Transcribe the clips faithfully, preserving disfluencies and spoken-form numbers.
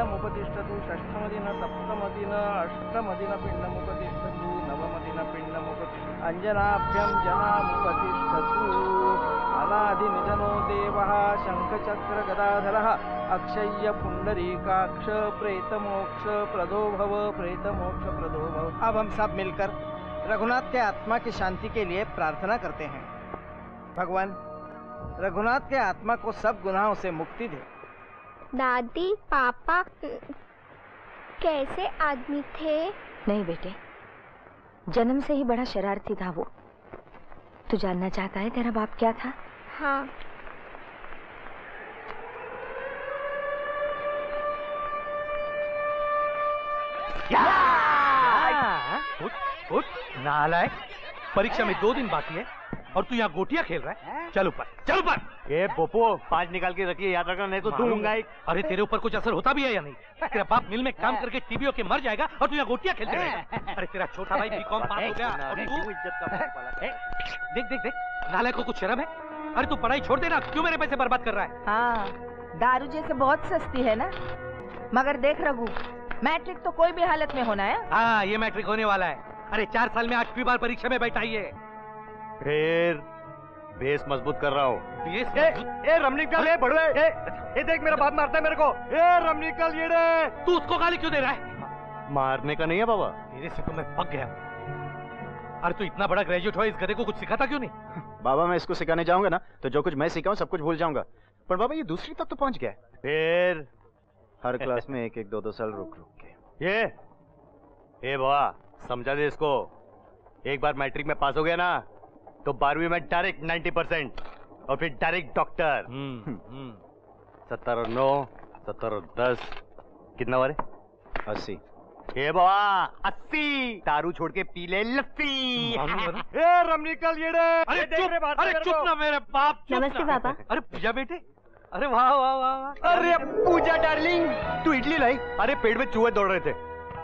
पिंडमुपतिष्ठतु षष्ठमदिन सप्तमदिन अष्टमदिन पिंडमुपतिष्ठतु नवमदिन पिंडमुपतिष्ठतु अंजनाभ्यं जनामुपतिष्ठतु अनादिनिधनो देवः शंखचक्रगदाधरः अक्षय्य पुंडरीकाक्ष प्रेतमोक्ष प्रदो भव प्रेतमोक्ष प्रदो भव। अब हम सब मिलकर रघुनाथ के आत्मा की शांति के लिए प्रार्थना करते हैं। भगवान, रघुनाथ के आत्मा को सब गुनाहों से मुक्ति दे। दादी पापा कैसे आदमी थे? नहीं बेटे, जन्म से ही बड़ा शरारती था वो। तू जानना चाहता है तेरा बाप क्या था? हाँ। उठ, उठ, नालायक। परीक्षा में दो दिन बाकी है और तू यहाँ गोटियां खेल रहा है। चल ऊपर, चल ऊपर। ए पोपो, पांच निकाल के रखिए, याद रखना नहीं तो दूंगा। अरे तेरे ऊपर कुछ असर होता भी है या नहीं? तेरा बाप मिल में काम करके टीबी होके मर जाएगा और तू यहाँ गोटियां खेलते रहेगा। अरे तेरा छोटा भाई बीकॉम पास हो गया और तू इज्जत का देख देख देख, नालायक को कुछ शर्म है? अरे तू पढ़ाई छोड़ देना, क्यों मेरे पैसे बर्बाद कर रहा है? हाँ, दारू जैसे बहुत सस्ती है ना। मगर देख रघु, मैट्रिक तो कोई भी हालत में होना है। हाँ, ये मैट्रिक होने वाला है। अरे चार साल में आठवीं बार परीक्षा में बैठा ही है। फिर बेस मजबूत कर रहा हूँ। बेस मजबूत? ए रमनिकल, ए बड़वे, ए, ए देख मेरा बाप मारता है मेरे को। ए रमनिकल ये रे। तू उसको गाली क्यों दे रहा है? मारने का नहीं है बाबा। तेरे से तो मैं पक गया। अरे तू इतना बड़ा ग्रेजुएट हो, इस गधे को कुछ सिखाता क्यों नहीं? बाबा मैं इसको सिखाने जाऊंगा ना तो जो कुछ मैं सिखाऊं सब कुछ भूल जाऊंगा। पर बाबा ये दूसरी तक तो पहुंच गया। फिर हर क्लास में एक एक दो दो साल रुक रुक के। ये ए बाबा समझा दे इसको। एक बार मैट्रिक में पास हो गया ना तो बारहवीं में डायरेक्ट नाइन्टी परसेंट और फिर डायरेक्ट डॉक्टर। सत्तर और नौ, सत्तर और दस, कितना बारे? अस्सी। ए बाबा अस्सी। दारू छोड़ के पी ले लस्सी। ए रमनिकल ये रे। अरे चुप, अरे चुप ना मेरे बाप। नमस्ते पापा। अरे पूजा बेटे, अरे वाह वाह वाह। अरे पूजा डार्लिंग, तू इडली लाई? अरे पेट में चूहे दौड़ रहे थे।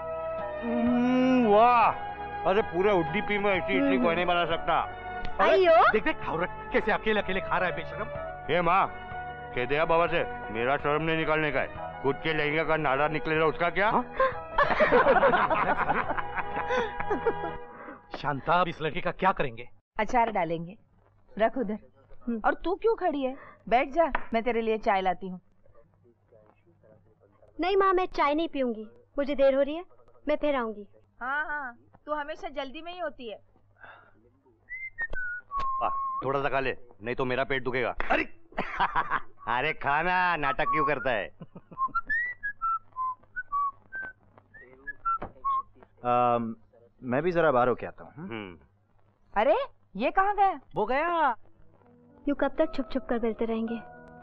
वाह, अरे पूरे उडीपी में ऐसी इडली कोई नहीं बना सकता। देख देख खावरट कैसे अकेले अकेले खा रहा है बेशरम। हे माँ, कह दिया बाबा से मेरा शर्म नहीं निकालने का है। खुद के लहंगे का नाड़ा निकलेगा उसका क्या? शांता, अब इस लड़के का क्या करेंगे? अचार डालेंगे, रख उधर। और तू क्यों खड़ी है? बैठ जा, मैं तेरे लिए चाय लाती हूँ। नहीं माँ, मैं चाय नहीं पीऊंगी, मुझे देर हो रही है, मैं फिर आऊंगी। हाँ हाँ, तू हमेशा जल्दी में ही होती है। आ, थोड़ा सा खा ले, नहीं तो मेरा पेट दुखेगा। अरे अरे खाना, नाटक क्यों करता है? आ, मैं भी जरा बाहर होके आता हूँ। अरे ये कहाँ गया? वो गया। यूँ कब तक छुप छुप कर मिलते रहेंगे?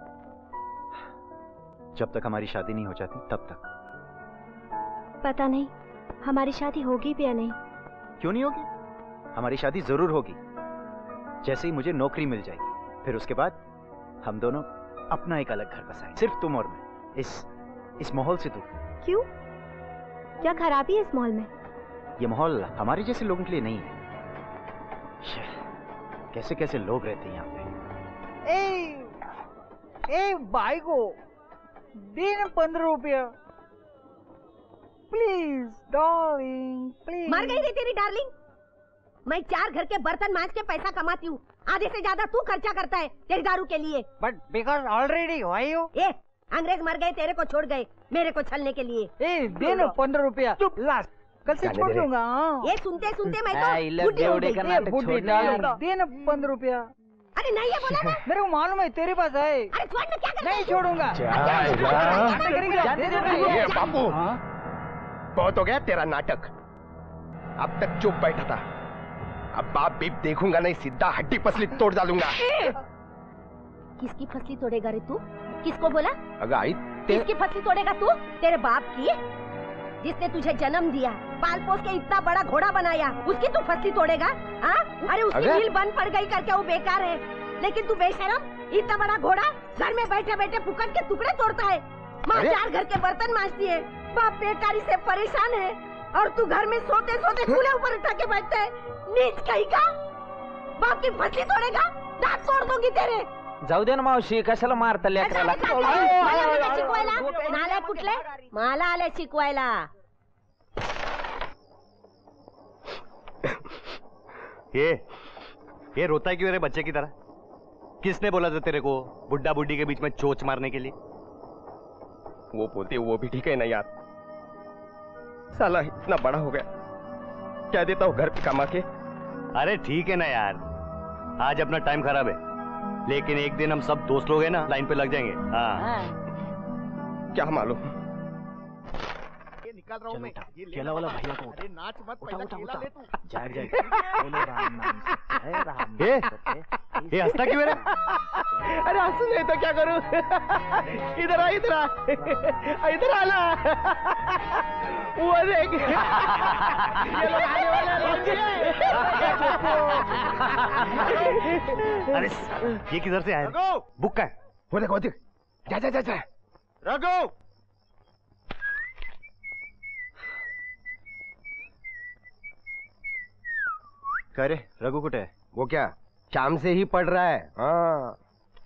जब तक हमारी शादी नहीं हो जाती तब तक। पता नहीं हमारी शादी होगी भी या नहीं। क्यों नहीं होगी? हमारी शादी जरूर होगी, जैसे ही मुझे नौकरी मिल जाएगी। फिर उसके बाद हम दोनों अपना एक अलग घर बसाएंगे, सिर्फ तुम और मैं। इस इस माहौल से दूर। क्यों? क्या खराबी है इस माहौल में? ये माहौल हमारे जैसे लोगों के लिए नहीं है। कैसे कैसे लोग रहते हैं यहाँ पे। ए, ए भाई को दिन पंद्रह रुपया प्लीज डार्लिंग प्लीज। मर गई रे तेरी डार्लिंग। मैं चार घर के बर्तन मांज के पैसा कमाती हूँ, आधे से ज्यादा तू खर्चा करता है तेरी दारू के लिए। But because already why you. ए अंग्रेज मर गए, तेरे को छोड़ गए मेरे को छलने के लिए। ए दिन पंद्रह रुपया लास्ट, कल से छोड़ दूंगा। ये सुनते सुनते मैं तो बुढ़ी हो गई। दिन पंद्रह रुपया। अरे नहीं है बोला ना। मेरे को मालूम है तेरे पास है। अरे छोड़ ना, क्या नहीं छोड़ूंगा। बापू बहुत हो गया तेरा नाटक, अब तक चुप बैठा था, अब बाप बीप देखूंगा नहीं, सीधा हड्डी पसली तोड़ डालूंगा। किसकी फसली तोड़ेगा रे तू? किसको बोला? अगर आई किसकी फसली तोड़ेगा तू? तेरे बाप की, जिसने तुझे जन्म दिया, पाल पोस के इतना बड़ा घोड़ा बनाया, उसकी तू फसली तोड़ेगा? हाँ? अरे उसकी मील बंद पड़ गई करके वो बेकार है, लेकिन तू बेशरम इतना बड़ा घोड़ा घर में बैठे बैठे फुकट के टुकड़े तोड़ता है। माँ चार घर के बर्तन मांजती है, बाप बेकारी से परेशान है, और तू घर में सोते सोते चूल्हे ऊपर उठा के बैठता है। नीच कहीं का बाप की फसली तोड़ेगा, दांत तोड़ दूंगी तेरे। जाऊ दे ना मावशी, कशाला मारता लेकराला? शिकवायला नाल्या कुठले मला आले शिकवायला. ये ये रोता है क्यों रे बच्चे की तरह? किसने बोला था तेरे को बुड्ढा बुड्ढी के बीच में चोच मारने के लिए? वो बोलते वो भी ठीक है ना यार, साला इतना बड़ा हो गया, क्या देता हूँ घर पे कमा के? अरे ठीक है ना यार, आज अपना टाइम खराब है, लेकिन एक दिन हम सब दोस्त लोग हैं ना, लाइन पे लग जाएंगे. हाँ क्या मालूम. निकाल रहा हूँ मैं. केला वाला भैया को उठा. नाच मत, उठा उठा उठा. जाग जाग. बोलो राम नाम से जय राम. ये ये हंसता क्यों है रे? अरे हंसू नहीं तो क्या करूं? इधर आ, इधर आ, इधर आ ना. वो देख, ये लोग आने वाले हैं. अरे ये किधर से आया? बुक का है. वो देख, वो देख. जा जा जा जा. रघु. क्या रे रघु कुटे है? वो क्या शाम से ही पढ़ रहा है. हाँ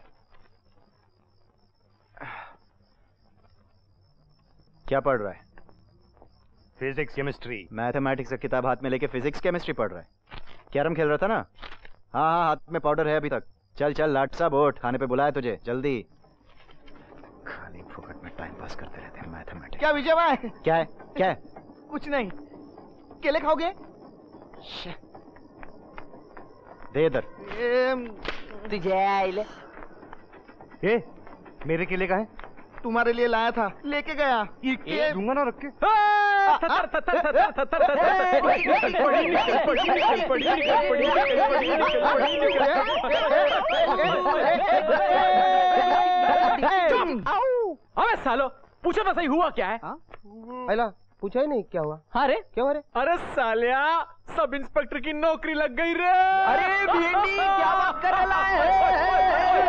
क्या पढ़ रहा है? Physics chemistry. मैथमेटिक्स का किताब हाथ में लेके फिजिक्स केमिस्ट्री पढ़ रहा है. कैरम खेल रहा था ना? हाँ हाँ हाथ में पाउडर है अभी तक. चल चल लाट साहब उठ, खाने पे बुलाया तुझे, जल्दी. खाली फुकट में टाइम पास करते रहते हैं मैथमेटिक्स. क्या विजय भाई? क्या है क्या है? कुछ नहीं. केले खाओगे? दे इधर. तुझे आइले. ए मेरे केले का है? तुम्हारे लिए लाया था, लेके गया. ये दूंगा ना रख के. अबे सालो, पूछो तो सही हुआ क्या है? अला पूछा ही नहीं क्या हुआ. अरे क्या हुआ रे? अरे सालिया, सब इंस्पेक्टर की नौकरी लग गई रे. अरे भेंडी क्या बात कर रहा है?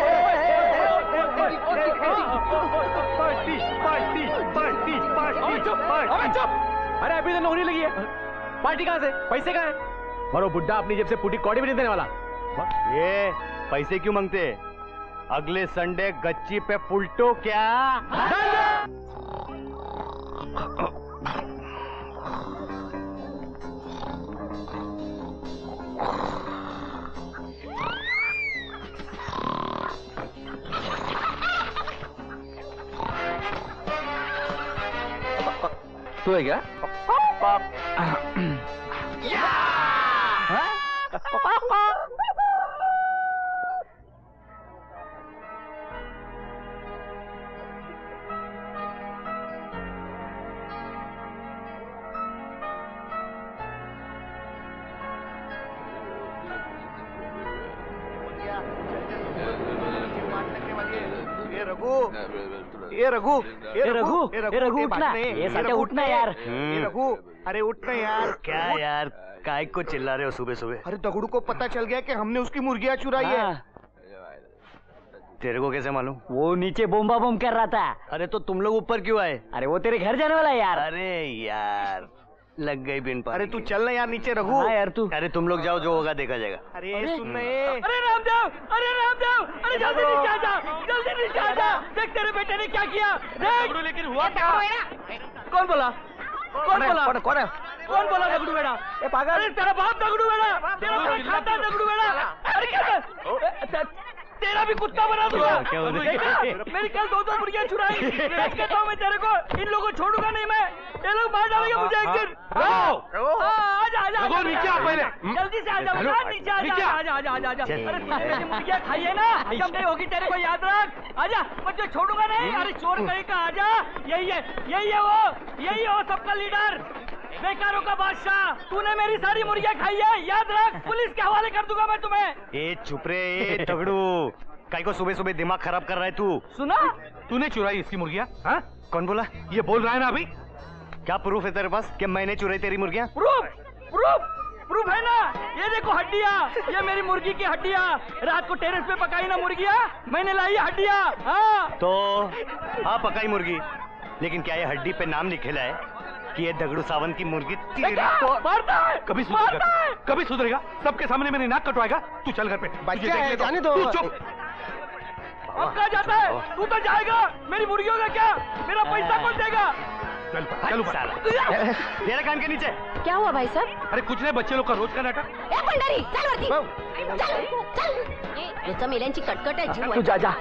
Party party party party. चुप अबे चुप. अरे अभी तो नौकरी लगी है, पार्टी कहाँ से, पैसे कहाँ है? और वो बुड्ढा अपनी जेब से पुटी कौड़ी भी नहीं देने वाला. ये पैसे क्यों मांगते? अगले संडे गच्ची पे फुलटो क्या? तू है क्या? ये रघु, ये रघु, ये रघु, ये रघु उठना, ये सटे उठना यार. ये रघु, अरे उठना यार. क्या यार, काय को चिल्ला रहे हो सुबह सुबह? अरे दगड़ू को पता चल गया कि हमने उसकी मुर्गियां चुराई है. तेरे को कैसे मालूम? वो नीचे बोम्बा बोम कर रहा था. अरे तो तुम लोग ऊपर क्यों आए? अरे वो तेरे घर जाने वाला है यार. अरे यार लग गई बिन पर. अरे तू चल ना यार नीचे रघु. हाँ यार तू. अरे तुम लोग जाओ, जो होगा देखा जाएगा. अरे सुन ले. अरे रामदेव, अरे रामदेव, अरे जल्दी नीचे आ जा, जल्दी नीचे आ जा. देख तेरे बेटे ने क्या किया. देख. लेकिन हुआ क्या? कौन बोला? कौन बोला? कौन कौन है? कौन बोला दगड़ू बेड़ा? ए पागल. अरे तेरा बाप दगड़ू बेड़ा, तेरा पूरा खाता दगड़ू बेड़ा. अरे क्या तेरा भी कुत्ता बना दूंगा. मेरी कल दो दो मुर्गियां चुराई. सच कहता हूँ मैं तेरे को, इन लोगों को छोड़ूंगा नहीं मैं. ये लोग मार डालेंगे मुझे एक दिन. आजा आजा नीचे आ पहले. जल्दी से आजा बेटा, नीचे आजा आजा आजा आजा आजा. अरे तूने मुर्गियां खाई है ना, कब नहीं होगी तेरे को, याद रख. आजा, मुझे छोड़ूंगा नहीं. अरे चोर कहीं का, आजा. यही है, यही है वो, यही है वो सबका लीडर, बेकारों का बादशाह. तूने मेरी सारी मुर्गियां खाई है, याद रख. पुलिस के हवाले कर दूंगा मैं तुम्हें. ए चुप रे ए तगड़ू, काय को सुबह सुबह दिमाग खराब कर रहा है तू? सुना? तूने चुराई इसकी मुर्गियां? हाँ? कौन बोला? ये बोल रहा है ना अभी. क्या प्रूफ है तेरे पास कि मैंने चुराई तेरी मुर्गियां? प्रूफ प्रूफ प्रूफ है ना. ये देखो हड्डियाँ, ये मेरी मुर्गी की हड्डियाँ. रात को टेरेस पे पकाई ना मुर्गियाँ, मैंने लाई हड्डियाँ. हाँ तो हाँ पकाई मुर्गी, लेकिन क्या ये हड्डी पे नाम लिखेला है कि ये दगड़ू सावंत की मुर्गी तेरी? तो मारता है, कभी सुधरेगा, कभी सुधरेगा. सबके सामने मेरी नाक कटवाएगा. तू चल घर पे. बच्चा है, जाने दो. तू चुप. तू तो जाएगा, मेरी मुर्गियों का क्या? मेरा पैसा कौन देगा? चल चल ऊपर। मेरे कान के नीचे। क्या हुआ भाई साहब? अरे कुछ नहीं, बच्चे लोग का रोज का नाटक। ए भंडारी, चल वरती, चल चल। नुसतं मेल्यांची कटकट आहे जीव. तू जा जा.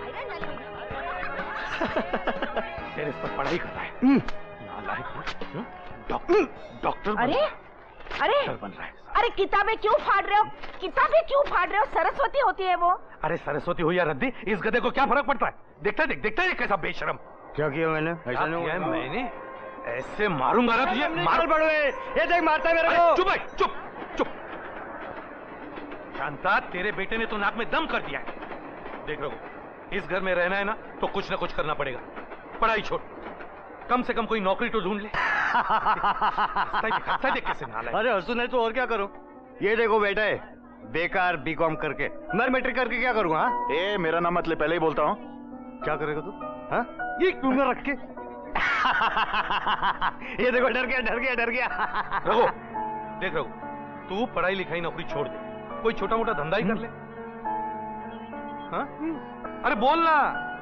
तेरे इस पर पढ़ाई कर रहा है। नालायक, डॉक्टर डॉक्टर अरे अरे बन रहा है। अरे किताबें क्यों फाड़ रहे हो? किताबें क्यों फाड़ रहे हो? सरस्वती होती है वो. अरे सरस्वती हो या रद्दी, इस गधे को क्या फर्क पड़ता है? देखता है, देख देखता है कैसा बेशरम. क्या किया मैंने? ऐसा नहीं किया मैंने. ऐसे मारूंगा ना तुझे. मार पड़ो. ये देख मारता है मेरे को. चुप है, चुप चुप. शांता, तेरे बेटे ने तो नाक में दम कर दिया है. देख रहो, इस घर में रहना है ना तो कुछ ना कुछ करना पड़ेगा. पढ़ाई छोड़, कम से कम कोई नौकरी तो ढूंढ ले. देख कैसे नाला है. अरे हंसू नहीं तो और क्या करूं? ये देखो बेटा है, बेकार बीकॉम करके मैं मैट्रिक करके क्या करूंगा? ए, मेरा नाम मत ले, पहले ही बोलता हूँ. क्या करेगा तू? हाँ? ये टूंगा रख के. ये देखो, डर गया डर गया डर गया. रघु, देख रघु, तू पढ़ाई लिखाई नौकरी छोड़ दे, कोई छोटा मोटा धंधा ही कर ले. हाँ? अरे बोल ना.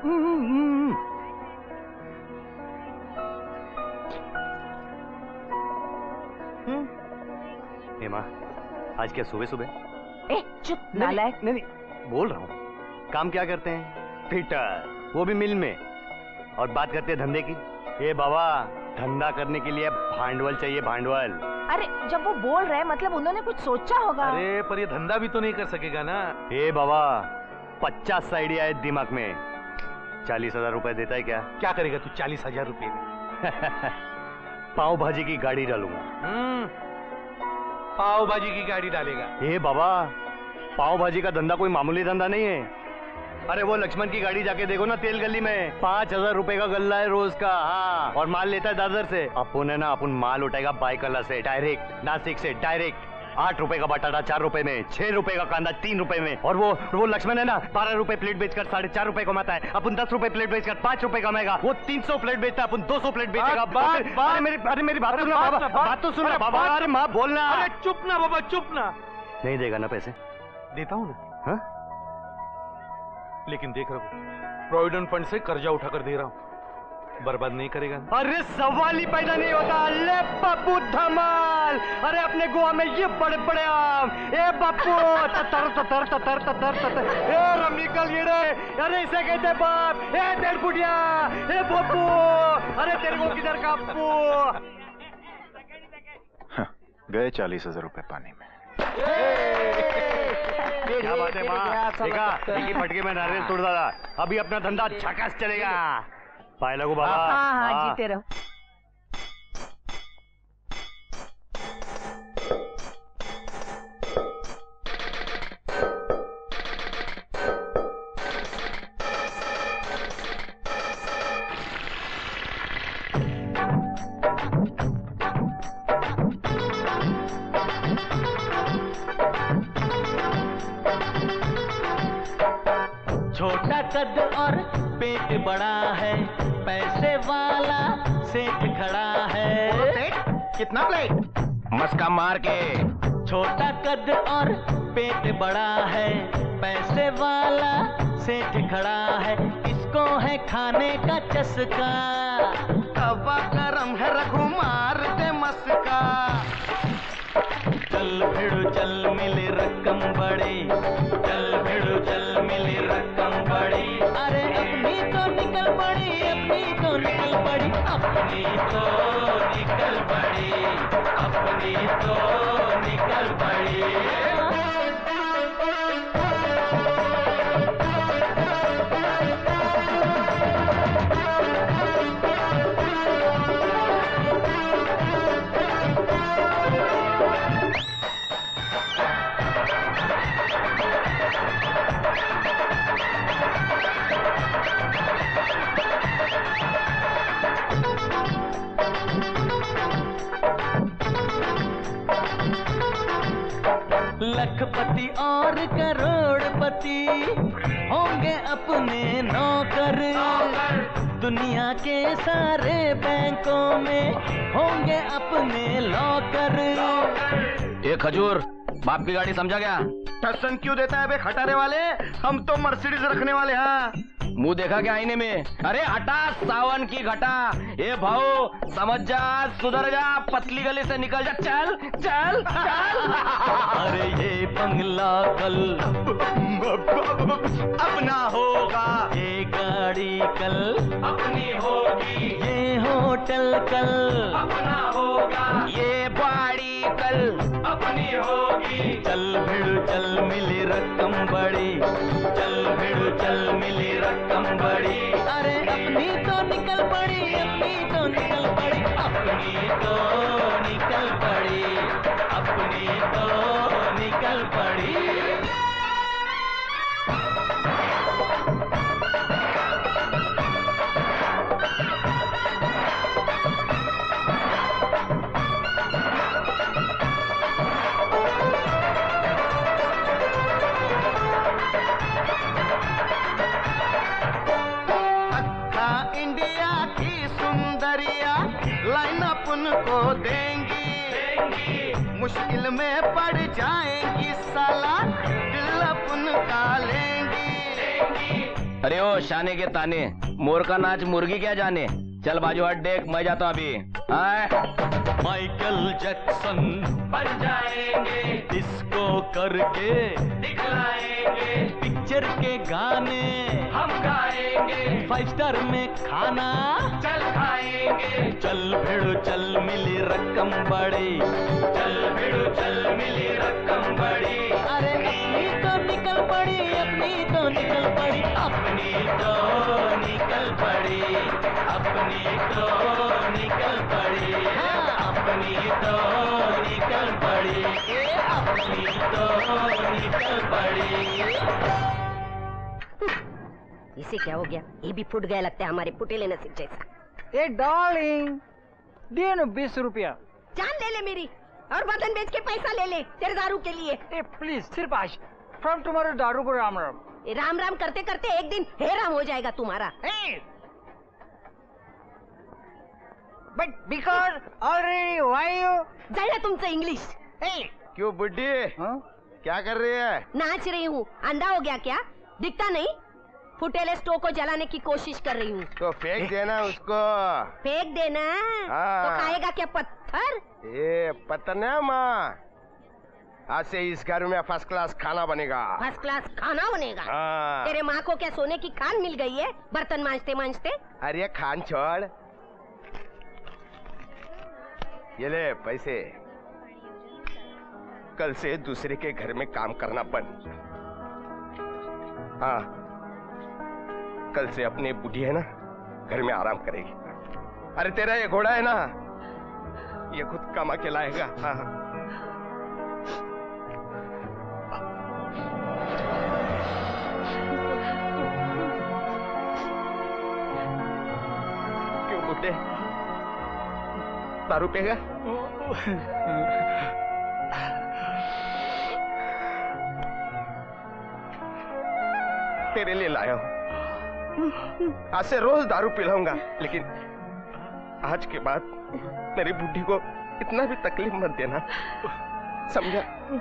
हेमा, आज क्या सुबह सुबह? ए चुप नालायक. नहीं नहीं, बोल रहा हूँ. काम क्या करते हैं? फिटर, वो भी मिल में. और बात करते हैं धंधे की. ए बाबा, धंधा करने के लिए भांडवल चाहिए, भांडवल. अरे जब वो बोल रहे हैं मतलब उन्होंने कुछ सोचा होगा. अरे पर ये धंधा भी तो नहीं कर सकेगा ना. ए बाबा, पचास आइडिया है दिमाग में. चालीस हजार रुपए देता है क्या? क्या करेगा तू चालीस हजार रुपए में? पाव भाजी की गाड़ी डालूंगा. हम्म, पाव भाजी की गाड़ी डालेगा? ए बाबा, पाव भाजी का धंधा कोई मामूली धंधा नहीं है. अरे वो लक्ष्मण की गाड़ी जाके देखो ना, तेल गली में पांच हजार रुपए का गल्ला है रोज का. हाँ, और माल लेता है दादर से. अपन है ना, अपन माल उठाएगा बाइकला से डायरेक्ट, नासिक से डायरेक्ट. आठ रुपए का बटाटा चार रुपए में, छह रुपए का कांदा तीन रुपए में. और वो वो लक्ष्मण है ना, बारह रुपए प्लेट बेचकर साढ़े चार रुपए कमाता है. अपन दस रुपए प्लेट बेचकर पांच रुपए कमाएगा. वो तीन सौ प्लेट बेचता है, अपन दो सौ प्लेट बेचेगा. अरे मेरी अरे मेरी बात सुनना बाबा, बात तो सुनना बाबा. अरे माँ बोलना. अरे चुप ना बाबा, चुप ना. नहीं देगा ना पैसे? देता हूँ ना. हाँ? लेकिन देख रहा हूँ, प्रोविडेंट फंड से कर्जा उठाकर दे रहा हूँ. बर्बाद नहीं करेगा? अरे सवाल ही पैदा नहीं होता. ले बापू धमाल. अरे अपने गोवा में ये बड़े बड़े आम. ए बापू, तर तर तर तर तर. ए रम निकल ये रे. अरे इसे कहते बाप. ए डेढ़ फुटिया. ए बापू, अरे तेरे को किधर का बापू? गए चालीस हजार रुपए पानी में. क्या बात है माँ? देखा, एक ही फटके में नारियल तोड़ डाला. अभी अपना धंधा झकास चलेगा. पाए लगो बाबा. हाँ हाँ, जीते रहो. छोटा कद और पेट बड़ा है, पैसे वाला सेठ खड़ा है. सेठ कितना प्लेट? मस्का मार के. छोटा कद और पेट बड़ा है, पैसे वाला सेठ खड़ा है. इसको है खाने का चस्का. तवा गरम है, रघु मार दे मस्का. चल भिड़ो चल मिले रकम बड़ी. चल भिड़ो चल मिले रकम बड़ी. अरे अपनी तो निकल पड़ी, अपनी तो निकल पड़ी, अपनी तो निकल पड़ी, अपनी तो निकल पड़ी. लखपति और करोड़पति होंगे अपने नौकर. दुनिया के सारे बैंकों में होंगे अपने लॉकर. ये खजूर बाप की गाड़ी समझा क्या? टसन क्यों देता है बे खटारे वाले? हम तो मर्सिडीज रखने वाले हैं। मुंह देखा क्या आईने में? अरे हटा सावन की घटा। ये भाऊ समझ जा, सुधर जा, पतली गली से निकल जा। चल चल चल। अरे ये बंगला कल अपना होगा, ये गाड़ी कल अपनी होगी, ये होटल कल अपना होगा, ये बाड़ी कल अपनी होगी। चल भिड़ चल मिली रकम बड़ी, चल भिड़ चल मिली रकम बड़ी। अरे अपनी तो निकल पड़ी, अपनी तो निकल पड़ी, अपनी तो निकल पड़ी, अपनी तो निकल पड़ी। उनको देंगी, मुश्किल में पड़ जाएंगी, साला दिल अपन का लेंगी। अरे ओ शाने के ताने, मोर का नाच मुर्गी क्या जाने। चल बाजू हट देख, मैं जाता हूँ अभी। माइकल जैक्सन बन जाएंगे, डिस्को करके दिखलाएंगे, पिक्चर के गाने हम गाएंगे, फाइव स्टार में खाना चल खाएंगे। चल भिड़ो चल मिली रकम बड़ी, चल भिड़ो चल मिली रकम बड़ी। अरे अपनी तो निकल पड़ी, अपनी तो निकल पड़ी, अपनी तो निकल पड़ी, अपनी तो निकल पड़ी, अपनी तो निकल पड़ी, अपनी तो निकल पड़ी। इसे क्या हो गया? ये भी फूट गया लगता है, हमारे फुटेले नसीब जैसा। ए डार्लिंग, दे ना बीस रुपया। जान ले ले मेरी, और बदन बेच के पैसा ले ले तेरे दारू के लिए। ए प्लीज, सिर्फ आज फ्रॉम टुमारो दारू को राम राम। ए राम राम करते करते एक दिन हे राम हो जाएगा तुम्हारा। But because already why you जाना तुमसे इंग्लिश। क्यों बुड्ढी, क्या कर रही है? नाच रही हूँ। अंधा हो गया क्या? दिखता नहीं? फुटेले स्टोव को जलाने की कोशिश कर रही हूँ। तो फेंक देना उसको। फेंक देना? तो खाएगा क्या पत्थर? ये पत्थर नहीं माँ, आज से इस घर में फर्स्ट क्लास खाना बनेगा। फर्स्ट क्लास खाना बनेगा? हाँ। तेरे माँ को क्या सोने की खान मिल गई है बर्तन मांजते मांजते? अरे खान छोड़, ये ले पैसे। कल से दूसरे के घर में काम करना बंद। हाँ, कल से अपने बुढ़ी है ना, घर में आराम करेगी। अरे तेरा ये घोड़ा है ना, ये खुद कमा के लाएगा। हाँ हाँ। क्यों बुड्ढे, दारू पिएगा? तेरे लिए लाया हूं, आज से रोज दारू पिलाऊंगा, लेकिन आज के बाद मेरी बुड्ढी को इतना भी तकलीफ मत देना, समझा?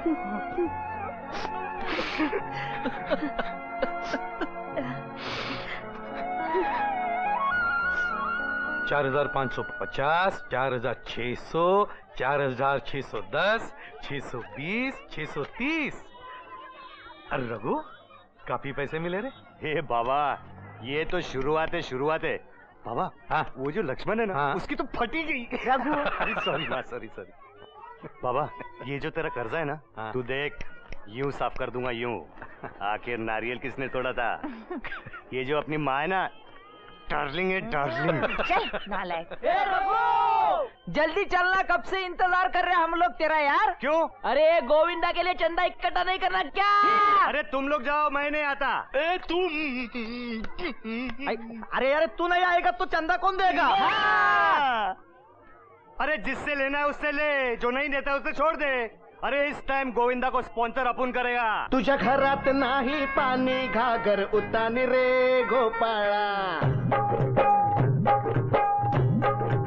चार हजार पाँच सौ पचास, चार हजार छह सौ, चार हजार छह सौ दस, छह सौ बीस, छह सौ तीस। अरे रघु, काफी पैसे मिले रे। हे बाबा, ये तो शुरुआत है, शुरुआत है। बाबा, हाँ, वो जो लक्ष्मण है ना, हाँ, उसकी तो फटी गई। अरे सॉरी बात, सॉरी सॉरी। बाबा, ये जो तेरा कर्जा है ना, हाँ, तू देख, यूं साफ कर दूंगा यूं। आखिर नारियल किसने तोड़ा था? ये जो अपनी माँ है ना, डार्लिंग है डार्लिंग। चल नालायक। ए रघु, जल्दी चलना, कब से इंतजार कर रहे हैं हम लोग तेरा यार। क्यों? अरे गोविंदा के लिए चंदा इकट्ठा नहीं करना क्या? अरे तुम लोग जाओ, मैं नहीं आता। ए तुम, अरे यार तू नहीं आएगा तो चंदा कौन देगा? हाँ। अरे जिससे लेना है उससे ले, जो नहीं देता उसे छोड़ दे। अरे इस टाइम गोविंदा को स्पॉन्सर अपन करेगा। तुझ्या घरात नाही पाणी, घागर उतानी रे गोपाळा।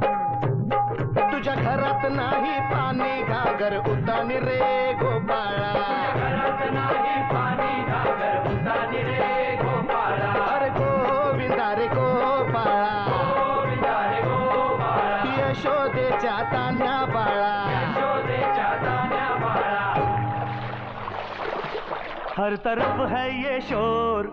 तुझ्या घरात नाही पाणी, घागर उतानी रे गोपाळा। हर तरफ है ये शोर,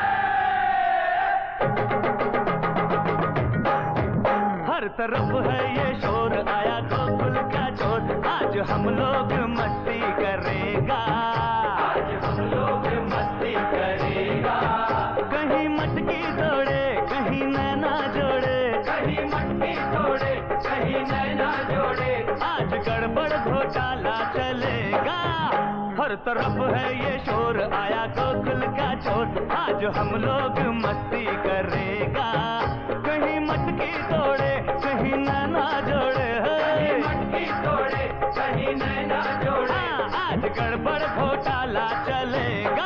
हर तरफ है ये शोर, आया गोकुल का चोर, आज हम लोग मस्ती करेगा, आज हम लोग मस्ती करेगा। कहीं मटकी तोड़े कहीं नैना जोड़े, कहीं मटकी तोड़े कहीं नैना जोड़े, आज गड़बड़ घोटाला चलेगा। हर तरफ है ये शोर, आया गोकुल का चोर, आज हम लोग मस्ती करेगा। कहीं मटकी तोड़े कहीं नैना जोड़े, कहीं मटकी तोड़े कहीं नैना जोड़े, आज गड़बड़ घोटाला चलेगा।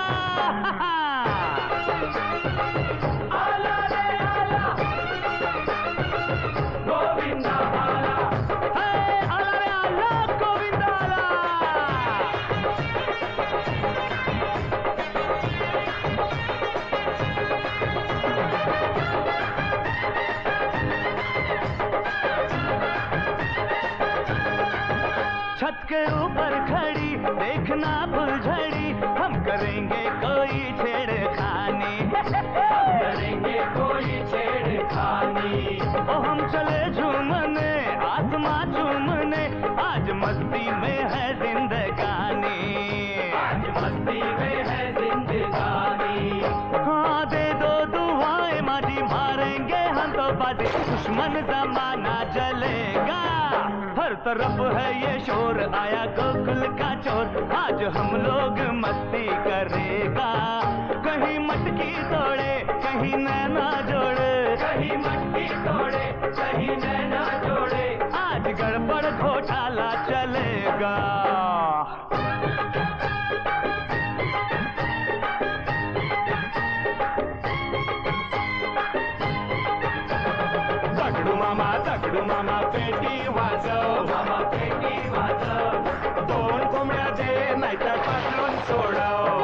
आला रे आला, गोविंदा आला, हे आला रे आला, गोविंदा आला। छत के ऊपर खड़ी देखना फुलझड़ी, हम करेंगे कोई छेड़खानी, हम करेंगे कोई छेड़खानी। ओ हम चले झूमने आसमां झूमने, आज मस्ती में है जिंदगानी, आज मस्ती में है जिंदगानी। हाँ दे दो दुआएं माजी, मारेंगे हम तो बाजी, दुश्मन जमाना जलेगा। हर तरफ है ये शोर, आया गोकुल का चोर, आज हम लोग मस्ती करेगा। कहीं मटकी तोड़े कहीं नैना जोड़े, कहीं मटकी तोड़े कहीं नैना जोड़े, आज गड़बड़ घोटाला चलेगा। दगडू मामा दगडू मामा पेटी वाजव, मामा पेटी वाजव, दोन कोंबड्या दे नाहीतर पाठवून सोडव।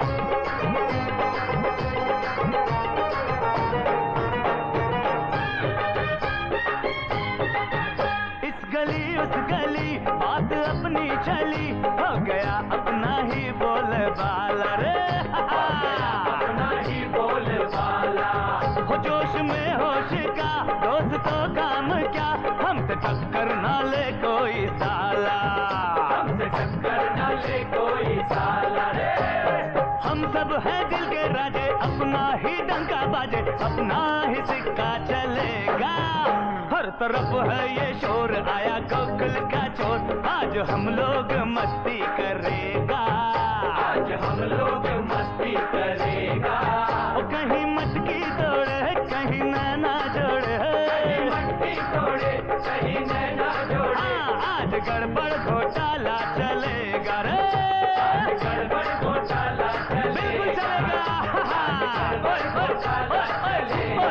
इस गली उस गली बात अपनी चली, हो गया अपना ही बोलबाला रे, अपना ही बोलबाला। हो जोश में होश का दोस्तों काम क्या, हमसे टक्कर ना ले कोई साला, हमसे टक्कर ना ले कोई साला रे। हम सब है दिल के राजे, अपना ही डंका बाजे, अपना ही सिक्का चलेगा। हर तरफ है ये शोर, आया गोकुल का चोर, आज हम लोग मस्ती करेगा, आज हम लोग मस्ती करेगा। कहीं मटकी तोड़े कहीं नैना जोड़े, कहीं मटकी तोड़े कहीं नैना जोड़े, आज गड़बड़ घोटाला चलेगा रे, आज गड़बड़ घोटाला चलेगा, बिल्कुल चलेगा, गड़बड़ घोटाला चलेगा।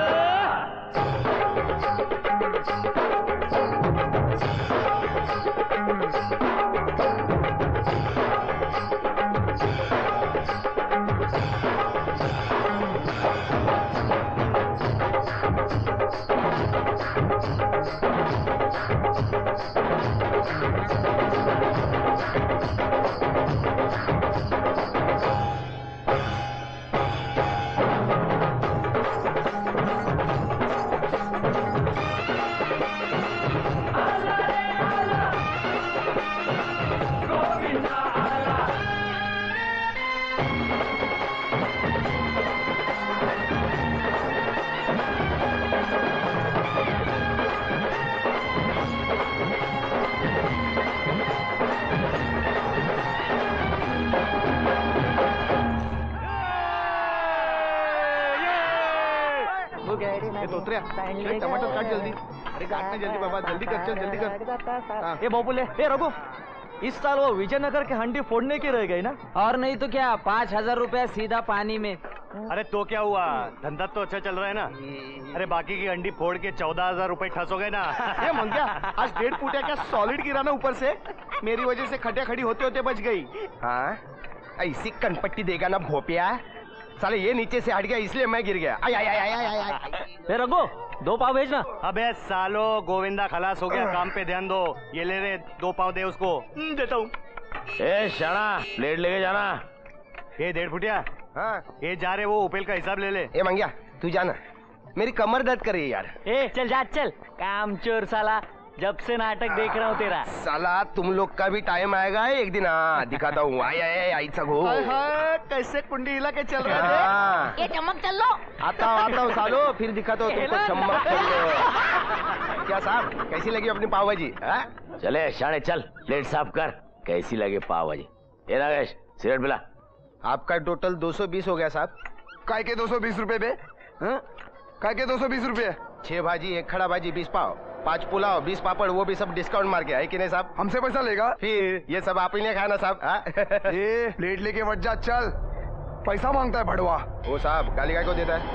तोतरिया टमाटर काट जल्दी, अरे काटने जल्दी बाबा, जल्दी कर, चल जल्दी कर। ये बाबूले, ए रघु, इस साल वो विजयनगर के हंडी फोड़ने की रह गई ना? और नहीं तो क्या, पाँच हजार रुपया सीधा पानी में। अरे तो क्या हुआ, धंधा तो अच्छा चल रहा है ना। अरे बाकी की हंडी फोड़ के चौदह हजार रूपए ठसोगे ना। ये मंग्या, आज डेढ़ फुटिया क्या सॉलिड गिरा ना ऊपर से, मेरी वजह से खटिया खड़ी होते होते बच गई। हाँ ऐसी कनपट्टी देगा ना भोपिया, साले ये नीचे से हट गया इसलिए मैं गिर गया। आई आई आई आई आई आई। रघु दो पाव भेजना। अबे सालो, गोविंदा खलास हो गया, काम पे ध्यान दो। ये ले रे, दो पाव दे उसको। देता हूँ। ए शाना, प्लेट लेके जाना। ये डेढ़ फुटिया। हाँ ये जा रहे वो ओपेल का हिसाब ले ले। ए मंगिया तू जाना, मेरी कमर दर्द कर रही है यार। ए चल जा चल, काम चोर साला, जब से नाटक देख रहा हूँ तेरा। साला तुम लोग का भी टाइम आएगा एक दिन। हाँ दिखाता हूँ। आई आई आई सगो। कैसे कुंडी हिला के चल रहे हाँ। ये चमक चल लो। आता हूँ आता हूँ सालो, फिर दिखाता हूँ तुमको चम्मक। क्या साहब कैसी लगी अपनी पाव भाजी? चले शाणे चल, प्लेट साफ कर। कैसी लगे पाव भाजी? ए नागेश सिगरेट पिला। आपका टोटल दो सौ बीस हो गया साहब। काय के दो सौ बीस रुपए बे? काय के दो सौ बीस रुपए? छह भाजी, एक खड़ा भाजी, बीस पाव, पाँच पुलाव, बीस पापड़, वो भी सब डिस्काउंट मार के है कि नहीं साहब? हमसे पैसा लेगा? फिर ये सब आप ही ने खाया ना साहब। ये प्लेट लेके बच जा, चल। पैसा मांगता है भड़वा। वो साहब गाली काय को देता है?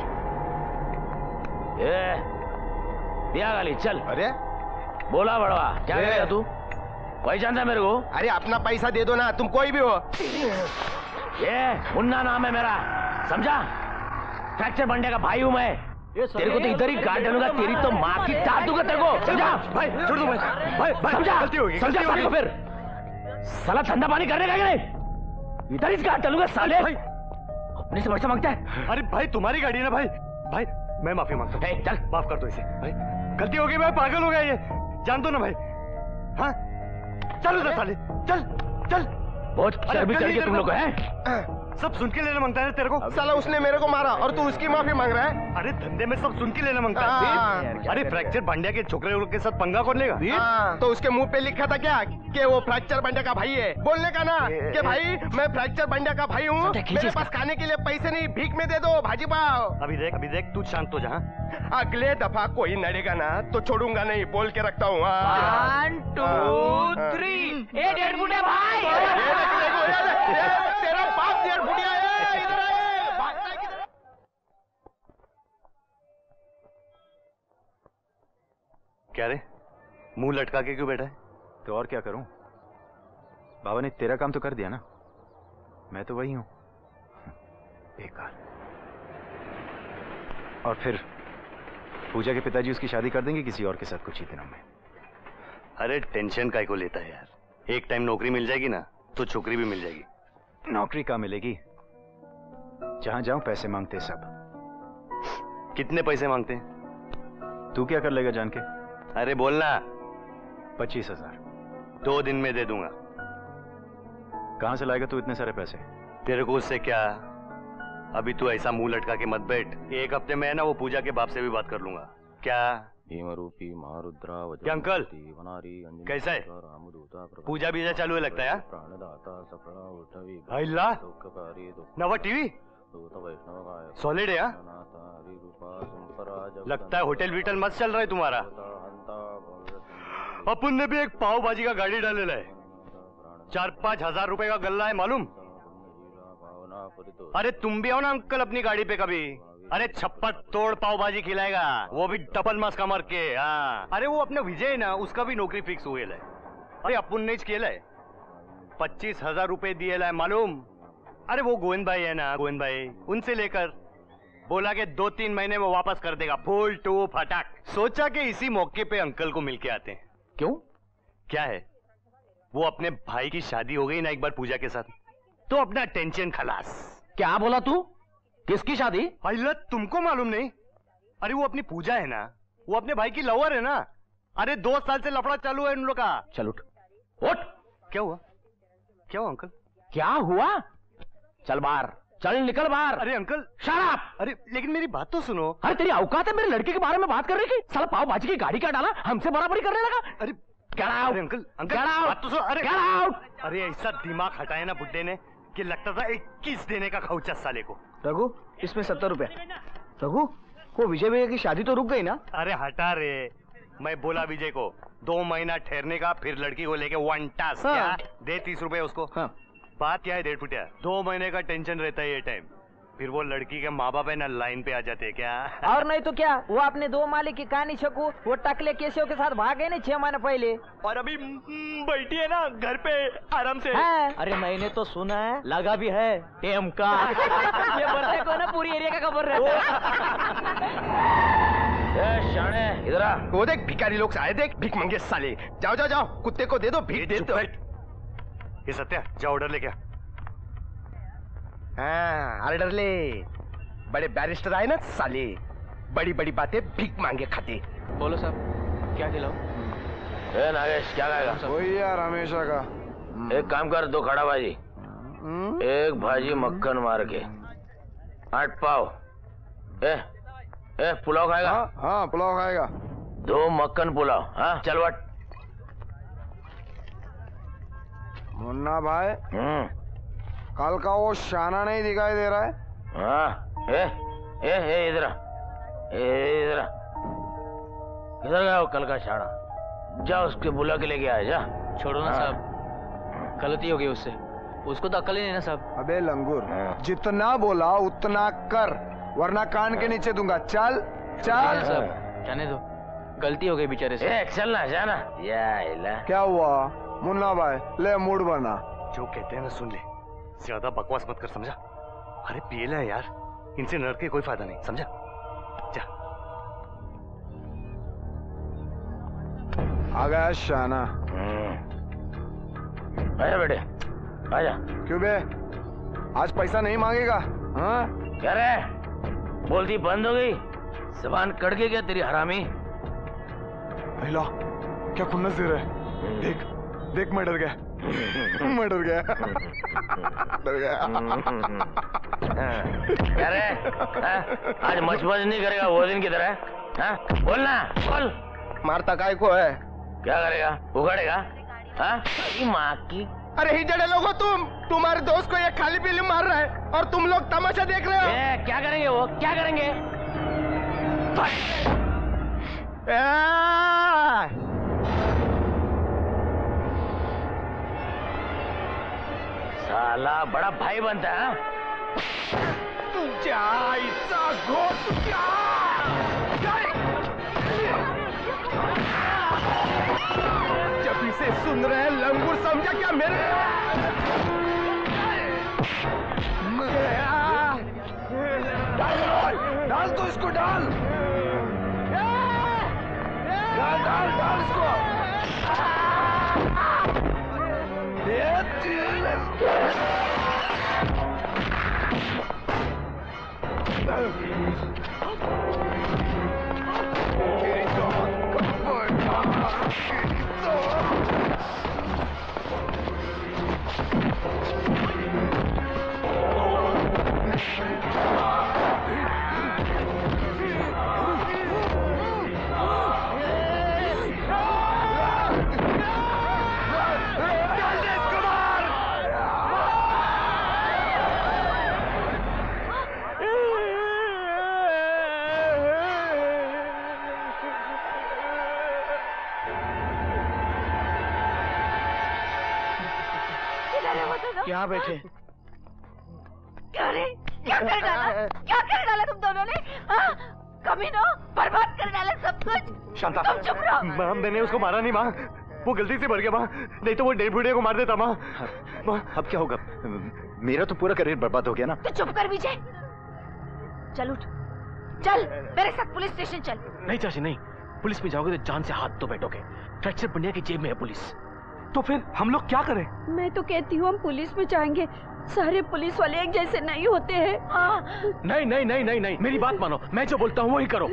ए, दिया गाली चल। अरे बोला बड़वा, क्या करेगा तू? पहचानता है मेरे को? अरे अपना पैसा दे दो ना, तुम कोई भी हो। ये मुन्ना नाम है मेरा, समझा? फ्रैक्चर बंडे का भाई हूँ मैं। तेरे को तो इधर ही काट डालूंगा, तेरी तो माँ की चाट दूंगा तेरे को, समझा? भाई छोड़ दो भाई, भाई, भाई समझा? गलती होगी, समझा गलती होगी। फिर साला धंधा पानी करने का नहीं, इधर ही काट डालूंगा साले। भाई अपने से पैसा मांगता है। अरे भाई तुम्हारी गाड़ी है ना भाई। भाई मैं माफी मांगता हूँ, चल माफ कर दो इसे। भाई गलती हो गई भाई, पागल हो गया ये, जान दो ना भाई। हाँ चल उधर साले, चल चल। बहुत चर्बी चढ़ गई तुम लोग को, हैं? सब सुन के लेना मांगता है तेरे को। साला उसने मेरे को मारा और तू उसकी माफी मांग रहा है। अरे धंधे में सब सुन के लेना मांगता है। अरे फ्रैक्चर बंडिया के छोकरे के साथ पंगा कौन लेगा? हाँ, तो उसके मुंह पे लिखा था क्या कि वो फ्रैक्चर बंडिया का भाई है? बोलने का ना कि भाई मैं फ्रैक्चर बंडिया का भाई हूँ, मेरे पास खाने के लिए पैसे नहीं, भीख में दे दो भाजी पाव। अभी देख अभी देख, तू शांत हो जा। अगले दफा कोई नड़ेगा ना तो छोड़ूंगा नहीं, बोल के रखता हूँ। One two three. ए डेढ़ फुटिया भाई, तेरा बाप डेढ़ फुटिया है, इधर आए, भागता है किधर? क्या रे मुंह लटका के क्यों बैठा है? तो और क्या करूं? बाबा ने तेरा काम तो कर दिया ना, मैं तो वही हूं, बेकार। और फिर पूजा के पिताजी उसकी शादी कर देंगे किसी और के साथ कुछ ही दिनों में। अरे टेंशन काय को लेता है यार, एक टाइम नौकरी मिल जाएगी ना तो छोकरी भी मिल जाएगी। नौकरी कहाँ मिलेगी? जहां जाऊं पैसे मांगते सब। कितने पैसे मांगते हैं? तू क्या कर लेगा जान के? अरे बोलना। पच्चीस हजार दो दिन में दे दूंगा। कहां से लाएगा तू इतने सारे पैसे? तेरे को उससे क्या, अभी तू ऐसा मुंह लटका के मत बैठ। एक हफ्ते में है ना वो पूजा के बाप से भी बात कर लूंगा। क्या भीमरूपी महारुद्रा क्या अंकल कैसा है? पूजा बीजा चालू है लगता है। नवा टीवी सॉलिड है। लगता है होटल वीटल मस्त चल रहा है तुम्हारा। अपन ने भी एक पाव भाजी का गाड़ी डालेला है, चार पाँच हजार रुपए का गल्ला है मालूम। अरे तुम भी आओ ना अंकल अपनी गाड़ी पे कभी। अरे छप्पर तोड़ पाव भाजी खिलाएगा, वो भी डबल मास का मर के। हाँ अरे वो अपने विजय है ना, उसका भी नौकरी फिक्स हुए है। अरे अपन ने किया है, पच्चीस हजार रुपए दिए है मालूम। अरे वो गोविंद भाई है ना, गोविंद भाई, उनसे लेकर बोला कि दो तीन महीने में वापस कर देगा, फुल टू फटाक। सोचा कि इसी मौके पे अंकल को मिलके आते हैं। क्यों? क्या है, वो अपने भाई की शादी हो गई ना एक बार पूजा के साथ, तो अपना टेंशन खलास। क्या बोला तू? किसकी शादी? अल्लाह तुमको मालूम नहीं? अरे वो अपनी पूजा है ना, वो अपने भाई की लवर है ना। अरे दो साल से लफड़ा चालू है उन लोग का। चल उठ उठ। क्या हुआ? क्या हुआ अंकल? क्या हुआ? चल बाहर, चल निकल बाहर। अरे अंकल शट अप। अरे लेकिन मेरी बात तो सुनो। अरे तेरी औकात है मेरे लड़के के बारे में बात कर रही थी? साला पाव भाजी की गाड़ी का डाला, हमसे बराबरी करने लगा। अरे Get out! अरे अंकल अंकल Get out! बात तो सुनो। अरे Get out! अरे ऐसा दिमाग हटाया ना बुड्ढे ने कि लगता था इक्कीस देने का खौचा साले को। रघु इसमें सत्तर रुपए। रघु वो विजय भैया की शादी तो रुक गई ना? अरे हटा रे, मैं बोला विजय को दो महीना ठहरने का, फिर लड़की को लेके वन टास्क। हाँ। क्या दे तीस रुपए उसको। हाँ। बात क्या है डेढ़ फुटिया, दो महीने का टेंशन रहता है ये टाइम, फिर वो लड़की के माँ बाप है ना लाइन पे आ जाते हैं। क्या और नहीं तो क्या, वो अपने दो मालिक की कहानी शकू वो टकले केशव के साथ भागे नहीं छह महीने पहले, और अभी बैठी है ना घर पे आराम से। है? अरे मैंने तो सुना है लगा भी है टेम का। ये बरते को ना पूरी एरिया का खबर रहता है। शाणे इधर आ। वो देख भिखारी लोग आए, देख भीख मंगे साले। जाओ जाओ जाओ, कुत्ते को दे दो भीख दे दो। ये सत्या जा ऑर्डर लेके आ। हाँ ऑर्डर ले। बड़े बैरिस्टर आए ना साले, बड़ी बड़ी बातें भीख मांगे खाते। बोलो साहब क्या खिलाओ? ए नागेश क्या खाएगा? वही यार हमेशा का। एक काम कर, दो खड़ा भाजी, एक भाजी मक्खन मार के, आठ पाव। ए ए पुलाव खाएगा? हाँ, हाँ पुलाव खाएगा। दो मक्खन पुलाव। हाँ चल वट। मुन्ना भाई कल का वो शाना नहीं दिखाई दे रहा है? हाँ ए ए ए इधर ए इधर किधर गया वो कल का शाना? जा उसके बुला के लेके आया जा। छोड़ो ना साहब, गलती हो गई उससे, उसको तो अकल ही नहीं ना साहब। अबे लंगूर, जितना बोला उतना कर वरना कान के नीचे दूंगा। चल चल साहब, जाने दो, गलती हो गई बेचारे से। ए चल ना जाना। या क्या हुआ मुन्ना भाई? ले मूड बना। जो कहते हैं ना सुन ले, ज्यादा बकवास मत कर समझा? अरे पिएला है यार, इनसे लड़ के कोई फायदा नहीं समझा? जा। आ गया शाना। आजा बेटे आजा। क्यों बे, आज पैसा नहीं मांगेगा? हाँ क्या रे, बोलती बंद हो गई? जबान कट गई क्या तेरी हरामी? अहिला क्या खुन्नस दे रहे? देख देख मैं डर गया, मैं डर गया, डर गया। क्या रे, आज मचमच नहीं करेगा वो दिन की तरह? हाँ बोलना बोल। मारता काय को है? क्या करेगा, उगाड़ेगा? हाँ माँ की। अरे हिजड़े लोगो तुम, तुम्हारे दोस्त को ये खाली पीली मार रहा है और तुम लोग तमाशा देख रहे हो। ए, क्या करेंगे वो, क्या करेंगे? साला बड़ा भाई बनता है। जायचा घोट क्या? जब इसे सुन रहे हैं लंगूर समझा क्या मेरे? डाल डाल तो इसको डाल, डाल डाल डाल इसको। यहाँ बैठे। क्या रे, क्या कर डाला, क्या कर डाला तुम दोनों ने? कमीनों, बर्बाद कर डाला सब कुछ। शांता, तुम चुप रहो। माँ मैंने उसको मारा नहीं माँ, वो गलती से मर गया माँ, नहीं तो वो डेढ़ बूढ़े को मार देता माँ। माँ अब क्या होगा? मेरा तो पूरा करियर बर्बाद हो गया ना। तो चुप कर विजय, चल उठ, चल मेरे साथ पुलिस स्टेशन चल। नहीं चाची नहीं, पुलिस में जाओगे तो जान से हाथ तो बैठोगे। फ्रैक्चर पंड्या की जेब में है पुलिस। तो फिर हम लोग क्या करें? मैं तो कहती हूँ हम पुलिस में जाएंगे, सारे पुलिस वाले एक जैसे नहीं होते हैं। नहीं नहीं नहीं नहीं नहीं, मेरी बात मानो, मैं जो बोलता हूँ वही करो।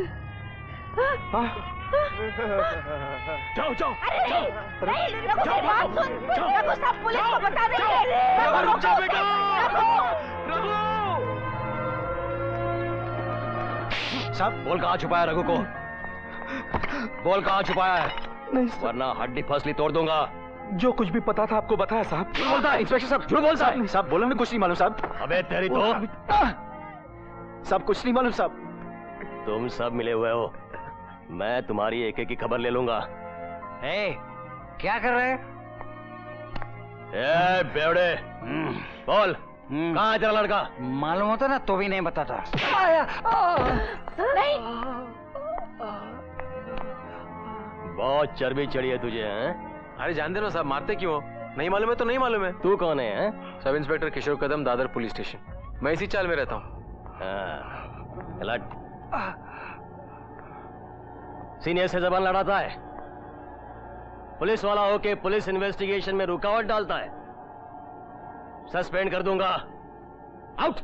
जाओ जाओ नहीं, नहीं, रघु मेरी बात सुन, रघु सब पुलिस को बता देंगे। रघु रुक जा बेटा, रघु। साहब बोल कहाँ छुपाया रघु को? बोल कहाँ छुपाया है? नहीं वरना हड्डी फसली तोड़ दूंगा। जो कुछ भी पता था आपको बताया साहब। झूठ बोलता है इंस्पेक्टर साहब, झूठ बोलता है। साहब बोला ना कुछ नहीं मालूम साहब। अबे तेरी तो साहब कुछ नहीं मालूम साहब। तुम सब मिले हुए हो, मैं तुम्हारी एक एक की खबर ले लूंगा। ए, क्या कर रहे हैं? ए बेवड़े, बोल कहाँ है तेरा लड़का? मालूम होता ना तो भी नहीं बताता। नहीं, बहुत चर्बी चढ़ी है तुझे हैं? अरे जान दे ना साहब, मारते क्यों? नहीं मालूम है तो नहीं मालूम है। तू कौन है, है? Sub inspector Kishore Kadam, Dadar police station. मैं इसी चाल में रहता हूँ। सीनियर से जबान लड़ाता है, पुलिस वाला होके पुलिस इन्वेस्टिगेशन में रुकावट डालता है, सस्पेंड कर दूंगा। आउट।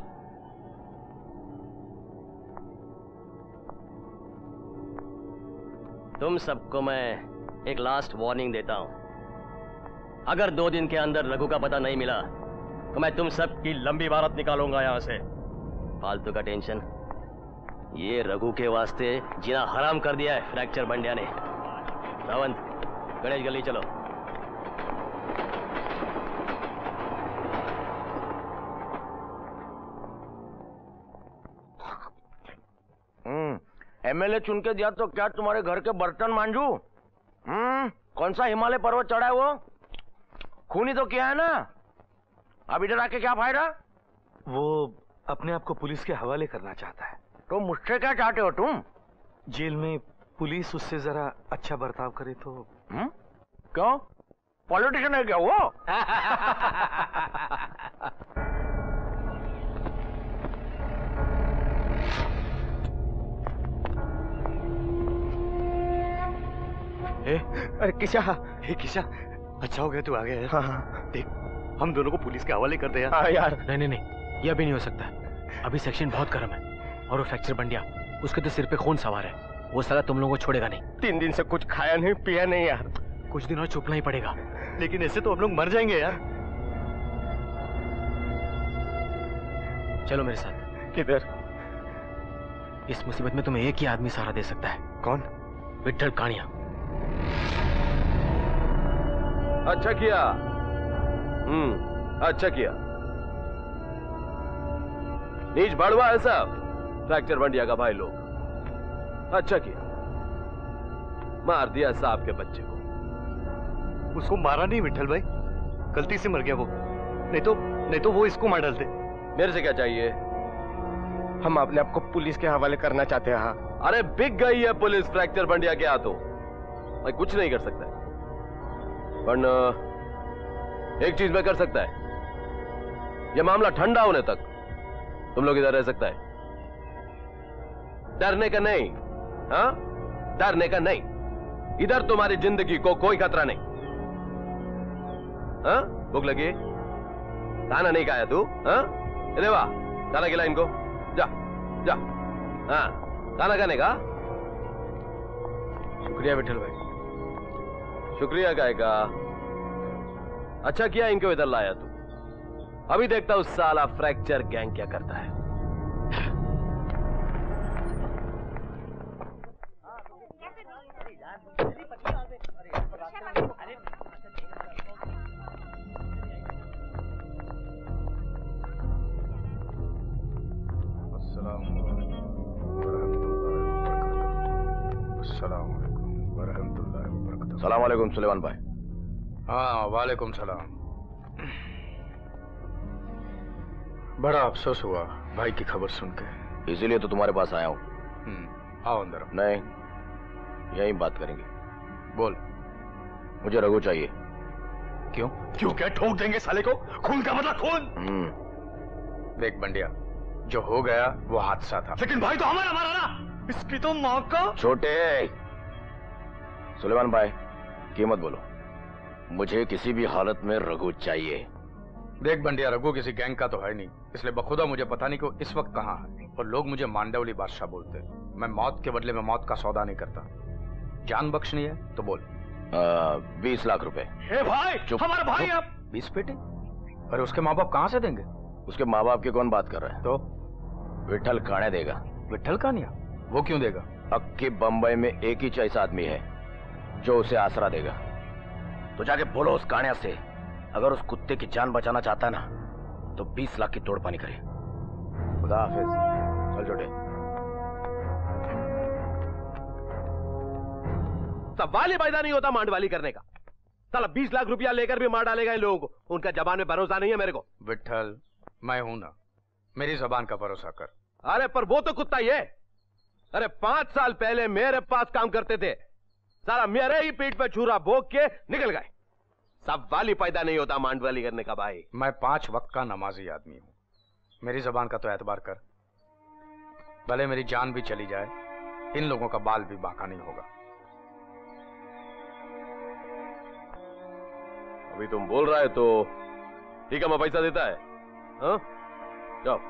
तुम सबको मैं एक लास्ट वार्निंग देता हूं। अगर दो दिन के अंदर रघु का पता नहीं मिला तो मैं तुम सब की लंबी बारात निकालूंगा यहां से। फालतू का टेंशन, ये रघु के वास्ते जीना हराम कर दिया है फ्रैक्चर बंडिया ने। सावंत, गणेश गली चलो। एमएलए चुन के दिया तो क्या तुम्हारे घर के बर्तन मांजू? हम्म, कौन सा हिमालय पर्वत चढ़ा है वो? खूनी तो किया है ना। अब इधर आके क्या फायदा? वो अपने आप को पुलिस के हवाले करना चाहता है। तो मुझसे क्या चाहते हो तुम? जेल में पुलिस उससे जरा अच्छा बर्ताव करे तो। हम्म? क्यों? पॉलिटिशियन है क्या वो? ए, अरे किशा, हे किशा, अच्छा हो गया तू आ गया यार। हाँ हाँ। देख, हम दोनों को पुलिस के हवाले कर दे यार। हाँ यार। नहीं नहीं नहीं, ये अभी नहीं हो सकता। अभी सेक्शन बहुत गर्म है और वो फ्रैक्चर बंडिया, उसके तो सिर पे खून सवार है। वो साला तुम लोगों को छोड़ेगा नहीं। तीन दिन से कुछ खाया नहीं पिया नहीं यार। कुछ दिन और चुपना ही पड़ेगा। लेकिन ऐसे तो हम लोग मर जाएंगे यार। चलो मेरे साथ। किधर? इस मुसीबत में तुम्हें एक ही आदमी सहारा दे सकता है। कौन? विट्ठल कानिया। अच्छा किया। हम्म, अच्छा किया। नीच भड़वा है सब फ्रैक्चर बंडिया का भाई लोग। अच्छा किया, मार दिया साहब के बच्चे को। उसको मारा नहीं विट्ठल भाई, गलती से मर गया वो। नहीं तो नहीं तो वो इसको मार डालते। मेरे से क्या चाहिए? हम अपने आप को पुलिस के हवाले करना चाहते हैं। हाँ। अरे बिक गई है पुलिस फ्रैक्चर बंडिया के हाथों। मैं कुछ नहीं कर सकता, वरना एक चीज मैं कर सकता है। यह मामला ठंडा होने तक तुम लोग इधर रह सकता है। डरने का नहीं, हाँ? डरने का नहीं। इधर तुम्हारी जिंदगी को कोई खतरा नहीं। हाँ? भूख लगी? खाना नहीं खाया तू? हाँ? देवा, खाना खिला इनको। जा जा। हाँ, खाना खाने का? शुक्रिया विठल भाई। शुक्रिया काहे का? अच्छा किया इनको इधर लाया तू। अभी देखता हूं साला फ्रैक्चर गैंग क्या करता है। सलाम वालेकुम सुलेमान भाई। हाँ वालेकुम सलाम। बड़ा अफसोस हुआ भाई की खबर सुन के। इसीलिए तो तुम्हारे पास आया हूँ। आओ अंदर। नहीं, यही बात करेंगे। बोल। मुझे रघु चाहिए। क्यों? क्यों क्या ठोक देंगे साले को? खून का मतलब खून। देख बंडिया, जो हो गया वो हादसा था। लेकिन भाई तो हमारा मारा ना। इसकी तो माँ का। छोटे सुलेमान भाई, कीमत बोलो। मुझे किसी भी हालत में रघु चाहिए। देख बंडिया, रघु किसी गैंग का तो है नहीं, इसलिए बखुदा मुझे पता नहीं कि वो इस वक्त कहाँ है। और लोग मुझे मांडवली बादशाह बोलते हैं। मैं मौत के बदले में मौत का सौदा नहीं करता। जान बख्शनी है तो बोल। बीस लाख रुपए। ए भाई, हमारा भाई अब बीस पेटे? अरे उसके माँ बाप कहाँ से देंगे? उसके माँ बाप की कौन बात कर रहा है? तो विट्ठल काने देगा। विट्ठल कानिया? वो क्यों देगा? अक्की बंबई में एक ही ऐसा आदमी है जो उसे आसरा देगा। तो जाके बोलो उस कान्या से, अगर उस कुत्ते की जान बचाना चाहता है ना तो बीस लाख की तोड़ पानी करे। खुदा हाफिज। चल छोटे। सवाल ही पैदा नहीं होता मांडवाली करने का। साला बीस लाख रुपया लेकर भी मार डालेगा इन लोगों को। उनका जबान में भरोसा नहीं है मेरे को। विट्ठल, मैं हूं ना, मेरी जबान का भरोसा कर। अरे पर वो तो कुत्ता ही है। अरे पांच साल पहले मेरे पास काम करते थे, साला मेरे ही पीठ पे छुरा भोग के निकल गए। सवाल ही पैदा नहीं होता मांडवाली करने का भाई। मैं पांच वक्त का नमाजी आदमी हूं, मेरी जबान का तो एतबार कर। भले मेरी जान भी चली जाए, इन लोगों का बाल भी बांका नहीं होगा। अभी तुम बोल रहा है तो ठीक है, मैं पैसा देता है। हाँ? जाओ।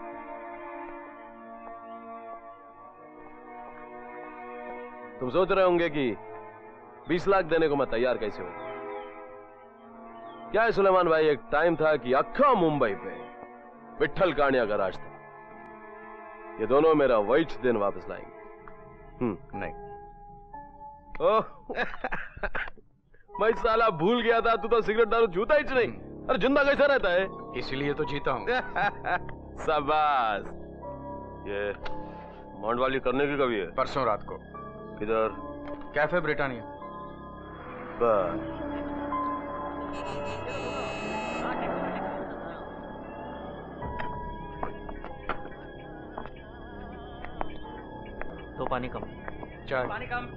तुम सोच रहे होंगे कि बीस लाख देने को मैं तैयार कैसे हूं। क्या है सुलेमान भाई, एक टाइम था कि अक्खा मुंबई पे विट्ठल कानिया का राज था। ये दोनों मेरा वही दिन वापस लाएंगे। हम्म नहीं। ओह मैं साला भूल गया था, तू तो सिगरेट दारू छूता ही नहीं। अरे जिंदा कैसा रहता है? इसीलिए तो जीता हूँ। शाबाश। ये माउंट वाली करने की कभी है? परसों रात को। किधर? Cafe Britannia. बस तो पानी कम। चाय। पानी कम।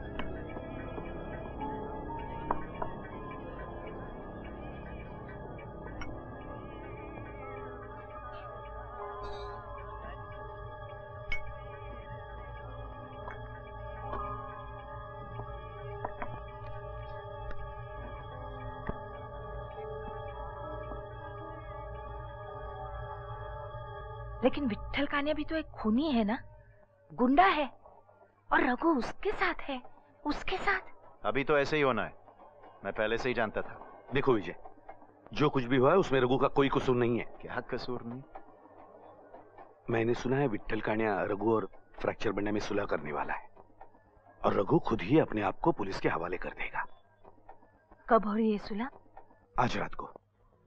लेकिन विट्ठल कान्या भी तो एक खूनी है ना, गुंडा है, और रघु उसके साथ है, उसके साथ। अभी तो ऐसे ही होना है, मैं पहले से ही जानता था। देखो विजय, जो कुछ भी हुआ है उसमें रघु का कोई कसूर नहीं है। क्या कसूर नहीं? मैंने सुना है विट्ठल कान्या रघु और फ्रैक्चर बंडिया में सुलह करने वाला है, और रघु खुद ही अपने आप को पुलिस के हवाले कर देगा। कब हो रही है सुलह? आज रात को।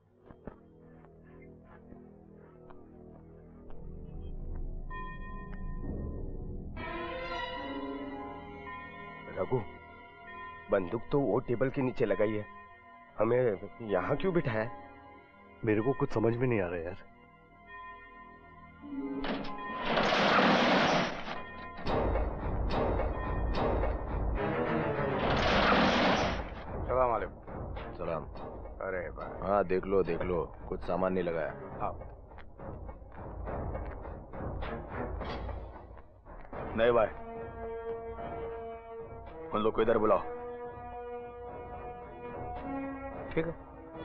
रघु, बंदूक तो वो टेबल के नीचे लगाई है, हमें यहाँ क्यों बिठाया? मेरे को कुछ समझ में नहीं आ रहा यार। सलाम वालेकुम। सलाम। अरे भाई। हाँ देख लो देख लो, कुछ सामान नहीं लगाया। हाँ। नहीं भाई, उन लोग को इधर बुलाओ। ठीक है।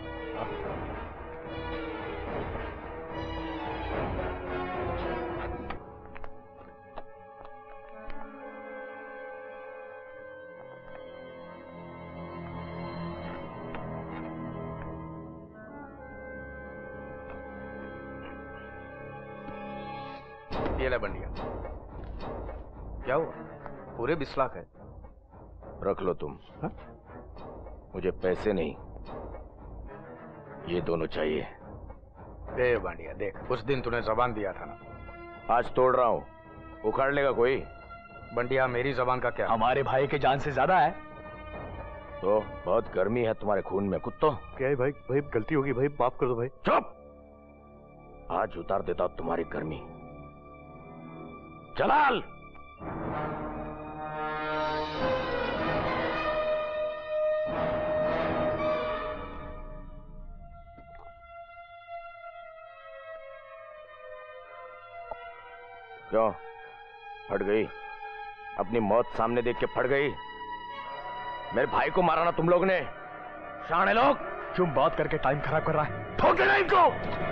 ये ले बंडिया। क्या हुआ? पूरे बीस लाख है। रख लो तुम। हा? मुझे पैसे नहीं, ये दोनों चाहिए। दे बांडिया देख, उस दिन तूने जबान दिया था ना। आज तोड़ रहा हूँ, उखाड़ लेगा कोई? बंडिया मेरी जबान का क्या? हमारे भाई के जान से ज्यादा है। तो बहुत गर्मी है तुम्हारे खून में कुत्तो। क्या है भाई? भाई गलती होगी भाई, माफ कर दो भाई। चुप! आज उतार देता हूं तुम्हारी गर्मी। जलाल! क्यों फट गई? अपनी मौत सामने देख के फट गई? मेरे भाई को मारा ना तुम लोग ने, शाणे लोग। क्यों बात करके टाइम खराब कर रहा है? ठोक देना इनको।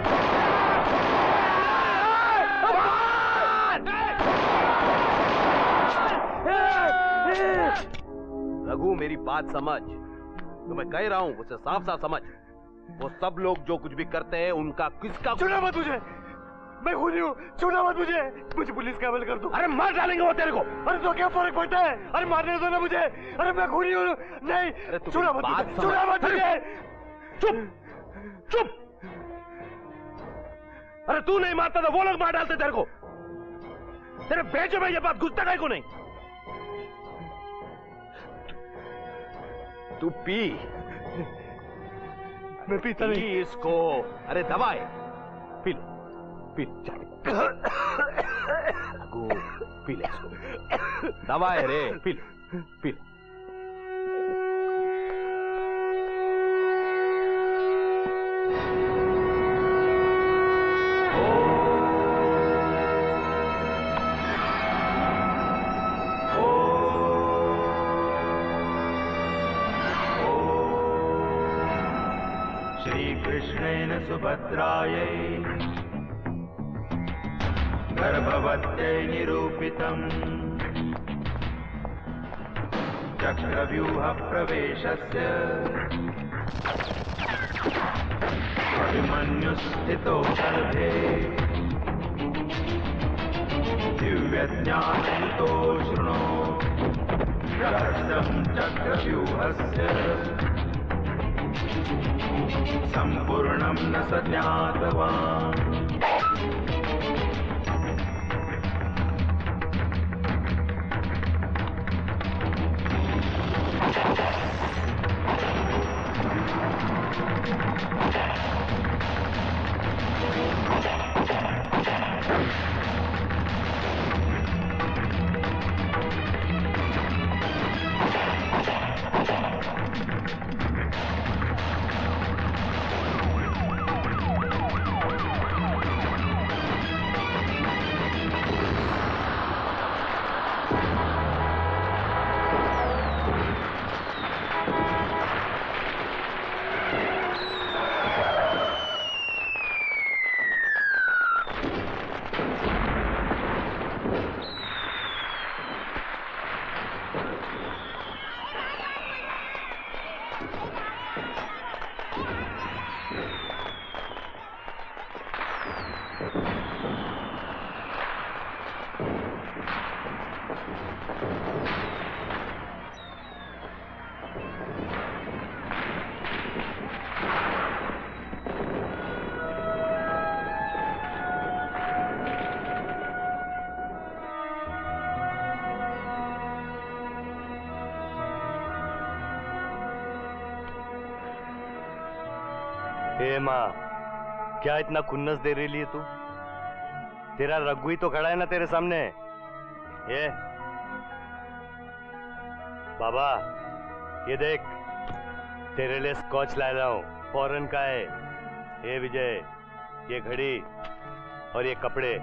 रघु मेरी बात समझ, तो मैं कह रहा हूं उसे साफ साफ समझ। वो सब लोग जो कुछ भी करते हैं उनका किसका चुना मत मुझे, मैं खूनी हूँ, चुना मत मुझे, मुझे पुलिस का हवाले कर दो। अरे मार डालेंगे वो तेरे को। अरे तो क्या फर्क पड़ता है? अरे मारने दो ना मुझे। अरे मैं खूनी हूँ। नहीं, चुना मत मुझे, चुना मत मुझे। चुप चुप। अरे तू नहीं मारता तो वो लोग मार डालते तेरे को। तेरे बेचे में ये बात घुसता काहे को नहीं? तू पी। मैं पीता नहीं। पी इसको। अरे दवाए पी लो, पी लो, चल। रघु पी ले इसको, दवा है रे, पी लो, पी लो। श्रीकृष्णेन सुभद्रायै गर्भवत्यै निरूपितम् चक्रव्यूहप्रवेशस्य अभिमन्युस्थितो गर्भे दिव्यज्ञानयुतो शृणो रहस्यं चक्रव्यूहस्य सम्पूर्णं न स ज्ञातवान्। हे माँ, क्या इतना खुन्नस दे रही है तू? तेरा रघु ही तो खड़ा है ना तेरे सामने। ये बाबा, ये देख, तेरे लिए स्कॉच लाया हूं, फॉरेन का है। ये विजय, ये घड़ी और ये कपड़े।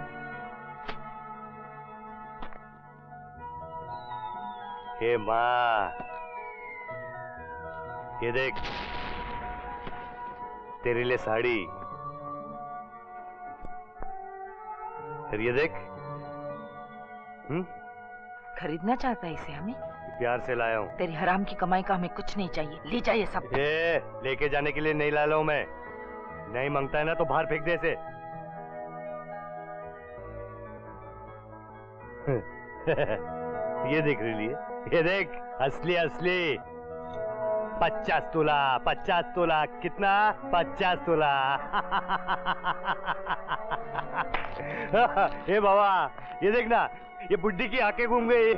हे माँ, ये देख, तेरे लिए साड़ी। फिर ये देख। हम्म खरीदना चाहता है इसे हमें? प्यार से लाया हूँ। तेरी हराम की कमाई का हमें कुछ नहीं चाहिए, ले जाइए सब। ये लेके जाने के लिए नहीं लाया हूँ मैं। नहीं मांगता है ना तो बाहर फेंक दे इसे। ये देख रही है, ये देख, असली असली। पचास तोला, पचास तोला, कितना? पचास तोला। हे बाबा, ये देखना, ये बुड्ढी की आंखें घूम गई।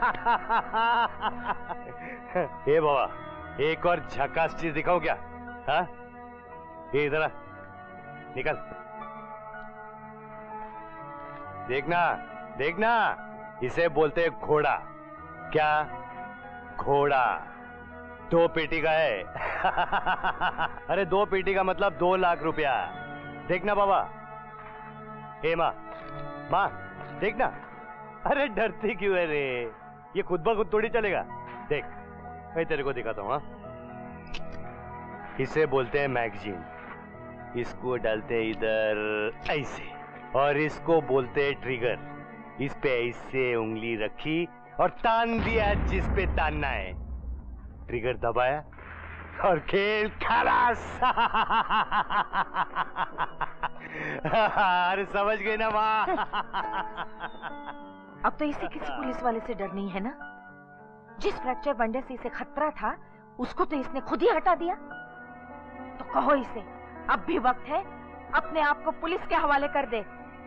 हे बाबा, एक और झकास चीज दिखाऊं क्या? हाँ, ये इधर आ, निकल। देखना, देखना, इसे बोलते हैं घोड़ा। क्या? घोड़ा। दो पेटी का है। अरे दो पेटी का मतलब दो लाख रुपया। देखना बाबा। हे माँ, माँ देखना। अरे डरती क्यों है रे? ये खुद ब खुद थोड़ी चलेगा। देख, मैं तेरे को दिखाता हूँ। हाँ, इसे बोलते हैं मैगजीन। इसको डालते हैं इधर ऐसे, और इसको बोलते हैं ट्रिगर। इस पे ऐसे उंगली रखी और तान दिया जिस पे तानना है। ट्रिगर दबाया और खेल खलास। अरे समझ गई ना माँ? अब तो इसे किसी पुलिस वाले से डर नहीं है ना? जिस फ्रैक्चर बंडे से इसे खतरा था, उसको तो इसने खुद ही हटा दिया। तो कहो इसे, अब भी वक्त है, अपने आप को पुलिस के हवाले कर दे।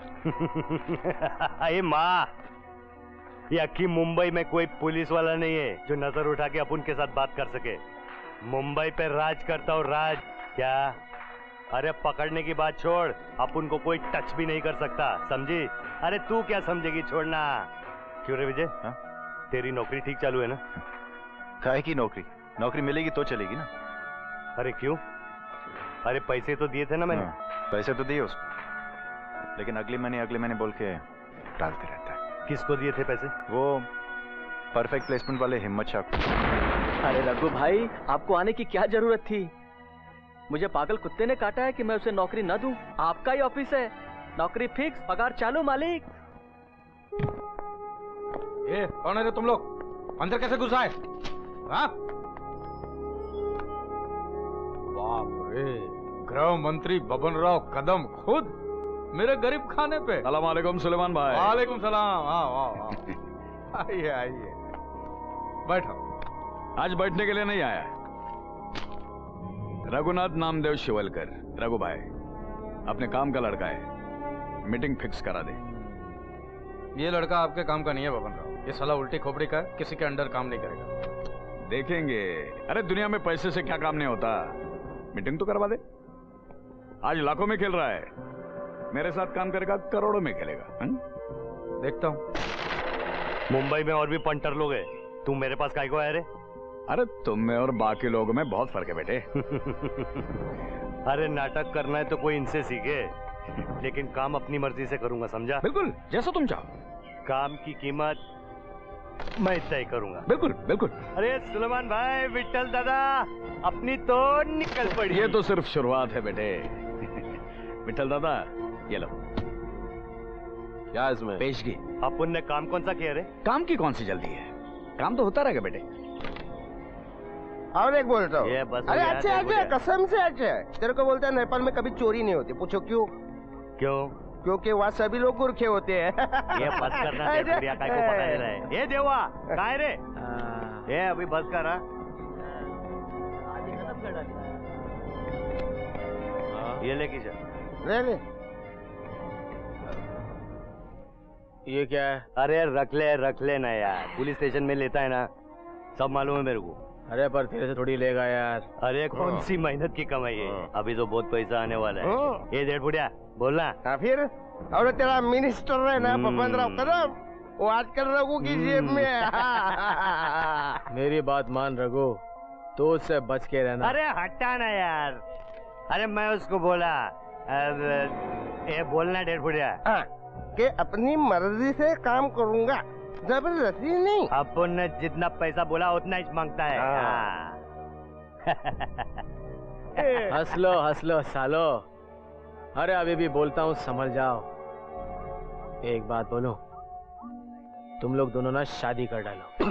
अरे माँ, ये अक्की मुंबई में कोई पुलिस वाला नहीं है जो नजर उठा के अपन के साथ बात कर सके। मुंबई पे राज करता हूँ, राज। क्या? अरे पकड़ने की बात छोड़, अपन को कोई टच भी नहीं कर सकता, समझी? अरे तू क्या समझेगी, छोड़ना। क्यों रे विजय? हाँ? तेरी नौकरी ठीक चालू है ना? काहे की नौकरी? नौकरी मिलेगी तो चलेगी ना। अरे क्यों? अरे पैसे तो दिए थे ना मैंने। हाँ, पैसे तो दिए उसको, लेकिन अगले महीने अगले महीने बोल के टालते रहता है। किसको दिए थे पैसे? वो परफेक्ट प्लेसमेंट वाले हिम्मत शाह को। अरे रघु भाई, आपको आने की क्या जरूरत थी? मुझे पागल कुत्ते ने काटा है कि मैं उसे नौकरी न दूं। आपका ही ऑफिस है, नौकरी फिक्स, पगार चालू मालिक। ए, कौन है रे तुम लोग? अंदर कैसे घुसा है? हाँ? बाप रे, गृह मंत्री बबन राव कदम खुद मेरे गरीब खाने पे। सलाम वालेकुम सुलेमान भाई। वालेकुम सलाम। हाँ हाँ हाँ, आइए आइए, बैठो। आज बैठने के लिए नहीं आया। रघुनाथ नामदेव शिवलकर, रघु भाई अपने काम का लड़का है, मीटिंग फिक्स करा दे। ये लड़का आपके काम का नहीं है बबन राव, ये साला उल्टी खोपड़ी का है, किसी के अंडर काम नहीं करेगा। देखेंगे। अरे दुनिया में पैसे से क्या काम नहीं होता, मीटिंग तो करवा दे। आज लाखों में खेल रहा है, मेरे साथ काम करेगा करोड़ों में खेलेगा। हन? देखता हूँ। मुंबई में और भी पंटर लोग हैं, तू मेरे पास काहे को आया रे? अरे तुम में और बाकी लोगों में बहुत फर्क है बेटे। अरे नाटक करना है तो कोई इनसे सीखे, लेकिन काम अपनी मर्जी से करूंगा, समझा? बिल्कुल जैसा तुम चाहो। काम की कीमत मैं तय करूंगा। बिल्कुल बिल्कुल। अरे सुलेमान भाई, विट्ठल दादा, अपनी तो निकल पड़ी। ये तो सिर्फ शुरुआत है बेटे। विट्ठल दादा ये लो। क्या इसमें? पेशगी। अपन ने काम कौन सा किया रे? काम की कौन सी जल्दी है, काम तो होता रहेगा बेटे। और एक बोलता हूँ। अरे यार, अच्छे अच्छे, कसम से अच्छे। तेरे को बोलता है नेपाल में कभी चोरी नहीं होती, पूछो क्यों? क्यों? क्योंकि वहाँ सभी लोग गुरखे होते हैं। ये बस करना दे, बुढ़िया काय को पका दे रहा है। ये देवा काय रे? ये अभी बस कर रहा। ये ले किशन। ले ले। ये क्या है? अरे रख ले रख ले ना यार, पुलिस स्टेशन में लेता है ना, सब मालूम है मेरे को। अरे पर तेरे से थोड़ी लेगा यार। अरे कौन सी मेहनत की कमाई है, अभी तो बहुत पैसा आने वाला है। ये डेढ़ बुढ़िया बोलना। हाँ फिर, और तेरा मिनिस्टर है ना बबन राव कदम, वो आजकल रघु की जेब में है। मेरी बात मान रघु, तो उससे बच के रहना। अरे हटा ना यार। अरे मैं उसको बोला, अब ये बोलना डेढ़ बुढ़िया कि अपनी मर्जी से काम करूंगा, जबरदस्ती नहीं। अपन ने जितना पैसा बोला उतना ही मांगता है। हंस लो हंस लो सालो। अरे अभी भी बोलता हूँ, समझ जाओ। एक बात बोलो, तुम लोग दोनों ना शादी कर डालो।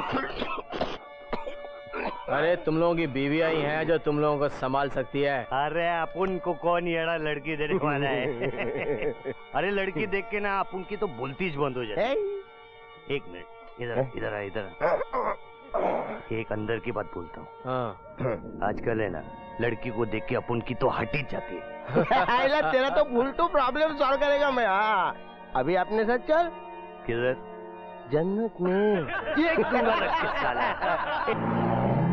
अरे तुम लोगों की बीवी आई है जो तुम लोगों को संभाल सकती है। अरे अपन को कौन येड़ा लड़की देने वाला है? अरे लड़की देख के ना अपन की तो बोलती ज बंद हो जाए। एक मिनट, इधर इधर आ इधर। एक अंदर की बात बोलता हूँ। हाँ। आजकल है ना, लड़की को देख के अपन की तो हट ही जाती है। तेरा तो भूल तो प्रॉब्लम सॉल्व करेगा मैं। हाँ अभी अपने साथ चल। किधर? जन्नत में। ये दूंगा रख साला।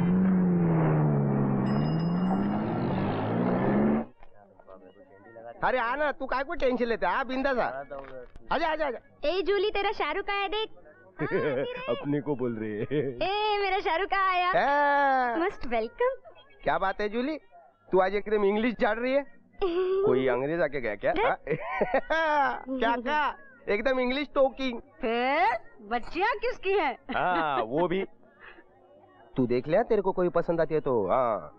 अरे आना, तू काय को टेंशन लेते? आ बिंदास आ। आजा आजा आजा। ए जूली, तेरा शाहरुख आया देख। अपने को बोल रही है। ए मेरा शाहरुख आया। Most welcome. क्या बात है जूली, तू आज एकदम इंग्लिश झाड़ रही है? कोई अंग्रेज आके गया क्या? क्या क्या एकदम इंग्लिश टॉकिंग। बच्चियाँ किसकी है? हाँ वो भी। तू देख लिया, तेरे को कोई पसंद आती है तो। हाँ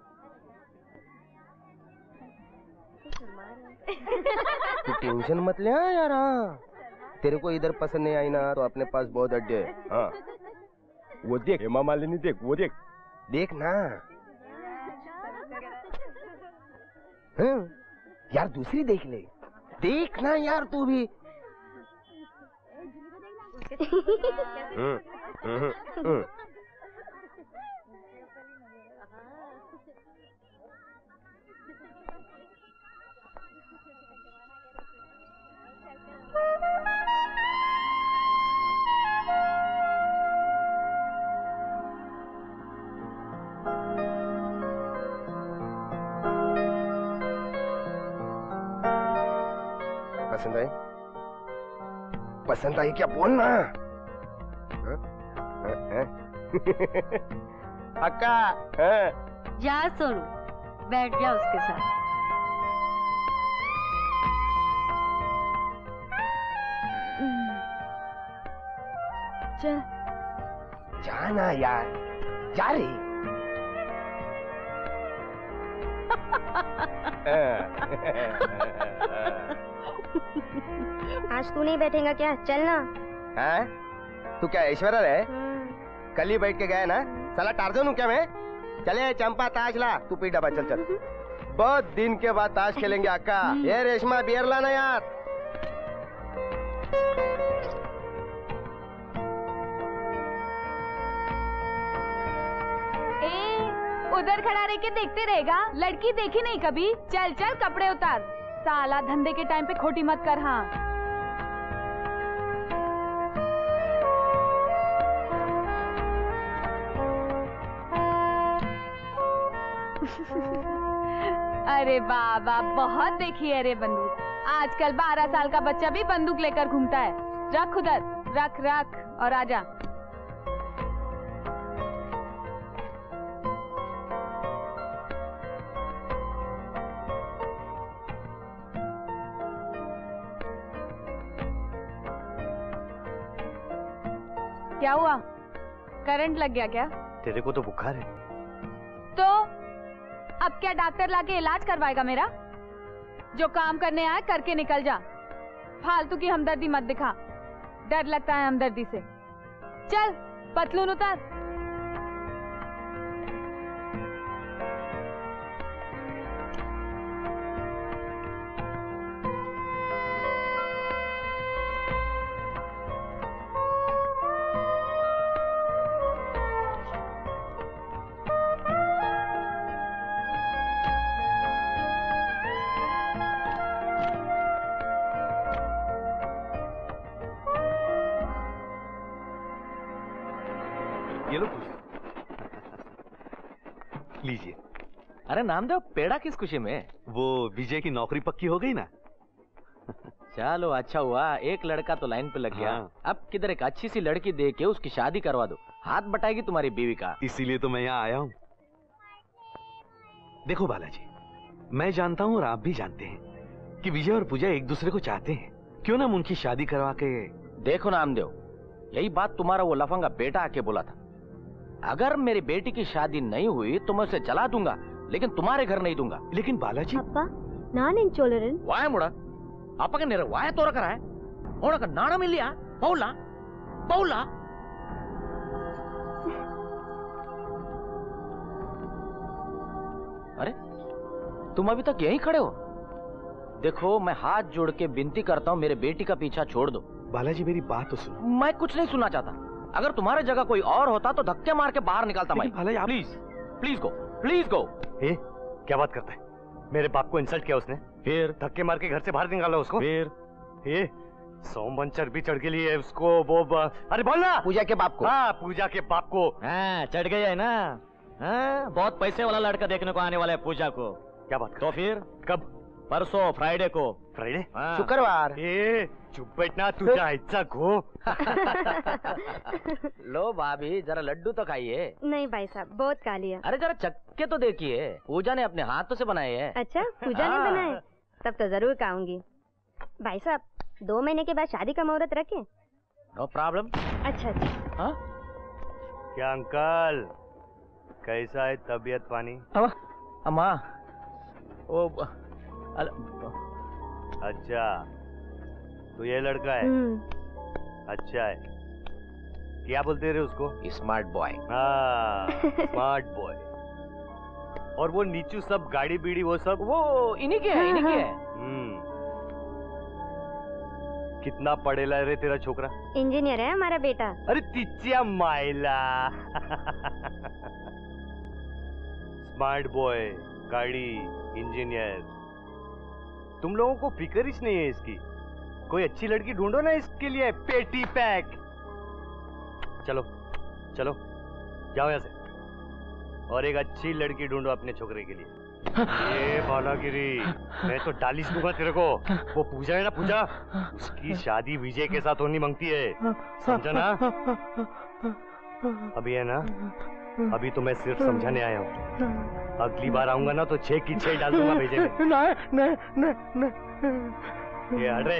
तू टेंशन मत ले यार। हाँ तेरे को इधर पसंद नहीं आई ना तो अपने पास बहुत अड्डे है। हाँ वो देख, हेमा मालिनी देख, वो देख देख ना। हाँ यार दूसरी देख ले, देख ना यार तू भी। हम्म हम्म हम्म पसंद आई? पसंद आई क्या बोलना? अक्का जा सोनू, बैठ जा उसके साथ। चल जाना यार, जा रही। आज तू नहीं बैठेगा क्या? चल ना। हैं? तू क्या ऐश्वर्या है? कल ही बैठ के गया ना, साला टार्जन हूँ क्या मैं? चले चंपा ताश ला, तू पी डबा, चल चल। बहुत दिन के बाद ताश खेलेंगे अक्का। ये रेशमा बियर लाना यार। ए, उधर खड़ा रह के देखते रहेगा? लड़की देखी नहीं कभी? चल चल कपड़े उतार। साला धंधे के टाइम पे खोटी मत कर। हाँ अरे बाबा, बहुत देखी है रे बंदूक। आजकल बारह साल का बच्चा भी बंदूक लेकर घूमता है। रख उधर, रख रख और आजा। क्या हुआ? करंट लग गया क्या? तेरे को तो बुखार है। तो अब क्या डॉक्टर लाके इलाज करवाएगा मेरा? जो काम करने आए करके निकल जा। फालतू की हमदर्दी मत दिखा, डर लगता है हमदर्दी से। चल पतलून उतार। ये लो लीजिए। अरे नामदेव, पेड़ा किस खुशी में? वो विजय की नौकरी पक्की हो गई ना। चलो अच्छा हुआ, एक लड़का तो लाइन पे लग गया। हाँ। अब किधर एक अच्छी सी लड़की दे के उसकी शादी करवा दो, हाथ बटाएगी तुम्हारी बीवी का। इसीलिए तो मैं यहाँ आया हूँ। देखो बालाजी, मैं जानता हूँ और आप भी जानते हैं कि विजय और पूजा एक दूसरे को चाहते हैं। क्यों ना हम उनकी शादी करवा के। देखो नामदेव, यही बात तुम्हारा वो लफंगा बेटा आके बोला था। अगर मेरी बेटी की शादी नहीं हुई तो मैं उसे जला दूंगा, लेकिन तुम्हारे घर नहीं दूंगा। लेकिन बालाजी ಅಪ್ಪ ನಾನೇನ್ ಚೋಳರನ್ ವಾಯ ಮುಡ ಅಪ್ಪಗೆ ನೀರ ವಾಯ ತೋರಕರ ಅವನಕ ನಾಣ ಮಿಲಿಯಾ ಪೌಲಾ ಪೌಲಾ अरे तुम अभी तक यहीं खड़े हो? देखो मैं हाथ जोड़ के विनती करता हूँ, मेरे बेटी का पीछा छोड़ दो। बालाजी मेरी बात तो सुनो। मैं कुछ नहीं सुनना चाहता। अगर तुम्हारे जगह कोई और होता तो धक्के मार के बाहर निकालता। मैं बालाजी आप... please please go, please go. ए, क्या बात करता है? मेरे बाप को इंसल्ट किया उसने, फिर धक्के मार के घर से बाहर निकाला उसको, फिर ए सोमवन चर्बी चढ़ के लिए उसको वो ब... अरे बोल ना। पूजा के बाप को। हाँ पूजा के बाप को। हाँ चढ़ गया है ना। हाँ बहुत पैसे वाला लड़का देखने को आने वाला है पूजा को। क्या बात? तो फिर कब? परसों फ्राइडे को। फ्राइडे? हाँ। शुक्रवार। ए चुप बैठना, तू जायचा घो। लो भाभी जरा लड्डू तो खाइए। नहीं भाई साहब, बहुत खा लिया। अरे जरा चक्के तो देखिए, पूजा ने अपने हाथों से बनाए हैं। अच्छा पूजा ने बनाए? तब तो जरूर खाऊंगी। भाई साहब दो महीने के बाद शादी का मुहूर्त रखे? No problem. अच्छा अच्छा। हाँ? क्या अंकल, कैसा है तबीयत पानी? अम्मा वो अल... अच्छा तो ये लड़का है? अच्छा है। क्या बोलते रहे उसको? Smart boy. हाँ स्मार्ट बॉय। और वो नीचू सब गाड़ी बीड़ी वो सब वो इन्हीं के है, इन्हीं के है। हम्म। कितना पढ़ेला रे तेरा छोकरा? इंजीनियर है हमारा बेटा। अरे तिचिया माइला। स्मार्ट बॉय, गाड़ी, इंजीनियर। तुम लोगों को फिक्र ही नहीं है इसकी। कोई अच्छी लड़की ढूंढो ना इसके लिए। पेटी पैक। चलो चलो जाओ यहाँ से और एक अच्छी लड़की ढूंढो अपने छोकरे के लिए। ये बालागिरी, मैं तो डालिस दूंगा तेरे को। वो पूजा है ना पूजा, उसकी शादी विजय के साथ होनी मांगती है, समझा ना? अभी है ना, अभी तो मैं सिर्फ समझाने आया हूँ। अगली बार आऊंगा ना तो छह की छह डाल दूंगा भेजे में। नहीं नहीं नहीं नहीं। ये हट रे।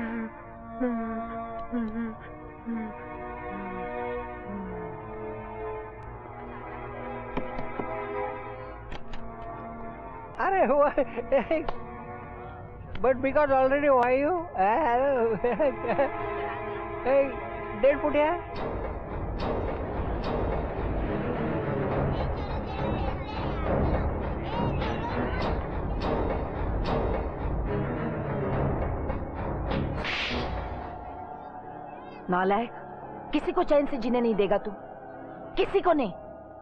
अरे हुआ but because already why you डेढ़ फुटिया। नालायक, किसी को चैन से जीने नहीं देगा तू, किसी को नहीं।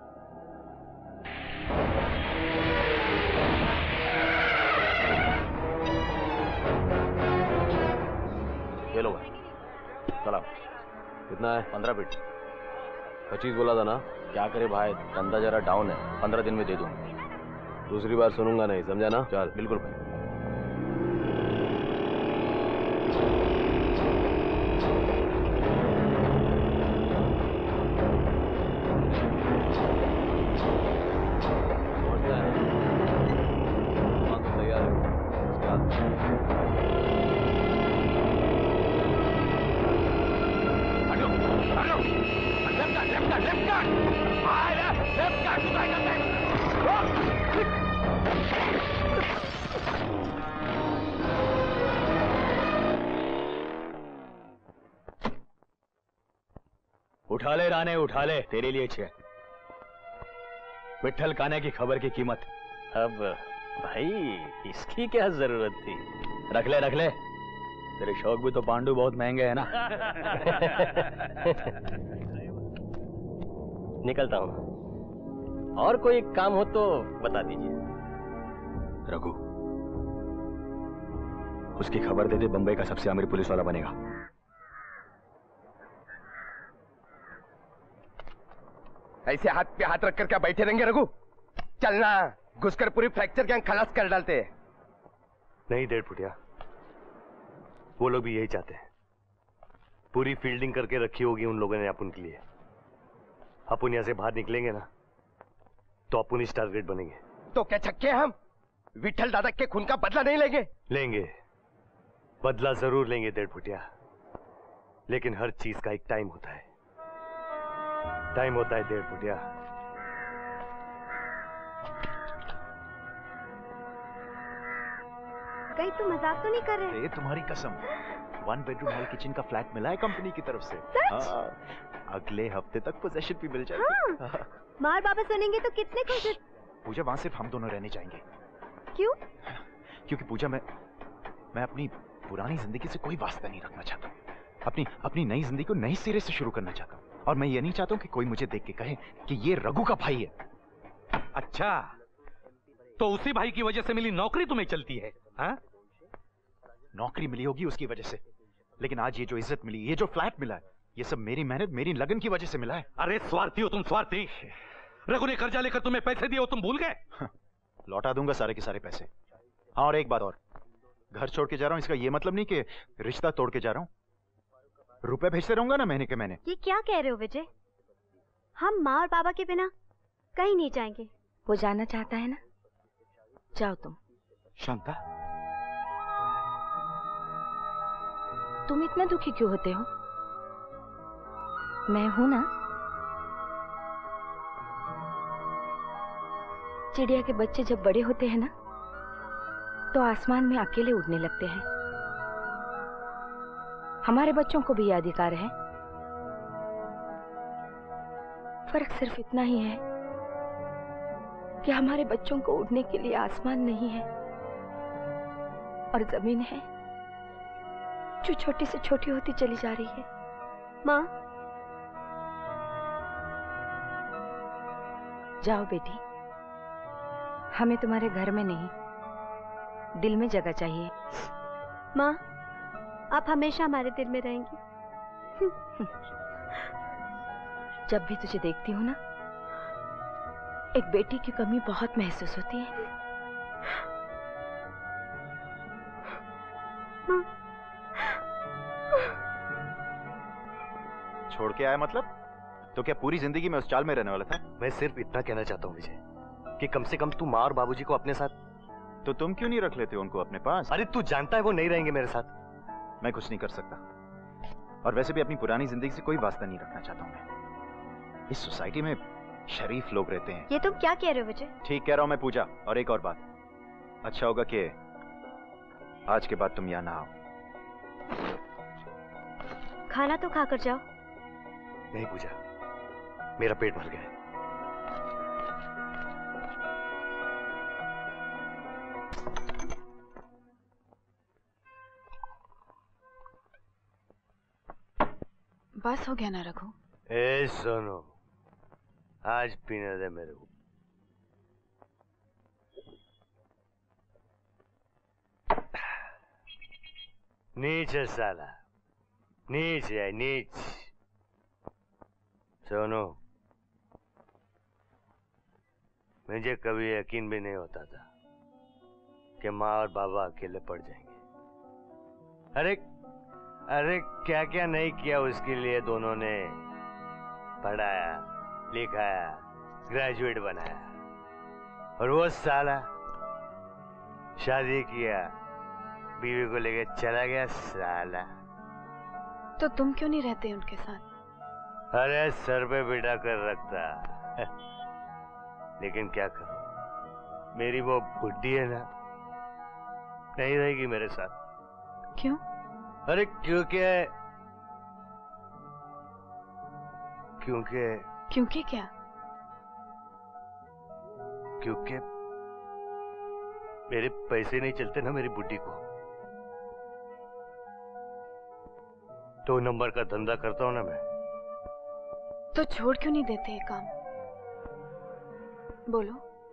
ये लो भाई, चला। कितना है? पंद्रह फीट। पच्चीस बोला था ना? क्या करे भाई, धंधा जरा डाउन है, पंद्रह दिन में दे दूँ। दूसरी बार सुनूंगा नहीं, समझा ना? चल। बिल्कुल भाई। उठा ले राणे, उठा ले, तेरे लिए छे। विट्ठल कान्हा की खबर की कीमत। अब भाई इसकी क्या जरूरत थी? रख ले रख ले, तेरे शौक भी तो पांडु बहुत महंगे हैं ना। निकलता हूं, और कोई काम हो तो बता दीजिए। रघु, उसकी खबर दे दे, बंबई का सबसे अमीर पुलिस वाला बनेगा। ऐसे हाथ पे हाथ रखकर क्या बैठे रहेंगे रघु? चलना, घुसकर पूरी फ्रैक्चर गैंग खलास कर डालते हैं। नहीं डेढ़ फुटिया, वो लोग भी यही चाहते हैं। पूरी फील्डिंग करके रखी होगी उन लोगों ने अपन के लिए। अपन यहां से बाहर निकलेंगे ना तो अपन ही टारगेट बनेंगे। तो क्या छक्के हम विट्ठल दादा के खून का बदला नहीं लेंगे? लेंगे, बदला जरूर लेंगे डेढ़ फुटिया, लेकिन हर चीज का एक टाइम होता है। टाइम होता है डेढ़ फुटिया। कहीं तुम मजाक तो नहीं कर रहे? ए, तुम्हारी कसम, वन बेडरूम हॉल किचन का फ्लैट मिला है कंपनी की तरफ से। हाँ, अगले हफ्ते तक पोजेशन भी मिल जाएगी। हाँ। मार बाबा सुनेंगे तो कितने खुश। पूजा, वहां सिर्फ हम दोनों रहने जाएंगे। क्यों? क्योंकि पूजा, मैं मैं अपनी पुरानी जिंदगी से कोई वास्ता नहीं रखना चाहता। अपनी अपनी नई जिंदगी को नई सिरे से शुरू करना चाहता हूँ। और मैं ये नहीं चाहता हूँ कि कोई मुझे देख के कहे कि ये रघु का भाई है। अच्छा, तो उसी भाई की वजह से मिली नौकरी तुम्हें चलती है? हाँ? नौकरी मिली होगी उसकी वजह से, लेकिन आज ये जो इज्जत मिली, ये जो फ्लैट मिला है, ये सब मेरी मेहनत, मेरी लगन की वजह से मिला है। अरे स्वार्थी हो तुम, स्वार्थी। रघु ने कर्जा लेकर तुम्हें पैसे दिए हो, तुम भूल गए? लौटा दूंगा सारे के सारे पैसे। हाँ, और एक बात और, घर छोड़ के जा रहा हूँ, इसका ये मतलब नहीं कि रिश्ता तोड़ के जा रहा हूँ। रुपए भेजते रहूंगा ना महीने के महीने। ये क्या कह रहे हो विजय? हम माँ और बाबा के बिना कहीं नहीं जाएंगे। वो जाना चाहता है ना, जाओ तुम। शांता, तुम इतना दुखी क्यों होते हो? मैं हूं ना। चिड़िया के बच्चे जब बड़े होते हैं ना तो आसमान में अकेले उड़ने लगते हैं। हमारे बच्चों को भी यह अधिकार है। फर्क सिर्फ इतना ही है कि हमारे बच्चों को उड़ने के लिए आसमान नहीं है और जमीन है जो छोटी से छोटी होती चली जा रही है। माँ, जाओ बेटी, हमें तुम्हारे घर में नहीं, दिल में जगह चाहिए। माँ, आप हमेशा हमारे दिल में रहेंगी। जब भी तुझे देखती हूँ ना, एक बेटी की कमी बहुत महसूस होती है। माँ, छोड़ के आया मतलब? तो क्या पूरी जिंदगी में उस चाल में रहने वाला था? मैं सिर्फ इतना कहना चाहता हूँ विजय कि कम से कम तू माँ और बाबूजी को अपने साथ। तो तुम क्यों नहीं रख लेते उनको अपने पास? अरे तू जानता है वो नहीं रहेंगे मेरे साथ। मैं कुछ नहीं कर सकता, और वैसे भी अपनी पुरानी जिंदगी से कोई वास्ता नहीं रखना चाहता हूँ मैं। इस सोसाइटी में शरीफ लोग रहते हैं। ये तुम क्या कह रहे हो विजय? ठीक कह रहा हूँ मैं पूजा। और एक और बात, अच्छा होगा कि आज के बाद तुम यहाँ ना आओ। खाना तो खाकर जाओ। नहीं पूजा, मेरा पेट भर गया है। बस हो गया ना रघु? ए सोनो, आज पीने दे मेरे को। नीच है साला, नीच है नीच। सोनो, मुझे कभी यकीन भी नहीं होता था कि माँ और बाबा अकेले पड़ जाएंगे। अरे अरे क्या क्या नहीं किया उसके लिए दोनों ने। पढ़ाया, लिखाया, ग्रेजुएट बनाया, और वो साला शादी किया, बीवी को लेके चला गया साला। तो तुम क्यों नहीं रहते उनके साथ? अरे सर पे बिठा कर रखता, लेकिन क्या करूं, मेरी वो बुड्ढी है ना, नहीं रहेगी मेरे साथ। क्यों? अरे क्योंकि क्योंकि क्योंकि क्या? क्योंकि मेरे पैसे नहीं चलते ना मेरी बुड्ढी को। दो नंबर का धंधा करता हूं ना मैं। तो छोड़ क्यों नहीं देते ये काम? बोलो।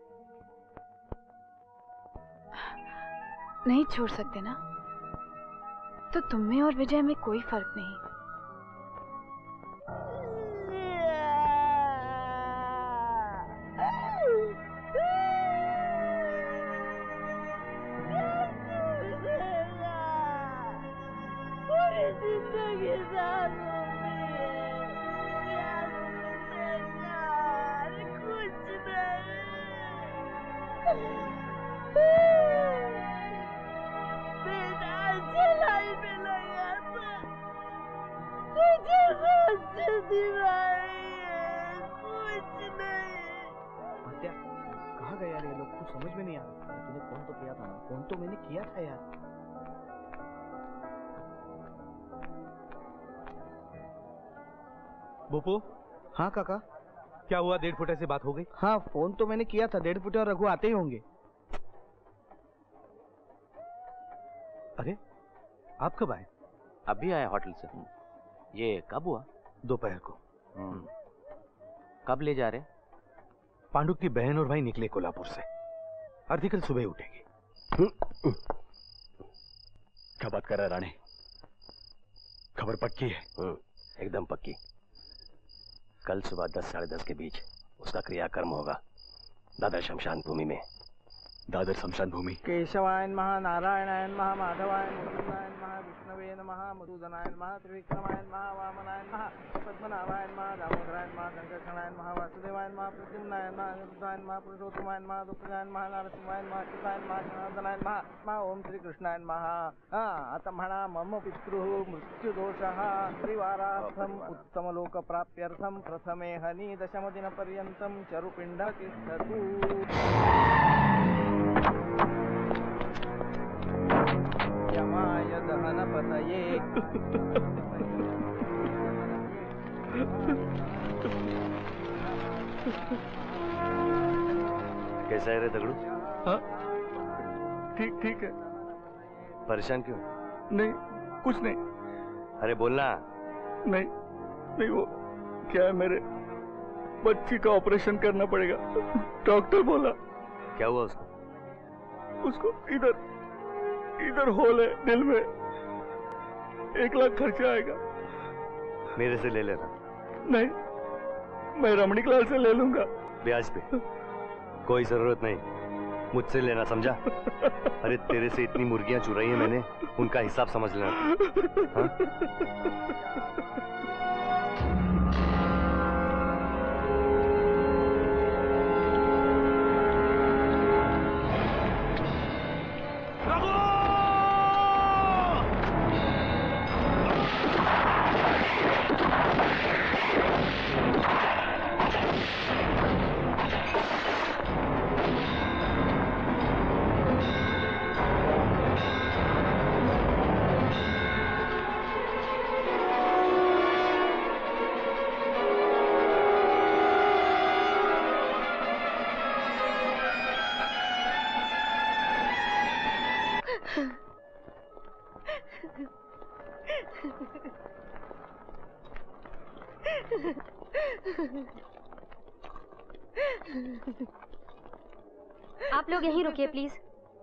नहीं छोड़ सकते ना? तो तुम में और विजय में कोई फर्क नहीं। कहाँ गए यार ये लोग? कुछ समझ में नहीं आ रहा। तूने फोन तो किया था ना? फोन तो मैंने किया था यार। बोपो। हाँ काका। क्या हुआ, डेढ़ फुटे से बात हो गई? हाँ फोन तो मैंने किया था, डेढ़ फुटे और रघु आते ही होंगे। अरे आप कब आए? अभी आया होटल से। ये कब हुआ? दोपहर को। कब ले जा रहे? पांडु की बहन और भाई निकले कोल्हापुर से, अर्धी कल सुबह उठेगी। क्या बात कर रहा है राणे? खबर पक्की है? एकदम पक्की। कल सुबह दस साढ़े दस के बीच उसका क्रियाकर्म होगा दादर शमशान भूमि में। दादर शमशान भूमि। केशवाय नमः, नारायणाय नमः, माधवाय नमः, विष्णवे नमः, मधुसूदनाय नमः, त्रिविक्रमाय नमः, वामनाय नमः, पद्मनाभाय नमः, दामोदराय नमः, संकर्षणाय नमः, वासुदेवाय नमः, प्रद्युम्नाय नमः, अनिरुद्धाय नमः, पुरुषोत्तमाय नमः, दुर्गाय नमः, नरसिंहाय नमः, अच्युताय नमः, जनार्दनाय नमः, नमः ओम श्री कृष्णाय नमः। हाँ अत म्हणा मम पितृः मृत्युदोषः त्रिवारार्थम् उत्तमलोकप्राप्त्यर्थं प्रथमे हनि दशमदिनपर्यन्तं चरुपिण्ड तिष्ठतु। यमाय दहनपतये। कैसा है रे दगड़ू? हाँ ठीक ठीक है। परेशान क्यों? नहीं कुछ नहीं। अरे बोलना। नहीं नहीं वो क्या है, मेरे बच्ची का ऑपरेशन करना पड़ेगा, डॉक्टर बोला। क्या हुआ उसको? उसको इधर इधर होल है दिल में, एक लाख खर्चा आएगा। मेरे से ले लेना। नहीं मैं रमणीक लाल से ले लूंगा। ब्याज पे? कोई जरूरत नहीं, मुझसे लेना, समझा? अरे तेरे से इतनी मुर्गियां चुराई हैं मैंने, उनका हिसाब समझ लेना। हाँ? आप लोग यहीं रुकिए प्लीज।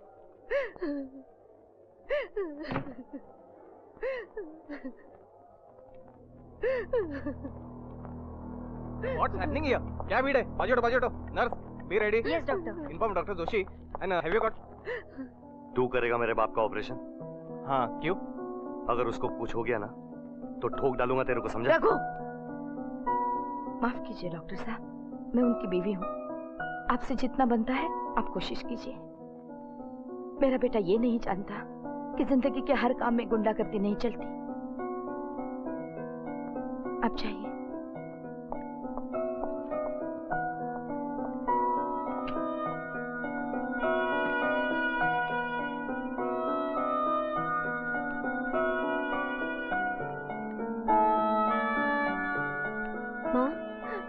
What's happening here? क्या भीड़ है? बाजू हटो, बाजू हटो। Nurse, be ready. Yes, doctor. Inform Doctor Joshi. And uh, have you got? तू करेगा मेरे बाप का ऑपरेशन? हाँ, क्यों? अगर उसको कुछ हो गया ना, तो ठोक डालूंगा तेरे को, समझा? रघु, माफ कीजिए डॉक्टर साहब, मैं उनकी बीवी हूँ। आपसे जितना बनता है आप कोशिश कीजिए। मेरा बेटा ये नहीं जानता कि जिंदगी के हर काम में गुंडागर्दी नहीं चलती। आप जाइए। माँ,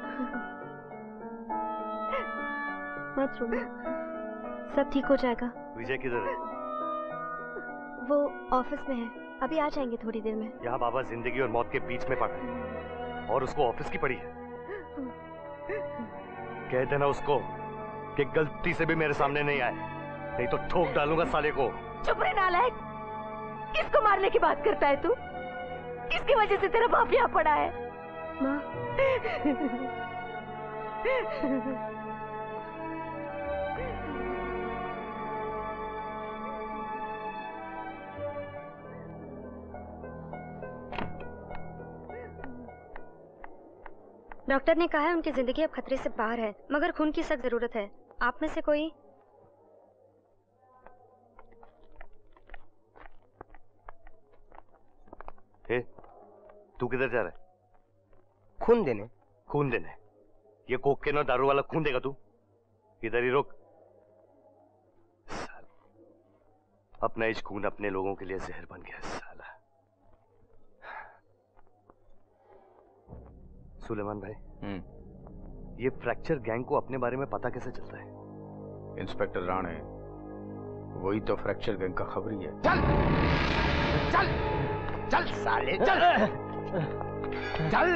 मत रो, सब ठीक हो जाएगा। विजय किधर है? वो ऑफिस में है, अभी आ जाएंगे थोड़ी देर में। यहाँ बाबा जिंदगी और मौत के बीच में पड़ा है और उसको ऑफिस की पड़ी है। कह देना उसको कि गलती से भी मेरे सामने नहीं आए, नहीं तो ठोक डालूंगा साले को। चुप रहे नालायक, किसको मारने की बात करता है तू? किसकी वजह से तेरा बाप यहाँ पड़ा है? माँ, डॉक्टर ने कहा है उनकी जिंदगी अब खतरे से बाहर है, मगर खून की सख्त जरूरत है। आप में से कोई? हे, तू किधर जा रहा है? खून देने। खून देने? ये कोकेन और दारू वाला खून देगा तू? इधर ही रुक। अपना इस खून अपने लोगों के लिए जहर बन गया साला। सुलेमान भाई, ये फ्रैक्चर गैंग को अपने बारे में पता कैसे चलता है? इंस्पेक्टर राणे, वही तो फ्रैक्चर गैंग का खबरी है। चल चल चल साले चल चल।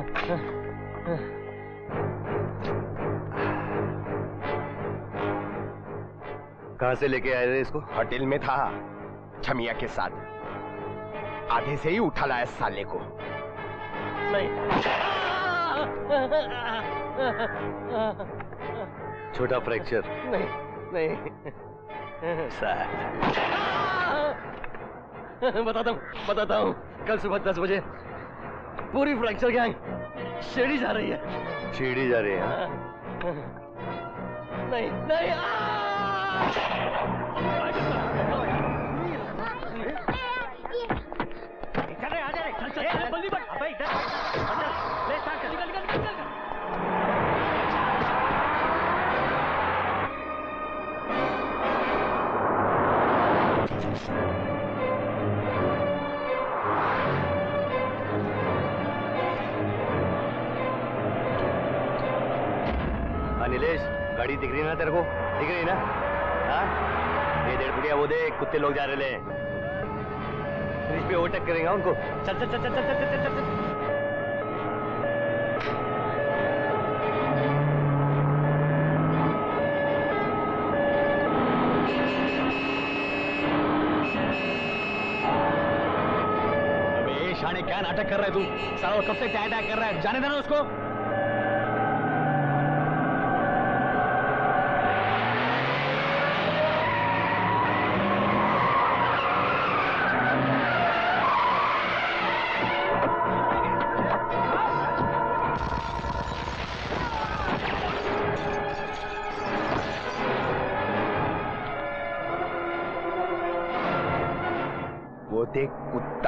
कहां से लेके आए थे इसको? होटल में था छमिया के साथ, आधे से ही उठा लाया साले को। छोटा फ्रैक्चर नहीं नहीं बताता हूँ बताता हूँ कल सुबह दस बजे पूरी फ्रैक्चर गैंग शिरडी जा रही है। शिरडी जा रही है? नहीं नहीं चल रहे, आ जा रहे, चल चल चल जल्दी बढ़। अबे इधर ले, स्टार्ट कर, निकल निकल निकल। नीलेश, गाड़ी दिख रही है ना तेरे को? दिख रही है ना? हाँ, ये डेढ़ फुटिया वो देख, कुत्ते लोग जा रहे हैं। ब्रिज पे ओवरटेक करेंगे उनको। चल चल चल चल चल चल चल चल चल। अबे शाने, क्या नाटक कर रहा है तू? साला कब से क्या अटैक कर रहा है? जाने देना उसको। देख कुत्ता।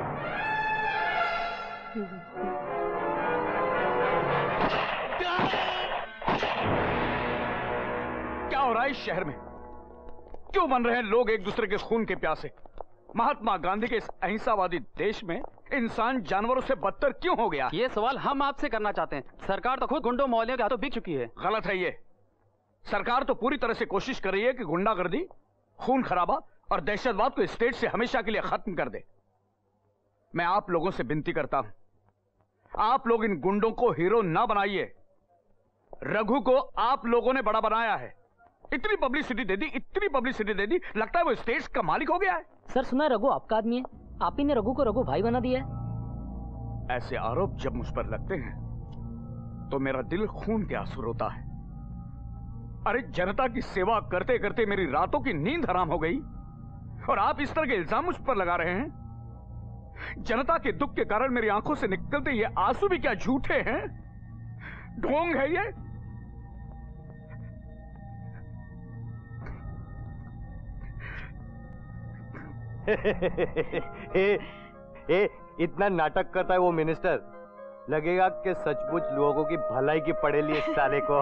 क्या हो रहा है इस शहर में? क्यों बन रहे हैं लोग एक दूसरे के खून के प्यासे? महात्मा गांधी के इस अहिंसावादी देश में इंसान जानवरों से बदतर क्यों हो गया? ये सवाल हम आपसे करना चाहते हैं। सरकार तो खुद गुंडों मोहल्लियों के हाथों बिक चुकी है। गलत है ये। सरकार तो पूरी तरह से कोशिश कर रही है कि गुंडागर्दी, खून खराबा और दहशतवाद को स्टेट से हमेशा के लिए खत्म कर दे। मैं आप लोगों से विनती करता हूं, आप लोग इन गुंडों को हीरो ना बनाइए। रघु को आप लोगों ने बड़ा बनाया है। इतनी पब्लिसिटी दे दी, इतनी पब्लिसिटी दे दी, लगता है वो स्टेज का मालिक हो गया है। सर सुना रघु आपका आदमी है, आप ही ने रघु को रघु भाई बना दिया है। ऐसे आरोप जब मुझ पर लगते हैं तो मेरा दिल खून के आंसू रोता है। अरे जनता की सेवा करते करते मेरी रातों की नींद हराम हो गई और आप इस तरह के इल्जाम मुझ पर लगा रहे हैं। जनता के दुख के कारण मेरी आंखों से निकलते ये आंसू भी क्या झूठे हैं? ढोंग है ये? ए, ए, इतना नाटक करता है वो मिनिस्टर, लगेगा कि सचमुच लोगों की भलाई की पड़ेली इस साले को।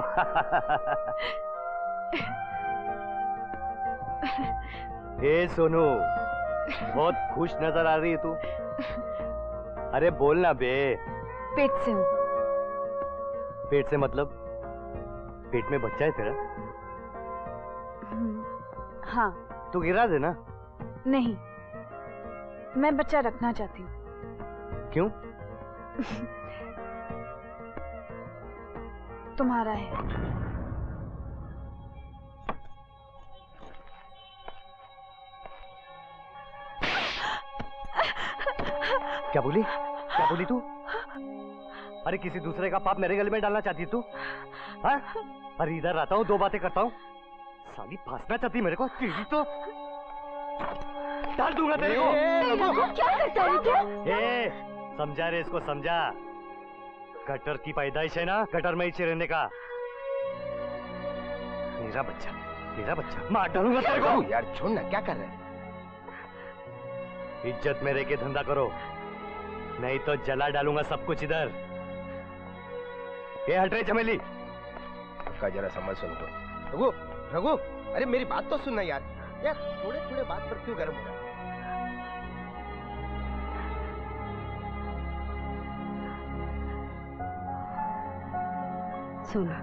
ए सोनू, बहुत खुश नजर आ रही है तू। अरे बोलना बे। पेट से हूँ। पेट से मतलब पेट में बच्चा है तेरा? हाँ। तू गिरा दे ना। नहीं, मैं बच्चा रखना चाहती हूँ। क्यों? तुम्हारा है। क्या बोली? क्या बोली तू? अरे किसी दूसरे का पाप मेरे गले में डालना चाहती तू? हाँ? अरे इधर आता हूँ, दो बातें करता हूँ, साली फांसना चाहती मेरे को। तेरी तो डाल दूंगा तेरे को। क्या करता है? ए, समझा रे इसको, समझा। गटर की पैदाइश है ना, गटर में ही रहने का। मेरा बच्चा, मेरा बच्चा मार डालूंगा तेरे को। यार छोड़ ना, क्या कर रहे हैं? इज्जत में रह के धंधा करो, नहीं तो जला डालूंगा सब कुछ इधर। ये हट रहे चमेली का जरा समझ सुन तो। रघु, रघु, अरे मेरी बात तो सुनना यार। यार थोड़े थोड़े बात पर क्यों गर्म हो रहा है? सुना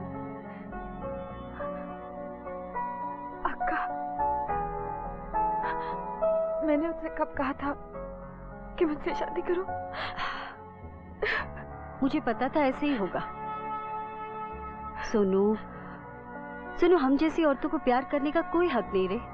अक्का, मैंने उससे कब कहा था कि मुझसे शादी करो? मुझे पता था ऐसे ही होगा। सोनू, सोनू, हम जैसी औरतों को प्यार करने का कोई हक नहीं रे।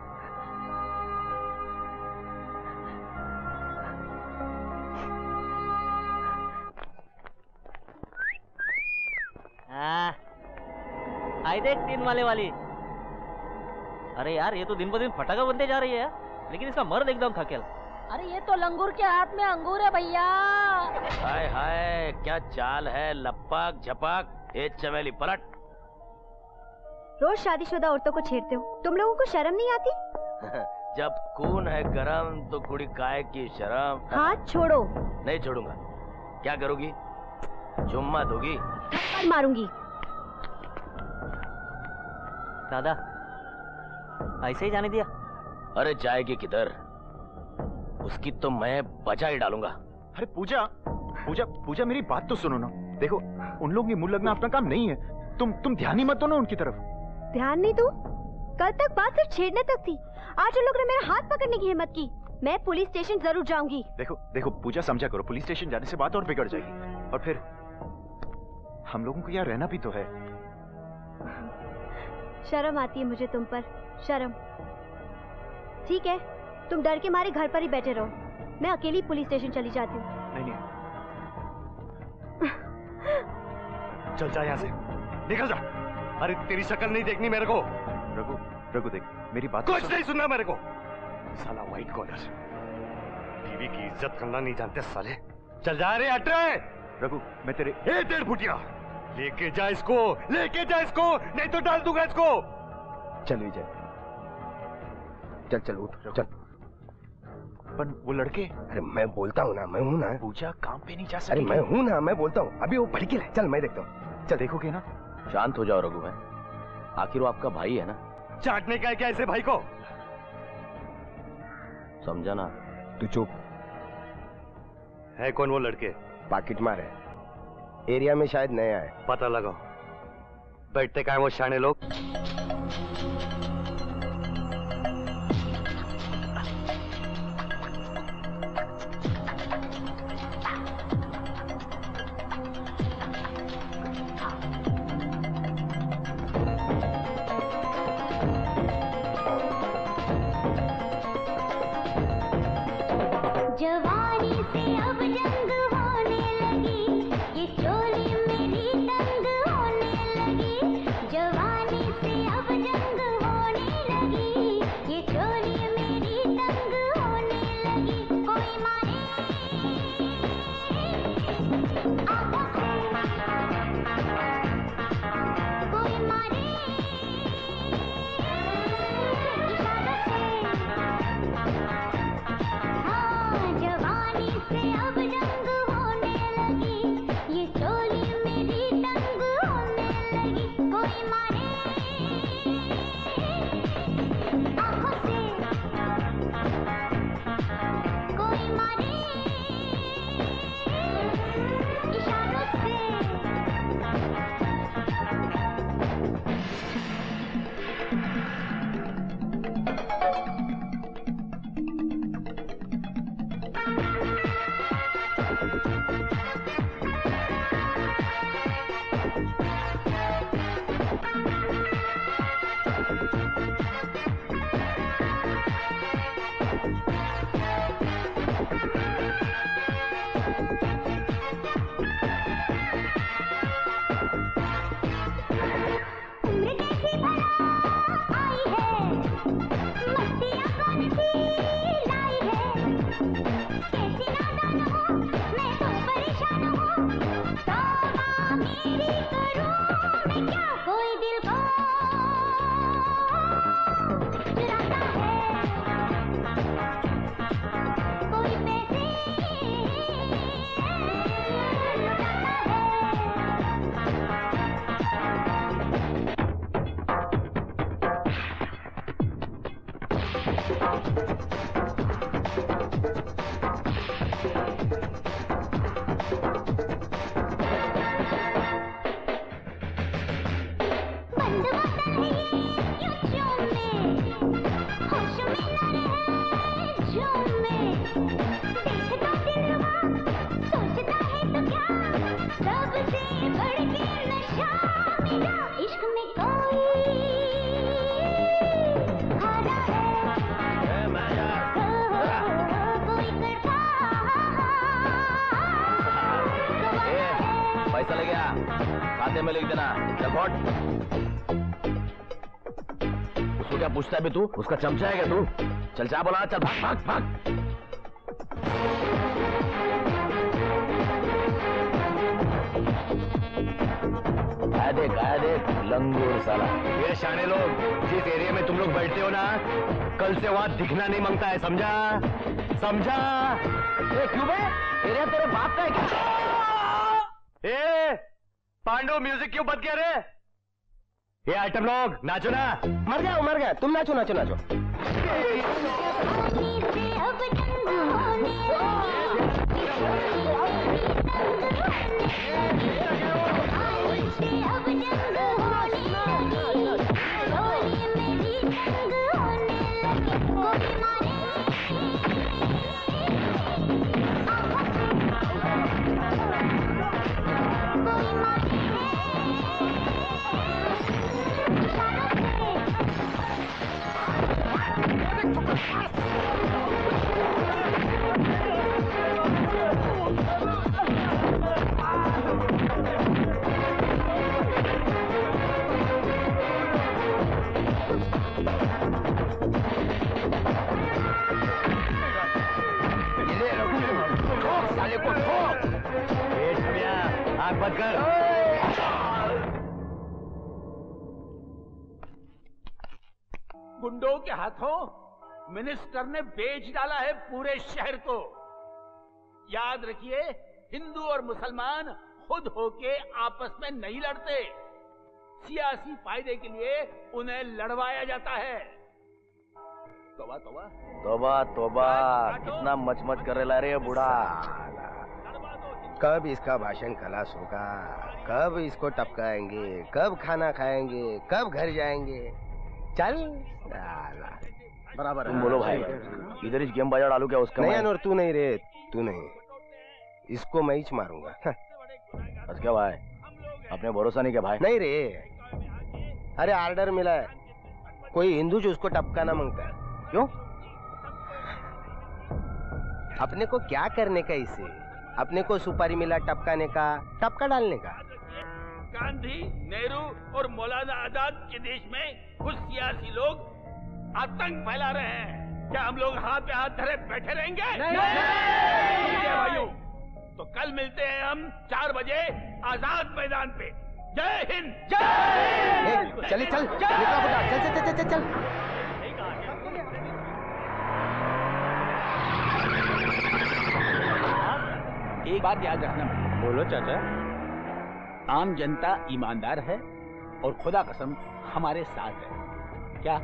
आई देख तीन वाले वाली। अरे यार ये तो दिन ब दिन फटाका बनते जा रही है यार, लेकिन इसका मर्द एकदम थकेल। अरे ये तो लंगूर के हाथ में अंगूर है भैया। हाय हाय, क्या चाल है, लपक झपक। ए चमेली पलट। रोज शादीशुदा औरतों को छेड़ते हो, तुम लोगों को शर्म नहीं आती? जब खून है गरम तो कुड़ी काय की शर्म। हाथ छोड़ो। नहीं छोड़ूंगा। क्या करोगी? चुम्मा दोगी? मारूंगी। दादा ऐसे ही जाने दिया? अरे जाएगी किधर, उसकी तो मैं बचा ही डालूंगा। अरे पूजा, पूजा, पूजा मेरी बात तो सुनो ना। देखो उन लोगों की मुंह लगना अपना काम नहीं है। तुम तुम ध्यान ही मत दो ना उनकी तरफ। ध्यान नहीं दूं? कल तक बात सिर्फ छेड़ने तक थी, आज उन लोगों ने मेरा हाथ पकड़ने की हिम्मत की। मैं पुलिस स्टेशन जरूर जाऊंगी। देखो देखो पूजा, समझा करो, पुलिस स्टेशन जाने से बात और बिगड़ जाएगी। और फिर हम लोगों को यहाँ रहना भी तो है। शर्म आती है मुझे तुम पर, शर्म। ठीक है, तुम डर के मारे घर पर ही बैठे रहो, मैं अकेली पुलिस स्टेशन चली जाती हूँ। नहीं नहीं, चल जा यहाँ से, निकल जा। अरे तेरी शक्ल नहीं देखनी मेरे को। रघु, रघु देख मेरी बात। कुछ नहीं सुनना मेरे को। साला व्हाइट कॉलर, बीवी की इज्जत करना नहीं जानते साले। चल जा रे, हट रहे। रघु मैं तेरे। ए डेढ़ फुटिया, लेके जा इसको, लेके जा इसको, नहीं तो डाल दूंगा इसको। चल विजय, चल चल उठ, चल। पर वो लड़के। अरे मैं बोलता हूँ ना, मैं हूँ ना। पूजा काम पे नहीं जा सकती। अरे मैं हूँ ना, मैं बोलता हूँ। अभी वो भड़की रहे, चल मैं देखता हूँ। चल देखोगे ना। शांत हो जाओ रघु भाई, आखिर वो आपका भाई है ना। चाटने का है क्या ऐसे भाई को? समझा ना। तू चुप। है कौन वो लड़के? पाकिट मार है, एरिया में शायद नया है। पता लगाओ। बैठते क्या है वो शाने लोग? पैसा ले गया, खाते में लिख देना। चल फोड़। उसको क्या पूछता है बे तू? उसका चमचा है क्या तू? चल जा बोला, चल भाग भाग भाग। आया देख आया देख लंगूर साला। ये शाने लोग, जिस एरिया में तुम लोग बैठते हो ना, कल से वहां दिखना नहीं मांगता है, समझा समझा? ए क्यों बे? एरिया तेरे बाप का है क्या? ए पांडु, म्यूजिक क्यों बंद किया रे? ये आइटम लोग नाचो ना। मर गया मर गया, तुम नाचो नाचो नाचो। साले को ठोक। आग बंद कर। गुंडों के हाथों मिनिस्टर ने बेच डाला है पूरे शहर को। याद रखिए, हिंदू और मुसलमान खुद होके आपस में नहीं लड़ते, सियासी फायदे के लिए उन्हें लड़वाया जाता है। तोबा तोबा तोबा तोबा, कितना मचमच कर रहा रे बूढ़ा। कब इसका भाषण खलास होगा? कब इसको टपकाएंगे? कब खाना खाएंगे? कब घर जाएंगे? चल बराबर तुम बोलो भाई, इधर इस गेम बाजार डालू क्या उसका? नहीं अनवर, तू नहीं रे, तू नहीं, इसको मैं ही मारूंगा। बस क्या भाई, अपने भरोसा नहीं क्या भाई? नहीं रे, अरे ऑर्डर मिला है, कोई हिंदू जो उसको टपकाना मांगता है। क्यों? अपने को क्या करने का इसे? अपने को सुपारी मिला टपकाने का, टपका डालने का। गांधी, नेहरू और मौलाना आजाद के देश में कुछ सियासी लोग आतंक फैला रहे हैं। क्या हम लोग हाथ पे हाथ धरे बैठे रहेंगे? नहीं, नहीं। भाइयों, तो कल मिलते हैं हम चार बजे आजाद मैदान पे। जय हिंद। जय। चले चल, निकला बुढ़ा, चल चल चल चल चल। एक बात याद रखना। बोलो चाचा। आम जनता ईमानदार है और खुदा कसम हमारे साथ है। क्या?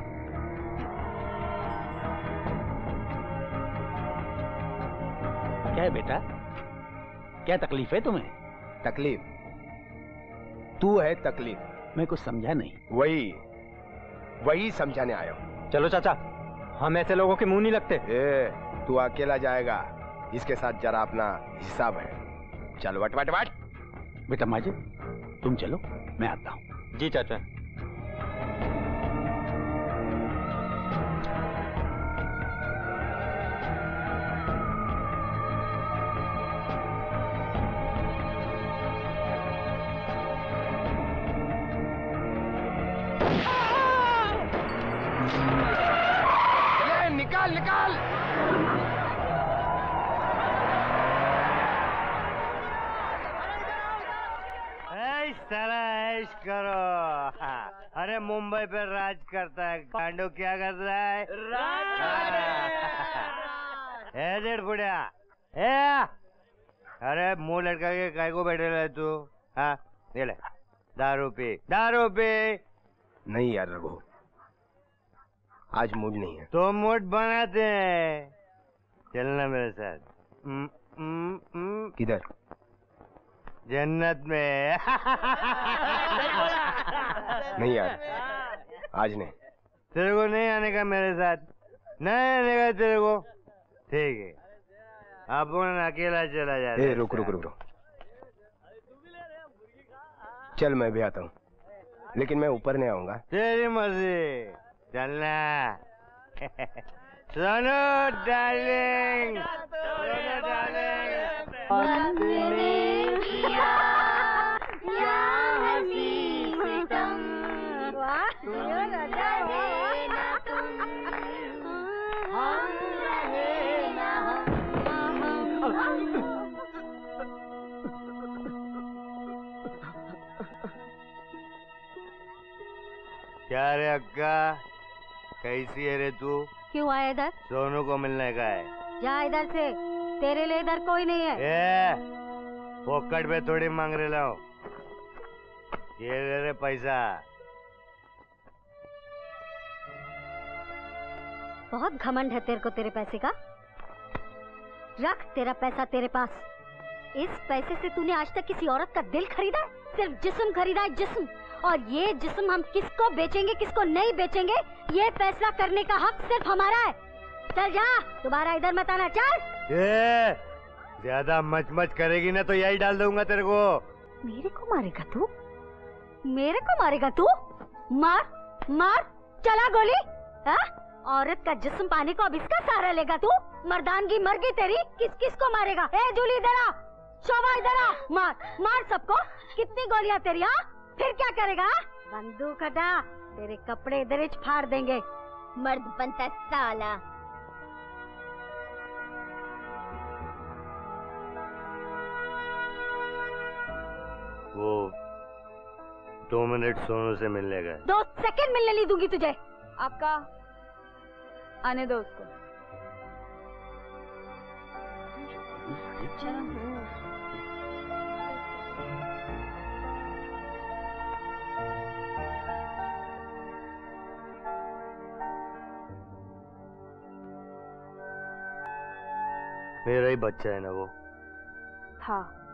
क्या है बेटा, क्या तकलीफ है तुम्हें? तकलीफ? तू है तकलीफ। मैं कुछ समझा नहीं। वही वही समझाने आया हूँ। चलो चाचा, हम ऐसे लोगों के मुंह नहीं लगते। ए, तू अकेला जाएगा, इसके साथ जरा अपना हिसाब है। चल वट वट वट। बेटा माजिद, तुम चलो, मैं आता हूँ। जी चाचा। निकाल निकाल। साला ऐश करो। अरे मुंबई पे राज करता है, पांडु क्या कर रहा है? राज बुढ़िया। ए, अरे मुंह लटका के काय को बैठे रहे तू? हाँ, ये ले दारू पी, दारू पी। नहीं यार रघु, आज मूड नहीं है। तो मूड बनाते हैं, चलना मेरे साथ। हम्म, हम्म, हम्म। किधर? जन्नत में। नहीं यार, आज नहीं। तेरे को नहीं आने का मेरे साथ? नहीं आने का तेरे को? ठीक है, अपन अकेला चला जाता। ए, रुक रुक रुक रुक। चल मैं भी आता हूँ, लेकिन मैं ऊपर नहीं आऊंगा। तेरी मर्जी, चलना। Sonu darling, Sonu darling. क्या रे अक्का, कैसी है रे तू? क्यों आया इधर? सोनू को मिलने का है। जा इधर से, तेरे लिए इधर कोई नहीं है। ए, पॉकेट पे थोड़ी मांग रहे लो, ये ले रे पैसा। बहुत घमंड है तेरे को तेरे पैसे का। रख तेरा पैसा तेरे पास। इस पैसे से तूने आज तक किसी औरत का दिल खरीदा? सिर्फ जिस्म खरीदा है, जिस्म। और ये जिस्म हम किसको बेचेंगे किसको नहीं बेचेंगे, ये फैसला करने का हक सिर्फ हमारा है। चल जा, दोबारा इधर मत आना। चल। ए, ज्यादा मच मच करेगी ना तो यही डाल दूंगा तेरे को। मेरे को मारेगा तू? मेरे को मारेगा तू? मार मार, चला गोली। हा? औरत का जिस्म पाने को अब इसका सहारा लेगा तू? मर्दानगी मर गई तेरी। किस किस को मारेगा? ए जूली इधर आ, शोभा इधर आ। मार मार सबको। कितनी गोलियां तेरी? हाँ, फिर क्या करेगा? बंदूक हटा, तेरे कपड़े इधर फाड़ देंगे। मर्द बनता साला। वो दो मिनट सोनू से मिलने गए। दो सेकंड मिलने नहीं दूंगी तुझे। आपका आने दो उसको। मेरा ही बच्चा है ना वो। था,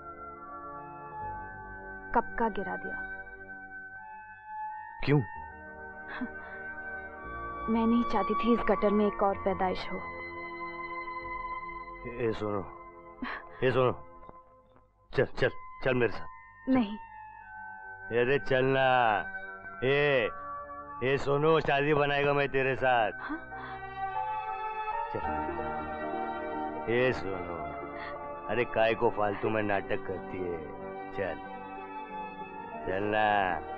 कब का गिरा दिया। क्यों? मैं नहीं चाहती थी इस गटर में एक और पैदाइश हो। ए सुनो, ए सुनो, चल चल चल मेरे साथ। नहीं। अरे चलना। ए ए सुनो, शादी बनाएगा मैं तेरे साथ। हाँ? चल। ए सुनो, अरे काय को फालतू में नाटक करती है। चल चलना।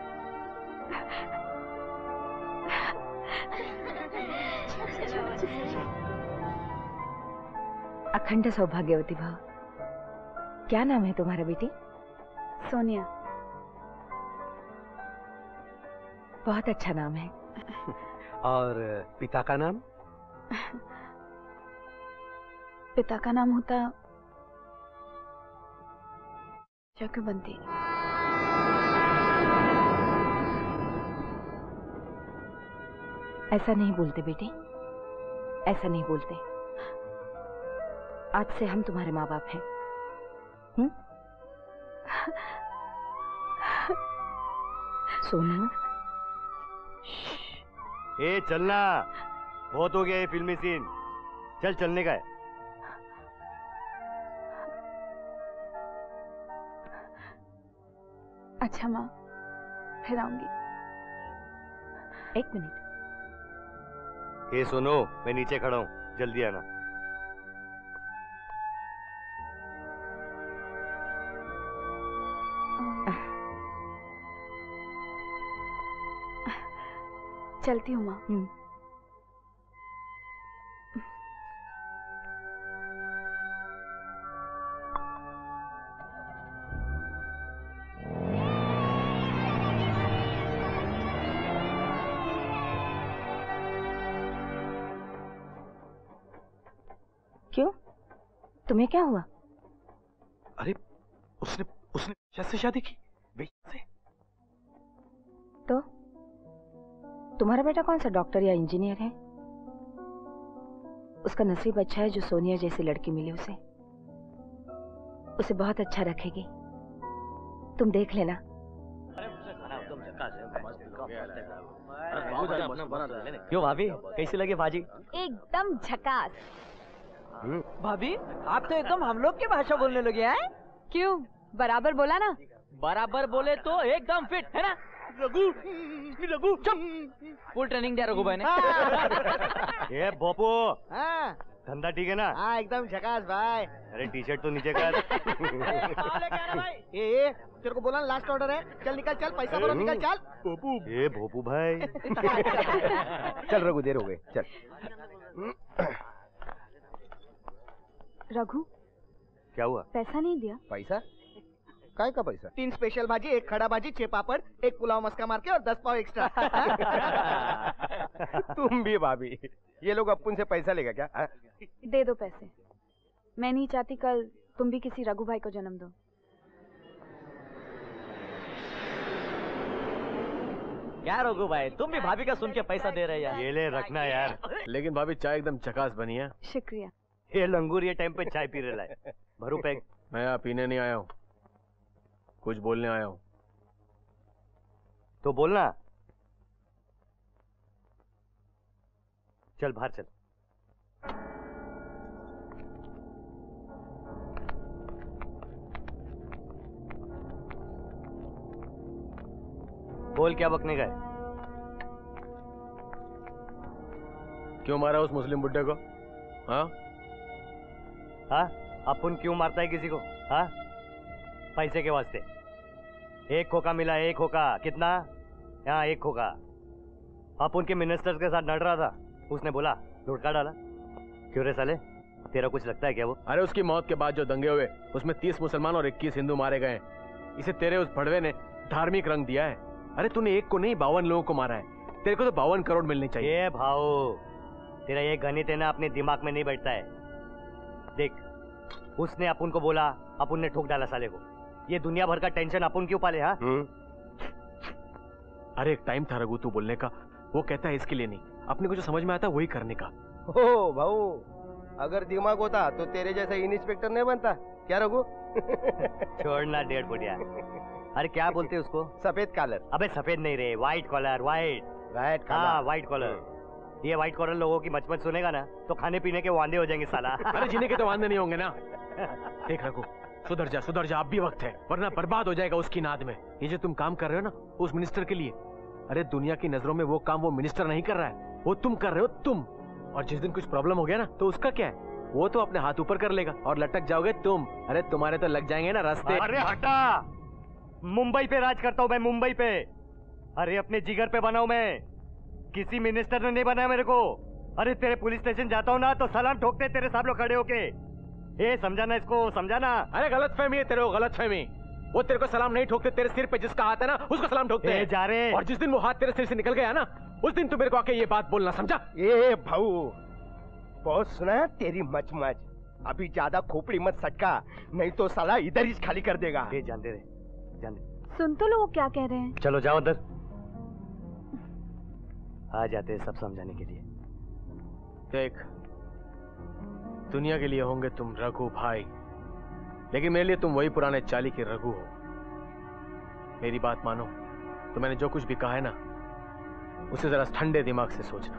अखंड सौभाग्यवती भव। क्या नाम है तुम्हारा बेटी? सोनिया। बहुत अच्छा नाम है। और पिता का नाम? पिता का नाम होता जगबंदी। ऐसा नहीं बोलते बेटी, ऐसा नहीं बोलते। आज से हम तुम्हारे माँ बाप हैं। हम्म? सोनू। ए चलना, बहुत हो गया ये फिल्मी सीन। चल चलने का है। अच्छा माँ, फिर आऊंगी। एक मिनट। ए सुनो, मैं नीचे खड़ा हूँ, जल्दी आना। चलती हूँ माँ। क्यों? तुम्हें क्या हुआ? अरे उसने उसने कैसे शादी की? से? तो तुम्हारा बेटा कौन सा डॉक्टर या इंजीनियर है? उसका नसीब अच्छा है जो सोनिया जैसी लड़की मिली उसे। उसे बहुत अच्छा रखेगी, तुम देख लेना। क्यों भाभी, कैसी लगी भाजी? एकदम झकास। भाभी आप तो एकदम हम लोग की भाषा बोलने लगे हैं। क्यों, बराबर बोला ना? बराबर बोले तो एकदम फिट है ना? रघु, रघु चुप। फुल ट्रेनिंग दिया रघु भाई ने। ये बोपो, हाँ धंधा ठीक है ना? हाँ एकदम झकास भाई। अरे टी शर्ट तो नीचे कर। ए, ए तेरे को बोला लास्ट ऑर्डर है, चल निकल चल, पैसा भरो निकल चल। भोपू, ये भोपू भाई। चल रघु, देर हो गई, चल। रघु, क्या हुआ? पैसा नहीं दिया? पैसा? काय का पैसा? तीन स्पेशल भाजी, एक खड़ा भाजी, छह पापड़, एक पुलाव मस्का मार के और दस पाव एक्स्ट्रा। तुम भी भाभी, ये लोग अपन से पैसा लेगा क्या? हा? दे दो पैसे, मैं नहीं चाहती कल तुम भी किसी रघु भाई को जन्म दो। क्या रघु भाई, तुम भी भाभी का सुन के पैसा दे रहे यार। ये ले रखना यार। लेकिन भाभी चाय एकदम चकास बनी है। शुक्रिया। ये लंगूर ये टाइम पे चाय पी रहा है। भरू पैक। मैं यहाँ पीने नहीं आया हूँ, कुछ बोलने आया हूँ। तो बोलना। चल बाहर चल। बोल, क्या बकने का है? क्यों मारा उस मुस्लिम बुड्ढे को? हाँ हाँ, अपन क्यों मारता है किसी को? हाँ, पैसे के वास्ते। एक खोखा मिला, एक खोखा कितना? यहाँ एक खोखा। अपन के मिनिस्टर्स के साथ लड़ रहा था, उसने बोला लुटका डाला। क्यों रे साले, तेरा कुछ लगता है क्या वो? अरे उसकी मौत के बाद जो दंगे हुए उसमें तीस मुसलमान और इक्कीस हिंदू मारे गए। इसे तेरे उस भड़वे ने धार्मिक रंग दिया है। अरे तूने एक को नहीं बावन लोगों को मारा है, तेरे को तो बावन करोड़ मिलने चाहिए। ये भाऊ, तेरा ये गणित है ना अपने दिमाग में नहीं बैठता है। देख, उसने अपन को बोला, अपन ने ठोक डाला साले को। ये दुनिया भर का टेंशन अपन क्यों पाले? हाँ, अरे एक टाइम था रघु तू बोलने का, वो कहता है इसके लिए नहीं, अपने को जो समझ में आता वही करने का। ओ भाऊ, अगर दिमाग होता तो तेरे जैसा इंस्पेक्टर नहीं बनता क्या रघु? छोड़ना डेढ़ फुटिया। अरे क्या बोलते उसको? सफेद कॉलर। अबे सफेद नहीं रे, white collar. White white collar. हाँ, व्हाइट कॉलर। ये व्हाइट कॉलर लोगों की मचमच सुनेगा ना तो खाने पीने के वांदे हो जाएंगे साला। अरे जीने के तो वांदे नहीं होंगे ना। देख रघु, सुधर जा सुधर जा, अब भी वक्त है, वरना बर्बाद हो जाएगा उसकी नाद में। ये जो तुम काम कर रहे हो ना उस मिनिस्टर के लिए, अरे दुनिया की नजरों में वो काम वो मिनिस्टर नहीं कर रहा है, वो तुम कर रहे हो तुम। और जिस दिन कुछ प्रॉब्लम हो गया ना तो उसका क्या है, वो तो अपने हाथ ऊपर कर लेगा और लटक जाओगे तुम। अरे तुम्हारे तो लग जाएंगे ना रास्ते। अरे हटा, मुंबई पे राज करता हूँ मैं, मुंबई पे। अरे अपने जिगर पे बनाऊ मैं, किसी मिनिस्टर ने नहीं बनाया मेरे को। अरे तेरे पुलिस स्टेशन जाता हूँ ना तो सलाम ठोकते तेरे सब लोग खड़े होके। ए समझाना इसको, समझाना। अरे गलत फहमी है तेरे को, गलत फहमी। वो तेरे को सलाम नहीं ठोकते, तेरे सिर पे जिसका हाथ है ना उसको सलाम ठोकते हैं। जा रहे। और जिस दिन वो हाथ तेरे सिर से निकल गया ना उस दिन तू मेरे को आके ये बात बोलना, समझा? ए भाऊ, बहुत सुना है तेरी मचमच, अभी ज्यादा खोपड़ी मत सटका, नहीं तो साला इधर ही खाली कर देगा। ए जानते रहे, जानते। सुन तो लो वो क्या कह रहे हैं। चलो जाओ उधर, आ जाते हैं सब समझाने के लिए। देख, दुनिया के लिए होंगे तुम रघु भाई, लेकिन मेरे लिए तुम वही पुराने चाली के रघु हो। मेरी बात मानो तो मैंने जो कुछ भी कहा है ना उसे जरा ठंडे दिमाग से सोचना।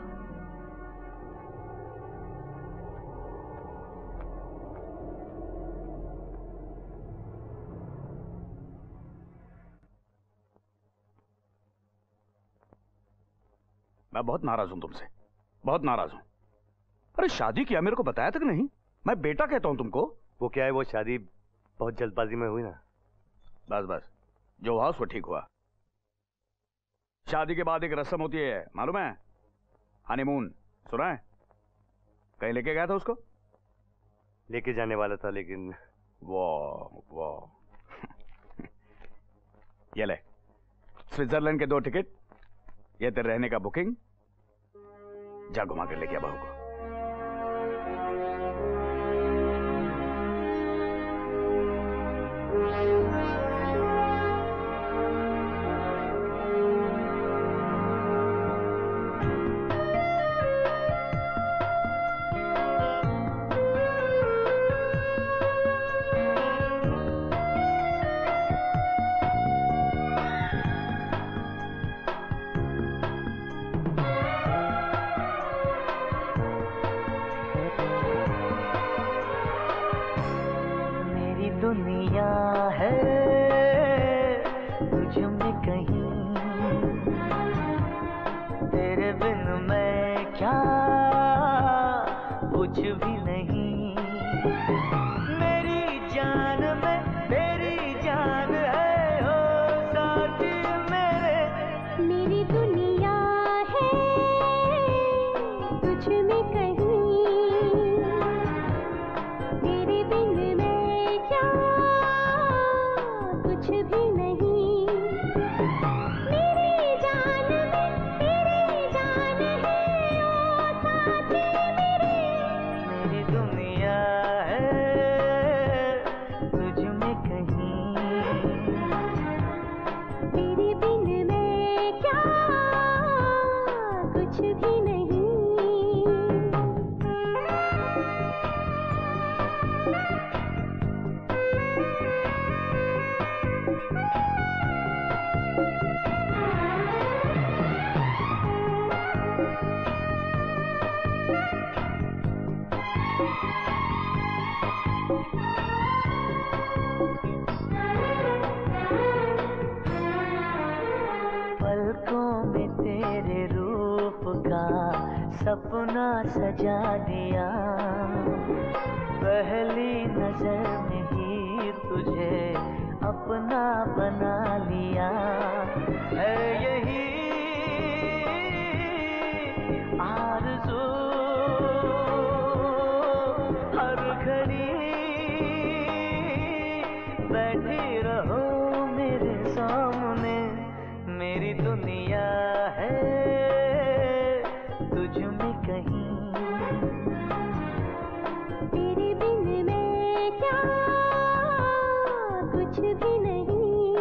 मैं बहुत नाराज हूं तुमसे, बहुत नाराज हूं। अरे शादी किया मेरे को बताया तक नहीं, मैं बेटा कहता हूं तुमको। वो क्या है, वो शादी बहुत जल्दबाजी में हुई ना। बस बस, जो हुआ उसको ठीक हुआ। शादी के बाद एक रस्म होती है मालूम है, हनीमून, सुना है? कहीं लेके गया था उसको? लेके जाने वाला था लेकिन। वाह वाह। ये ले स्विट्जरलैंड के दो टिकट, ये तेरे रहने का बुकिंग, जा घुमा कर लेके आ बहू को। दुनिया है तुझ में कहीं, तेरे बिन मैं क्या कुछ भी नहीं। मेरी जान में तेरी जान है हो साथी मेरे, मेरी दुनिया है तुझ में कहीं, तेरे बिन मैं क्या कुछ भी नहीं। मेरी जान में तेरी जान है ओ साथी मेरे, मेरी दुनिया है तुझ में कहीं, तेरे बिन मैं क्या कुछ भी नहीं। पलकों में तेरे रूप का सपना सजा दिया, पहली नजर में ही तुझे अपना बना लिया। है यही आरज़ू हर घड़ी बैठी रहो मेरे सामने, मेरी दुनिया है तुझ में कहीं, तेरे बिन मैं क्या कुछ भी नहीं।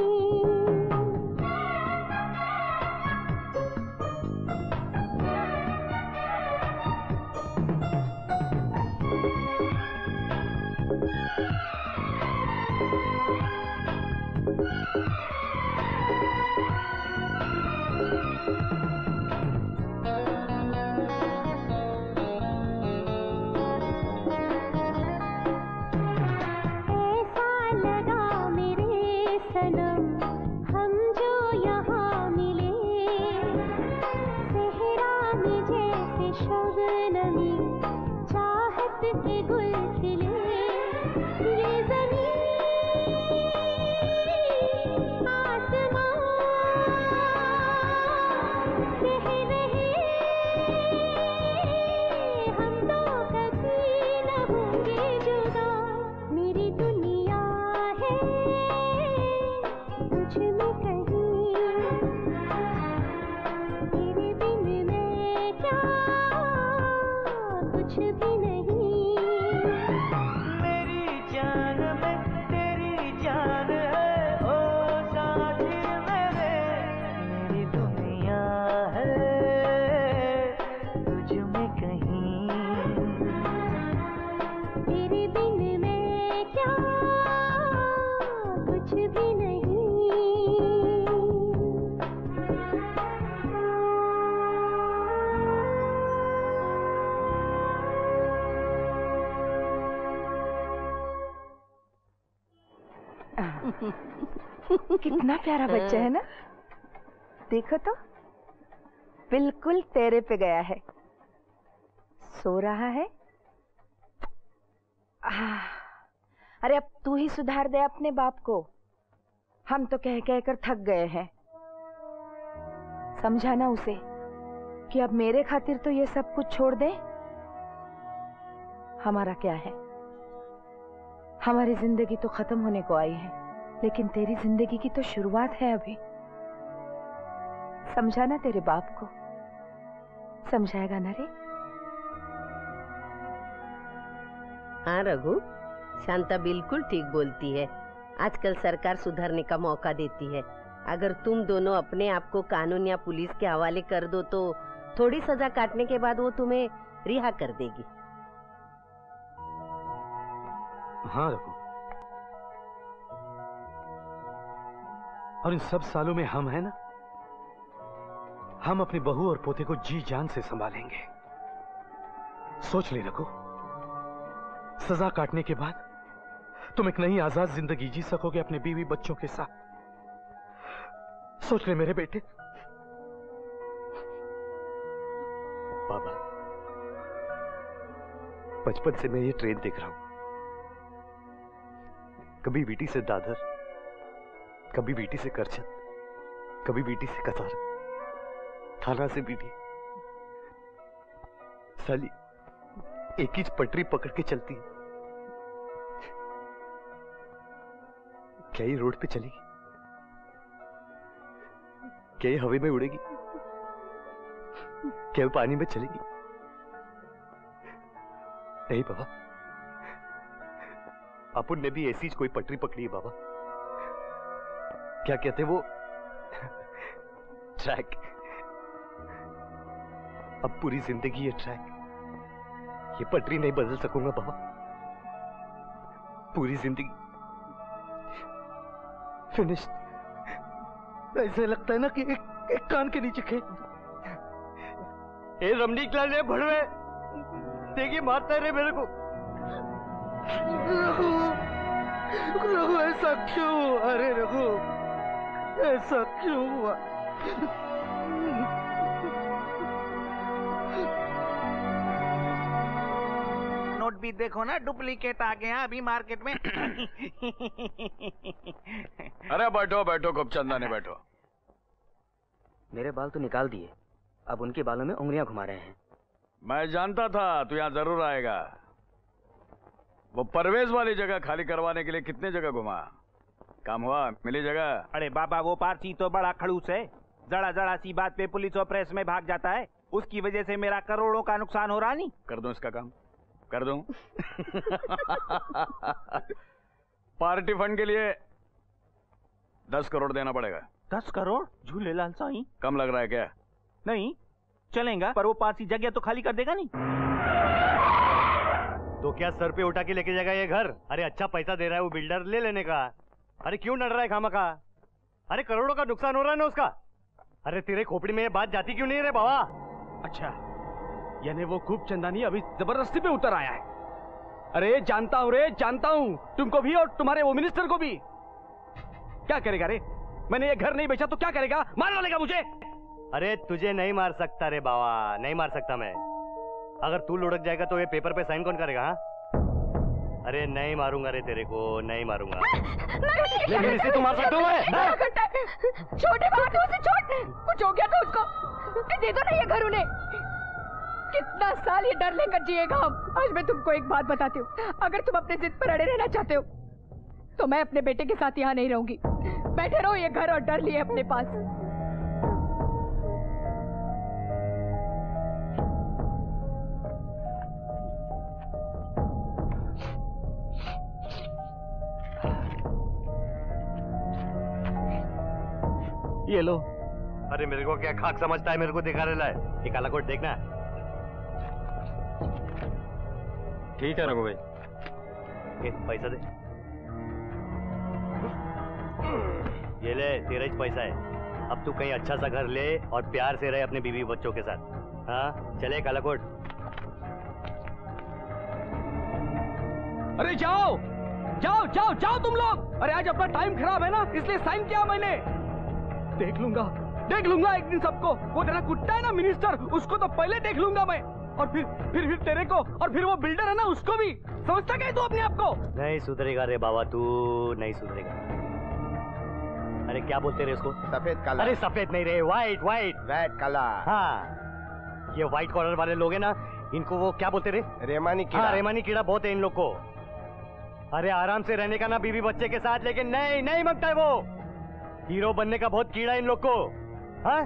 ऐसा लगा मेरे सनम हम जो यहाँ मिले, सहरा में जैसे शबनमी चाहत के गुल खिले। ये ज़मीन आसमां कह रहे हम तो कभी न होंगे जुदा। मेरी दुनिया है तुझ में कहीं, तेरे बिन मैं क्या कुछ भी नहीं। मेरी जान में तेरी जान है ओ साथी मेरे, मेरी दुनिया है तुझ में कहीं, तेरे बिन मैं क्या कुछ भी नहीं। कितना प्यारा बच्चा है ना, देखो तो बिल्कुल तेरे पे गया है, सो रहा है। आह, अरे अब तू ही सुधार दे अपने बाप को, हम तो कह कह कर थक गए हैं। समझाना उसे कि अब मेरे खातिर तो ये सब कुछ छोड़ दे। हमारा क्या है, हमारी जिंदगी तो खत्म होने को आई है, लेकिन तेरी जिंदगी की तो शुरुआत है अभी। समझाना तेरे बाप को, समझाएगा ना रे? हाँ रघु, शांता बिल्कुल ठीक बोलती है। आजकल सरकार सुधरने का मौका देती है। अगर तुम दोनों अपने आप को कानून या पुलिस के हवाले कर दो तो थोड़ी सजा काटने के बाद वो तुम्हें रिहा कर देगी। हाँ रघु, और इन सब सालों में हम है ना, हम अपनी बहू और पोते को जी जान से संभालेंगे। सोच ले रघु, सजा काटने के बाद तुम एक नई आजाद जिंदगी जी सकोगे अपने बीवी बच्चों के साथ। सोच ले मेरे बेटे। बाबा, बचपन से मैं ये ट्रेन देख रहा हूं। कभी वीटी से दादर, कभी वीटी से करछत, कभी वीटी से कसार, थाना से वीटी। साली एक ही पटरी पकड़ के चलती है। क्या ये रोड पे चलेगी? क्या ये हवा में उड़ेगी? क्या ये पानी में चलेगी? नहीं बाबा, अपुन ने भी ऐसी कोई पटरी पकड़ी है बाबा। क्या कहते वो ट्रैक। अब पूरी जिंदगी ये ट्रैक, ये पटरी नहीं बदल सकूंगा बाबा। पूरी जिंदगी फिनिश्ड। ऐसे लगता है ना कि एक, एक कान के नीचे खेत। ए रमनी क्लास भड़वे देखिए मारता है रे मेरे को। रघु, रघु ऐसा क्यों? अरे रघु, ऐसा क्यों हुआ? नोट भी देखो ना, डुप्लीकेट आ गया अभी मार्केट में। अरे बैठो बैठो खूबचंदा ने बैठो। मेरे बाल तो निकाल दिए, अब उनके बालों में उंगलियां घुमा रहे हैं। मैं जानता था तू यहाँ जरूर आएगा। वो परवेज वाली जगह खाली करवाने के लिए कितने जगह घुमा, काम हुआ? मिली जगह? अरे बाबा, वो पारसी तो बड़ा खड़ूस है। जरा जरा सी बात पे पुलिस और प्रेस में भाग जाता है। उसकी वजह से मेरा करोड़ों का नुकसान हो रहा नहीं। कर दूं इसका काम? कर दूं? पार्टी फंड के लिए दस करोड़ देना पड़ेगा। दस करोड़? झूलेलाल साईं, कम लग रहा है क्या? नहीं चलेगा, पर वो पारसी जगह तो खाली कर देगा नहीं। तो क्या सर पे उठा के लेके जाएगा ये घर? अरे अच्छा पैसा दे रहा है वो बिल्डर, ले लेने का। अरे क्यों नड़ रहा है खामखा? अरे करोड़ों का नुकसान हो रहा है ना उसका। अरे तेरे खोपड़ी में ये बात जाती क्यों नहीं रे बाबा? अच्छा, यानी वो खूब चंदानी अभी जबरदस्ती पे उतर आया है। अरे जानता हूँ रे, जानता हूँ, तुमको भी और तुम्हारे वो मिनिस्टर को भी। क्या करेगा रे? मैंने ये घर नहीं बेचा तो क्या करेगा? मार डालेगा मुझे। अरे तुझे नहीं मार सकता रे बाबा, नहीं मार सकता मैं। अगर तू लुढ़क जाएगा तो ये पेपर पे साइन कौन करेगा? हाँ? अरे नहीं मारूंगा रे तेरे को, नहीं मारूंगा। लेकिन इसे तू मार सकता हूँ मैं। छोटे बात है उसे, छोड़। कुछ हो गया तो उसको दे दो ना ये घर उन्हें। कितना साल ये डर लेकर जिएगा हम। आज मैं तुमको एक बात बताती हूँ, अगर तुम अपने जिद पर अड़े रहना चाहते हो तो मैं अपने बेटे के साथ यहाँ नहीं रहूंगी। बैठे रहो ये घर और डर लिए अपने पास। ये लो। अरे मेरे को क्या खाक समझता है? मेरे को दिखा रहा है। ये काला कोट देखना। ठीक है रघु भाई, ये पैसा दे। ये ले, तेरा ही पैसा है। अब तू कहीं अच्छा सा घर ले और प्यार से रहे अपने बीवी बच्चों के साथ। हाँ चले काला कोट। अरे जाओ जाओ जाओ जाओ तुम लोग। अरे आज अपना टाइम खराब है ना, इसलिए साइन किया मैंने। देख लूंगा देख लूंगा एक दिन सबको। वो तेरा कुत्ता है ना मिनिस्टर, उसको तो पहले देख लूंगा मैं। और फिर फिर फिर तेरे को, और फिर वो बिल्डर है ना उसको भी। समझता क्या तू अपने आप को? नहीं सुधरेगा रे बाबा, तू नहीं सुधरेगा। अरे क्या बोलते रे इसको? सफेद काला। अरे सफेद नहीं रे, व्हाइट व्हाइट रेड काला। हाँ, ये व्हाइट कॉलर वाले लोग हैं ना, इनको वो क्या बोलते रे? रेमानी कीड़ा। हाँ, रेमानी कीड़ा बहुत है इन लोग को। अरे आराम से रहने का ना बीवी बच्चे के साथ, लेकिन नहीं नहीं मांगता है वो। हीरो बनने का बहुत कीड़ा इन लोग को। हाँ?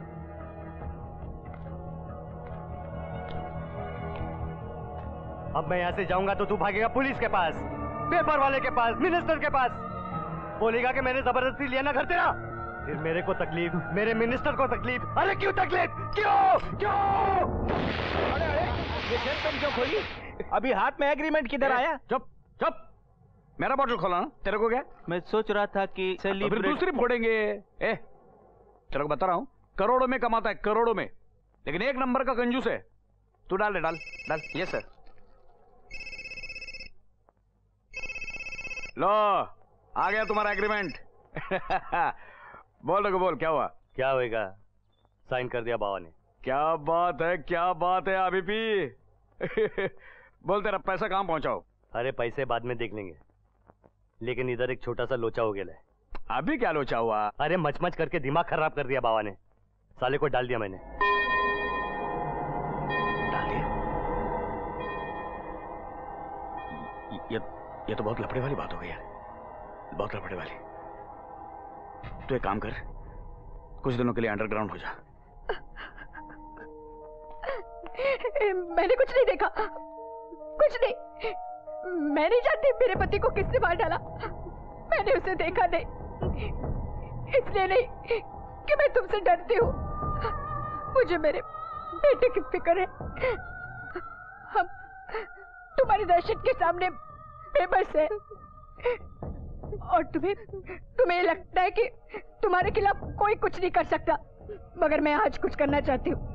अब मैं यहाँ से जाऊंगा तो तू भागेगा पुलिस के पास, पेपर वाले के पास, मिनिस्टर के पास। बोलेगा कि मैंने जबरदस्ती लिया ना घर तेरा। फिर मेरे को तकलीफ, मेरे मिनिस्टर को तकलीफ। अरे क्यों तकलीफ? क्यों क्यों? अरे अरे ये शेर पेन क्यों खोली? अभी हाथ में एग्रीमेंट किधर आया? चुप चुप, मेरा बॉटल खोला ना, तेरे को क्या? मैं सोच रहा था कि तो फिर दूसरी फोड़ेंगे। ए, तेरे को बता रहा हूँ, करोड़ों में कमाता है, करोड़ों में, लेकिन एक नंबर का कंजूस है। तू डाल दे, डाल डाल। Yes sir. लो आ गया तुम्हारा एग्रीमेंट। बोल रघु बोल, क्या हुआ? क्या होएगा, साइन कर दिया बाबा ने। क्या बात है, क्या बात है आबीपी। बोल तेरा पैसा कहाँ पहुंचाओ? अरे पैसे बाद में देख लेंगे, लेकिन इधर एक छोटा सा लोचा हो गया है। अभी क्या लोचा हुआ? अरे मच मच करके दिमाग खराब कर दिया बाबा ने, साले को डाल दिया मैंने। डाल दिया? ये ये तो बहुत लफड़े वाली बात हो गई यार, बहुत लफड़े वाली। तो एक काम कर, कुछ दिनों के लिए अंडरग्राउंड हो जा। मैंने कुछ नहीं देखा, कुछ नहीं। मैं नहीं जानती मेरे पति को किसने मार डाला। मैंने उसे देखा नहीं, इसलिए नहीं कि मैं तुमसे डरती हूँ। मुझे मेरे बेटे की फिक्र है। हम तुम्हारी दहशत के सामने बेबस है, और तुम्हें तुम्हें लगता है कि तुम्हारे खिलाफ कोई कुछ नहीं कर सकता, मगर मैं आज कुछ करना चाहती हूँ।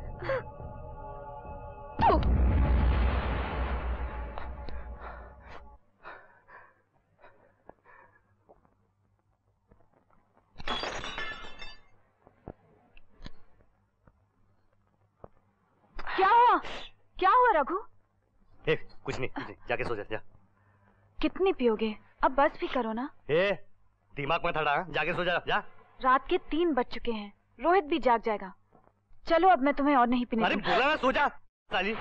क्या हुआ, क्या हुआ रघु? ए, कुछ नहीं, कुछ नहीं, जाके सो जा, जा। कितनी पियोगे, अब बस भी करो ना। ए, दिमाग में थड़ा, जाके सो जा, जा। रात के तीन बज चुके हैं, रोहित भी जाग जाएगा। चलो अब मैं तुम्हें और नहीं पीने अरे बोला ना सो जा साली।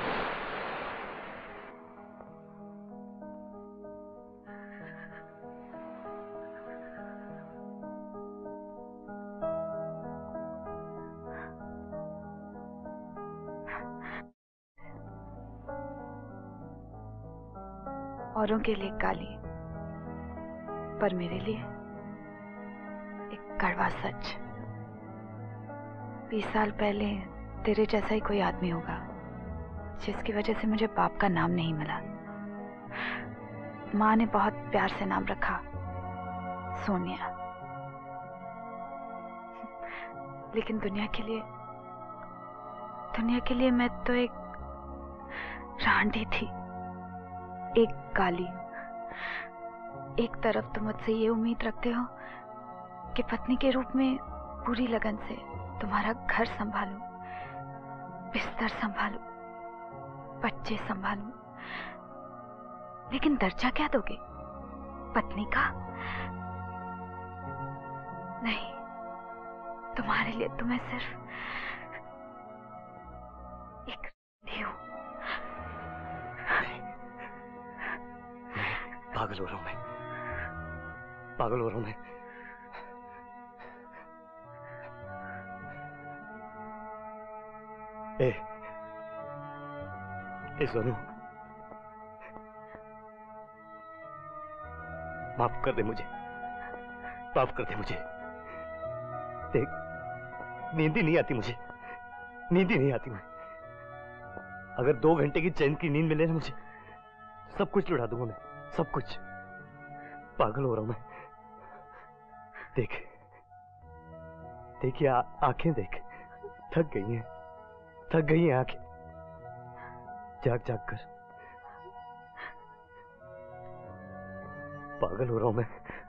औरों के लिए काली, पर मेरे लिए एक कड़वा सच। बीस साल पहले तेरे जैसा ही कोई आदमी होगा जिसकी वजह से मुझे बाप का नाम नहीं मिला। माँ ने बहुत प्यार से नाम रखा, सोनिया। लेकिन दुनिया के लिए दुनिया के लिए मैं तो एक रांडी थी, एक काली। एक तरफ तो मुझसे ये उम्मीद रखते हो कि पत्नी के रूप में पूरी लगन से तुम्हारा घर संभालूं, बिस्तर संभालूं, बच्चे संभालूं, लेकिन दर्जा क्या दोगे, पत्नी का? नहीं, तुम्हारे लिए तो मैं सिर्फ एक रानी हूं। पागल हो रहा हूं मैं, पागल हो रहा हूं मैं। ए, ए सोनू, माफ कर दे मुझे, माफ कर दे मुझे। देख, नींद ही नहीं आती मुझे, नींद ही नहीं आती मैं। अगर दो घंटे की चैन की नींद मिले ना मुझे, सब कुछ लुटा दूंगा मैं, सब कुछ। पागल हो रहा हूं मैं। देख, देखिए आंखें देख, थक गई हैं, थक गई हैं आंखें, जाग जाग कर। पागल हो रहा हूं मैं।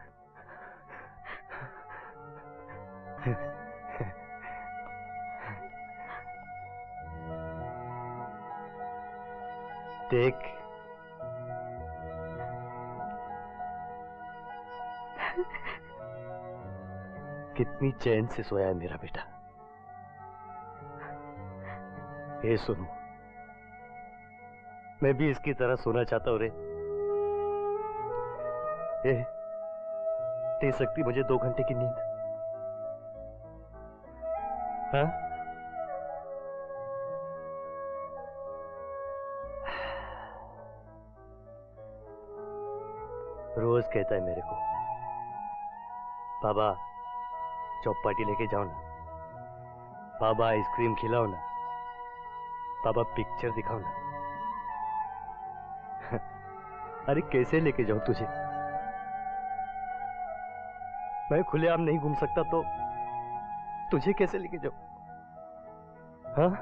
देख, कितनी चैन से सोया है मेरा बेटा। ए सुनो, मैं भी इसकी तरह सोना चाहता हूं रे। ए, दे सकती मुझे दो घंटे की नींद? हाँ? रोज कहता है मेरे को, बाबा चौपाटी लेके जाओ ना, बाबा आइसक्रीम खिलाओ ना, बाबा पिक्चर दिखाओ ना। अरे कैसे लेके जाऊं तुझे? मैं खुलेआम नहीं घूम सकता तो तुझे कैसे लेके जाऊं? हाँ?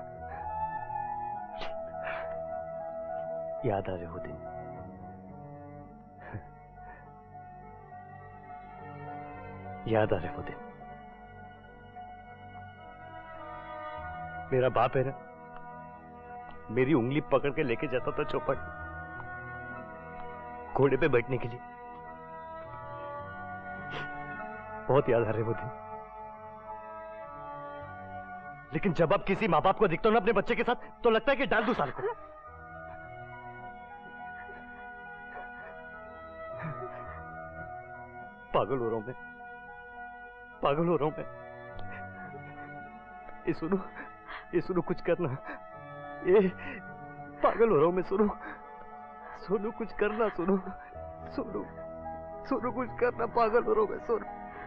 याद आ रहे हो दिन, याद आ रहे वो दिन। मेरा बाप है ना, मेरी उंगली पकड़ के लेके जाता था चौपाटी घोड़े पे बैठने के लिए। बहुत याद आ रहे वो दिन। लेकिन जब आप किसी माँ बाप को दिखते हो ना अपने बच्चे के साथ, तो लगता है कि डाल दूं साल को। पागल हो रहा हूं मैं, पागल हो रहा हूं मैं। ये सुनो, ये सुनो, कुछ करना। ये पागल हो रहा हूं मैं। सुनो, सुनो, कुछ करना। सुनो, सुनो, सुनो, कुछ करना। पागल हो रहा हूं मैं। सुनो,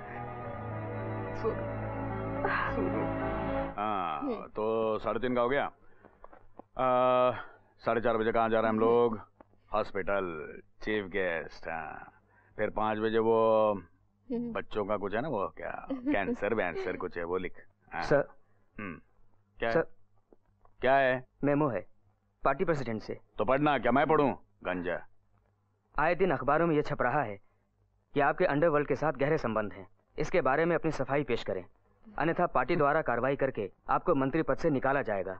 सुनो, सुनो। हाँ, तो साढ़े तीन का हो गया। आ, साढ़े चार बजे कहाँ जा रहे हैं हम लोग? Hospital, chief guest. हाँ, फिर पाँच बजे वो बच्चों का कुछ है ना, वो क्या कैंसर वैंसर कुछ है, वो लिख। हाँ। सर। हम्म, क्या सर, है? क्या है? मेमो है पार्टी प्रेसिडेंट से। तो पढ़ना। क्या मैं पढ़ूं? गंजा। आए दिन अखबारों में यह छप रहा है कि आपके अंडरवर्ल्ड के साथ गहरे संबंध हैं। इसके बारे में अपनी सफाई पेश करें, अन्यथा पार्टी द्वारा कार्रवाई करके आपको मंत्री पद से निकाला जाएगा।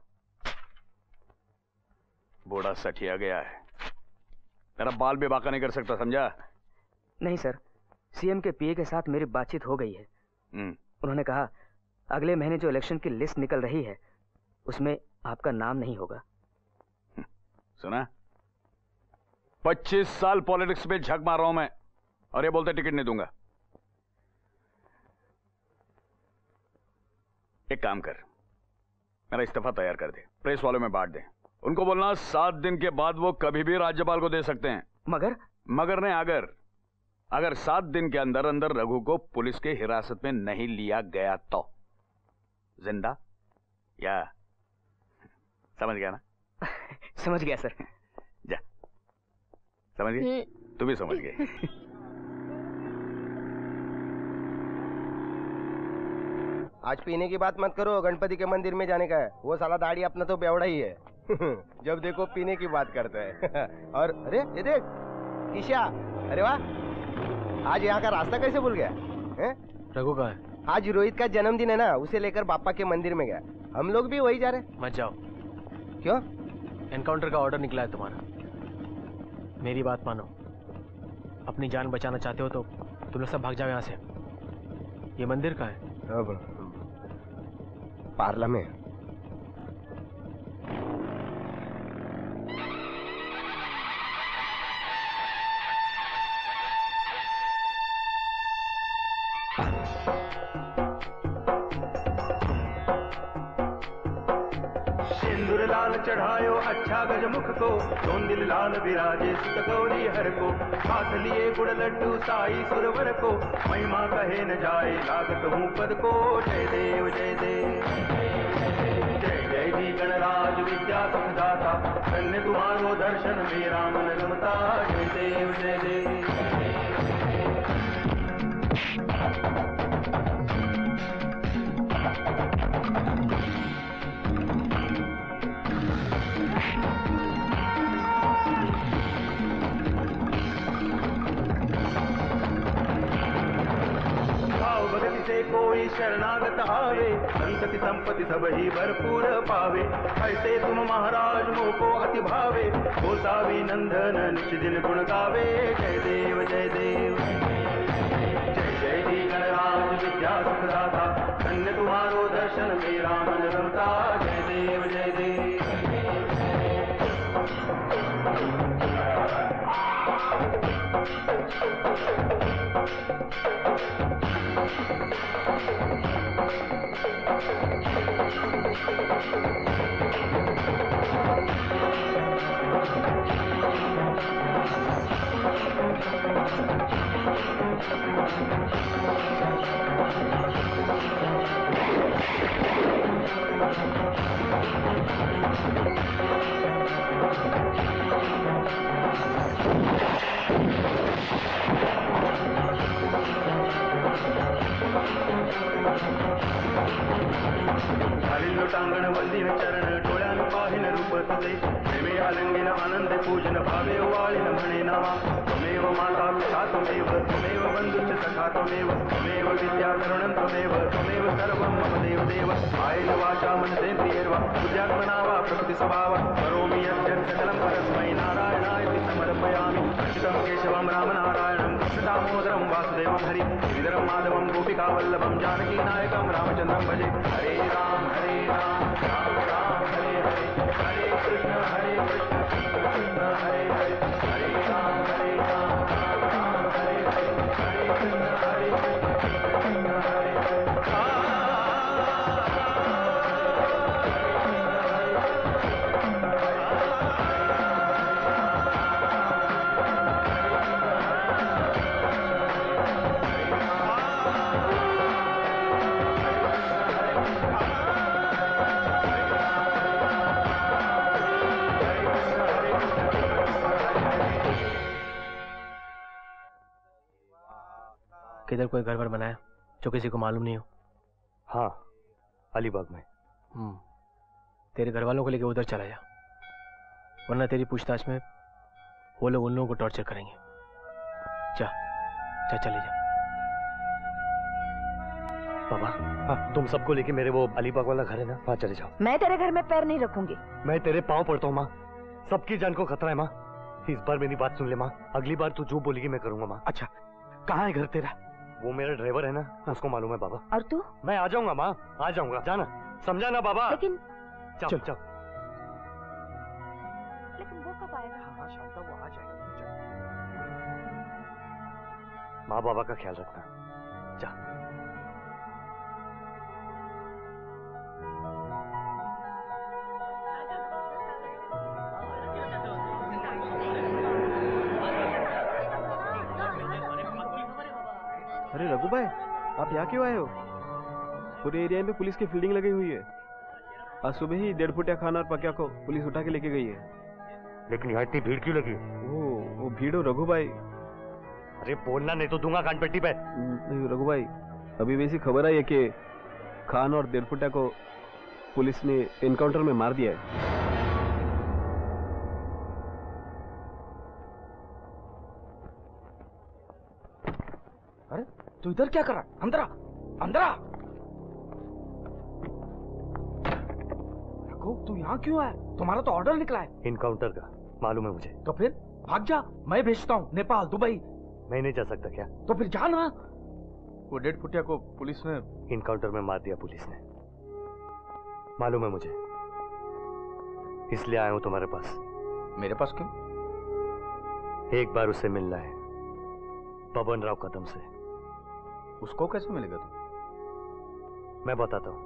बूढ़ा सठिया गया है, मेरा बाल भी बाका नहीं कर सकता, समझा? नहीं सर, सीएम के पीए के साथ मेरी बातचीत हो गई है। उन्होंने कहा अगले महीने जो इलेक्शन की लिस्ट निकल रही है उसमें आपका नाम नहीं होगा। सुना? पच्चीस साल पॉलिटिक्स में झक मार रहा हूं मैं, और ये बोलते टिकट नहीं दूंगा। एक काम कर, मेरा इस्तीफा तैयार कर दे, प्रेस वालों में बांट दे। उनको बोलना सात दिन के बाद वो कभी भी राज्यपाल को दे सकते हैं। मगर? मगर नहीं, अगर अगर सात दिन के अंदर अंदर रघु को पुलिस के हिरासत में नहीं लिया गया तो जिंदा या? समझ गया ना? समझ गया सर। जा, समझ गए? तू भी समझ गए। आज पीने की बात मत करो, गणपति के मंदिर में जाने का है। वो साला दाढ़ी अपना तो बेवड़ा ही है। जब देखो पीने की बात करता है। और अरे ये देख ईशा, अरे वाह, आज यहाँ का रास्ता कैसे भूल गया? रघु कहाँ है? आज रोहित का जन्मदिन है ना, उसे लेकर बापा के मंदिर में गया। हम लोग भी वही जा रहे। मत जाओ। क्यों? एनकाउंटर का ऑर्डर निकला है तुम्हारा। मेरी बात मानो, अपनी जान बचाना चाहते हो तो तुम लोग सब भाग जाओ यहाँ से। ये मंदिर कहाँ है? पार्ला में। सिंदूर लाल चढ़ायो अच्छा गजमुख को, सोंदिल लाल विराजे सुत गौरी हर को। हाथ लिए गुड़ लड्डू साई सुरवर को, महिमा कहे न जाए लागत हूँ पद को। जय देव जय देव जय जय जी गणराज विद्या सुखदाता, धन्य तुम्हारो दर्शन मेरा मन रमता। जय देव जय देव। से कोई शरणागत आवे, संतति संपत्ति सब ही भरपूर पावे। ऐसे तुम महाराज मोको अति भावे, गोसावी नंदन निश दिन गुण गावे। जय देव जय देव जय जय जी गणराज विद्या सुखदाता, धन्य तुम्हारो दर्शन मेरा मन रमता। जय देव जय देव। टांगण वल्लीन चरण डोळ्यान पाहिन रूप वर्तते प्रेमे अलंगिन आनंदे पूजन भावे वालिन मणे नामा त्वमेव माता पिता त्वमेव त्वमेव बन्धुश्च सखा त्वमेव त्वमेव विद्या करुणं त्वमेव त्वमेव सर्वं मम देव देव कायेन वाचा मनसेन्द्रियैर्वा बुद्ध्यात्मना वा प्रकृति स्वभाव करोमि यद्यत् सकलं परस्मै नारायणाय समर्पयामि अच्युतं केशवं रामनारायणं कृष्ण दामोदरं वासुदेवं हरि श्रीधरं माधवं गोपिकावल्लभं जानकी नायकं रामचन्द्रं भजे हरे राम हरे राम राम राम हरे हरे हरे कृष्ण हरे कृष्ण कृष्ण कृष्ण हरे हरे हरे राम हरे राम राम राम हरे हरे हरे कृष्ण हरे कृष्ण कृष्ण कृष्ण हरे हरे किधर कोई घर वर बनाया जो किसी को मालूम नहीं हो? हाँ, अलीबाग में। हम्म, तेरे घर वालों को लेके उधर चला जा, वरना तेरी पूछताछ में वो लोग उन लोगों को टॉर्चर करेंगे। जा, जा चले जा। बाबा, हाँ, तुम सबको लेके मेरे वो अलीबाग वाला घर है ना, वहाँ चले जाओ। मैं तेरे घर में पैर नहीं रखूंगी। मैं तेरे पाँव पड़ता हूँ माँ, सबकी जान को खतरा है माँ। इस बार मेरी बात सुन ले माँ, अगली बार तू जो बोलेगी मैं करूंगा माँ। अच्छा, कहाँ है घर तेरा? वो मेरा ड्राइवर है ना, उसको मालूम है बाबा। और तू? मैं आ जाऊंगा माँ, आ जाऊंगा, जाना, समझा ना बाबा? लेकिन चल चल, चल। लेकिन वो कब आएगा? हाँ शांता, वो आ जाएगा। माँ बाबा का ख्याल रखना, जा। अरे रघु भाई, आप यहाँ क्यों आए हो? पूरे एरिया में पुलिस की फील्डिंग लगी हुई है। आज सुबह ही डेढ़ फुटिया खान और पकिया को पुलिस उठा के लेके गई है। लेकिन यहाँ इतनी भीड़ क्यों लगी? वो वो भीड़ हो रघु भाई। अरे बोलना नहीं तो दूंगा कान पेटी पे। नहीं रघु भाई, अभी वैसी खबर आई है कि खान और डेढ़ फुटिया को पुलिस ने एनकाउंटर में मार दिया है। अरे तू इधर क्या कर रहा है? अंदर आ, अंदर आ। रघु, तू यहाँ क्यों आया? तुम्हारा तो ऑर्डर निकला है इनकाउंटर का, मालूम है मुझे। तो फिर भाग जा, मैं भेजता हूँ नेपाल, दुबई। मैं नहीं जा सकता क्या? तो फिर जा ना। वो डेढ़ फुटिया को पुलिस ने इनकाउंटर में मार दिया, पुलिस ने, मालूम है मुझे, इसलिए आया हूँ तुम्हारे पास। मेरे पास क्यों? एक बार उससे मिलना है, बबन राव कदम से। उसको कैसे मिलेगा तुम? मैं बताता हूँ।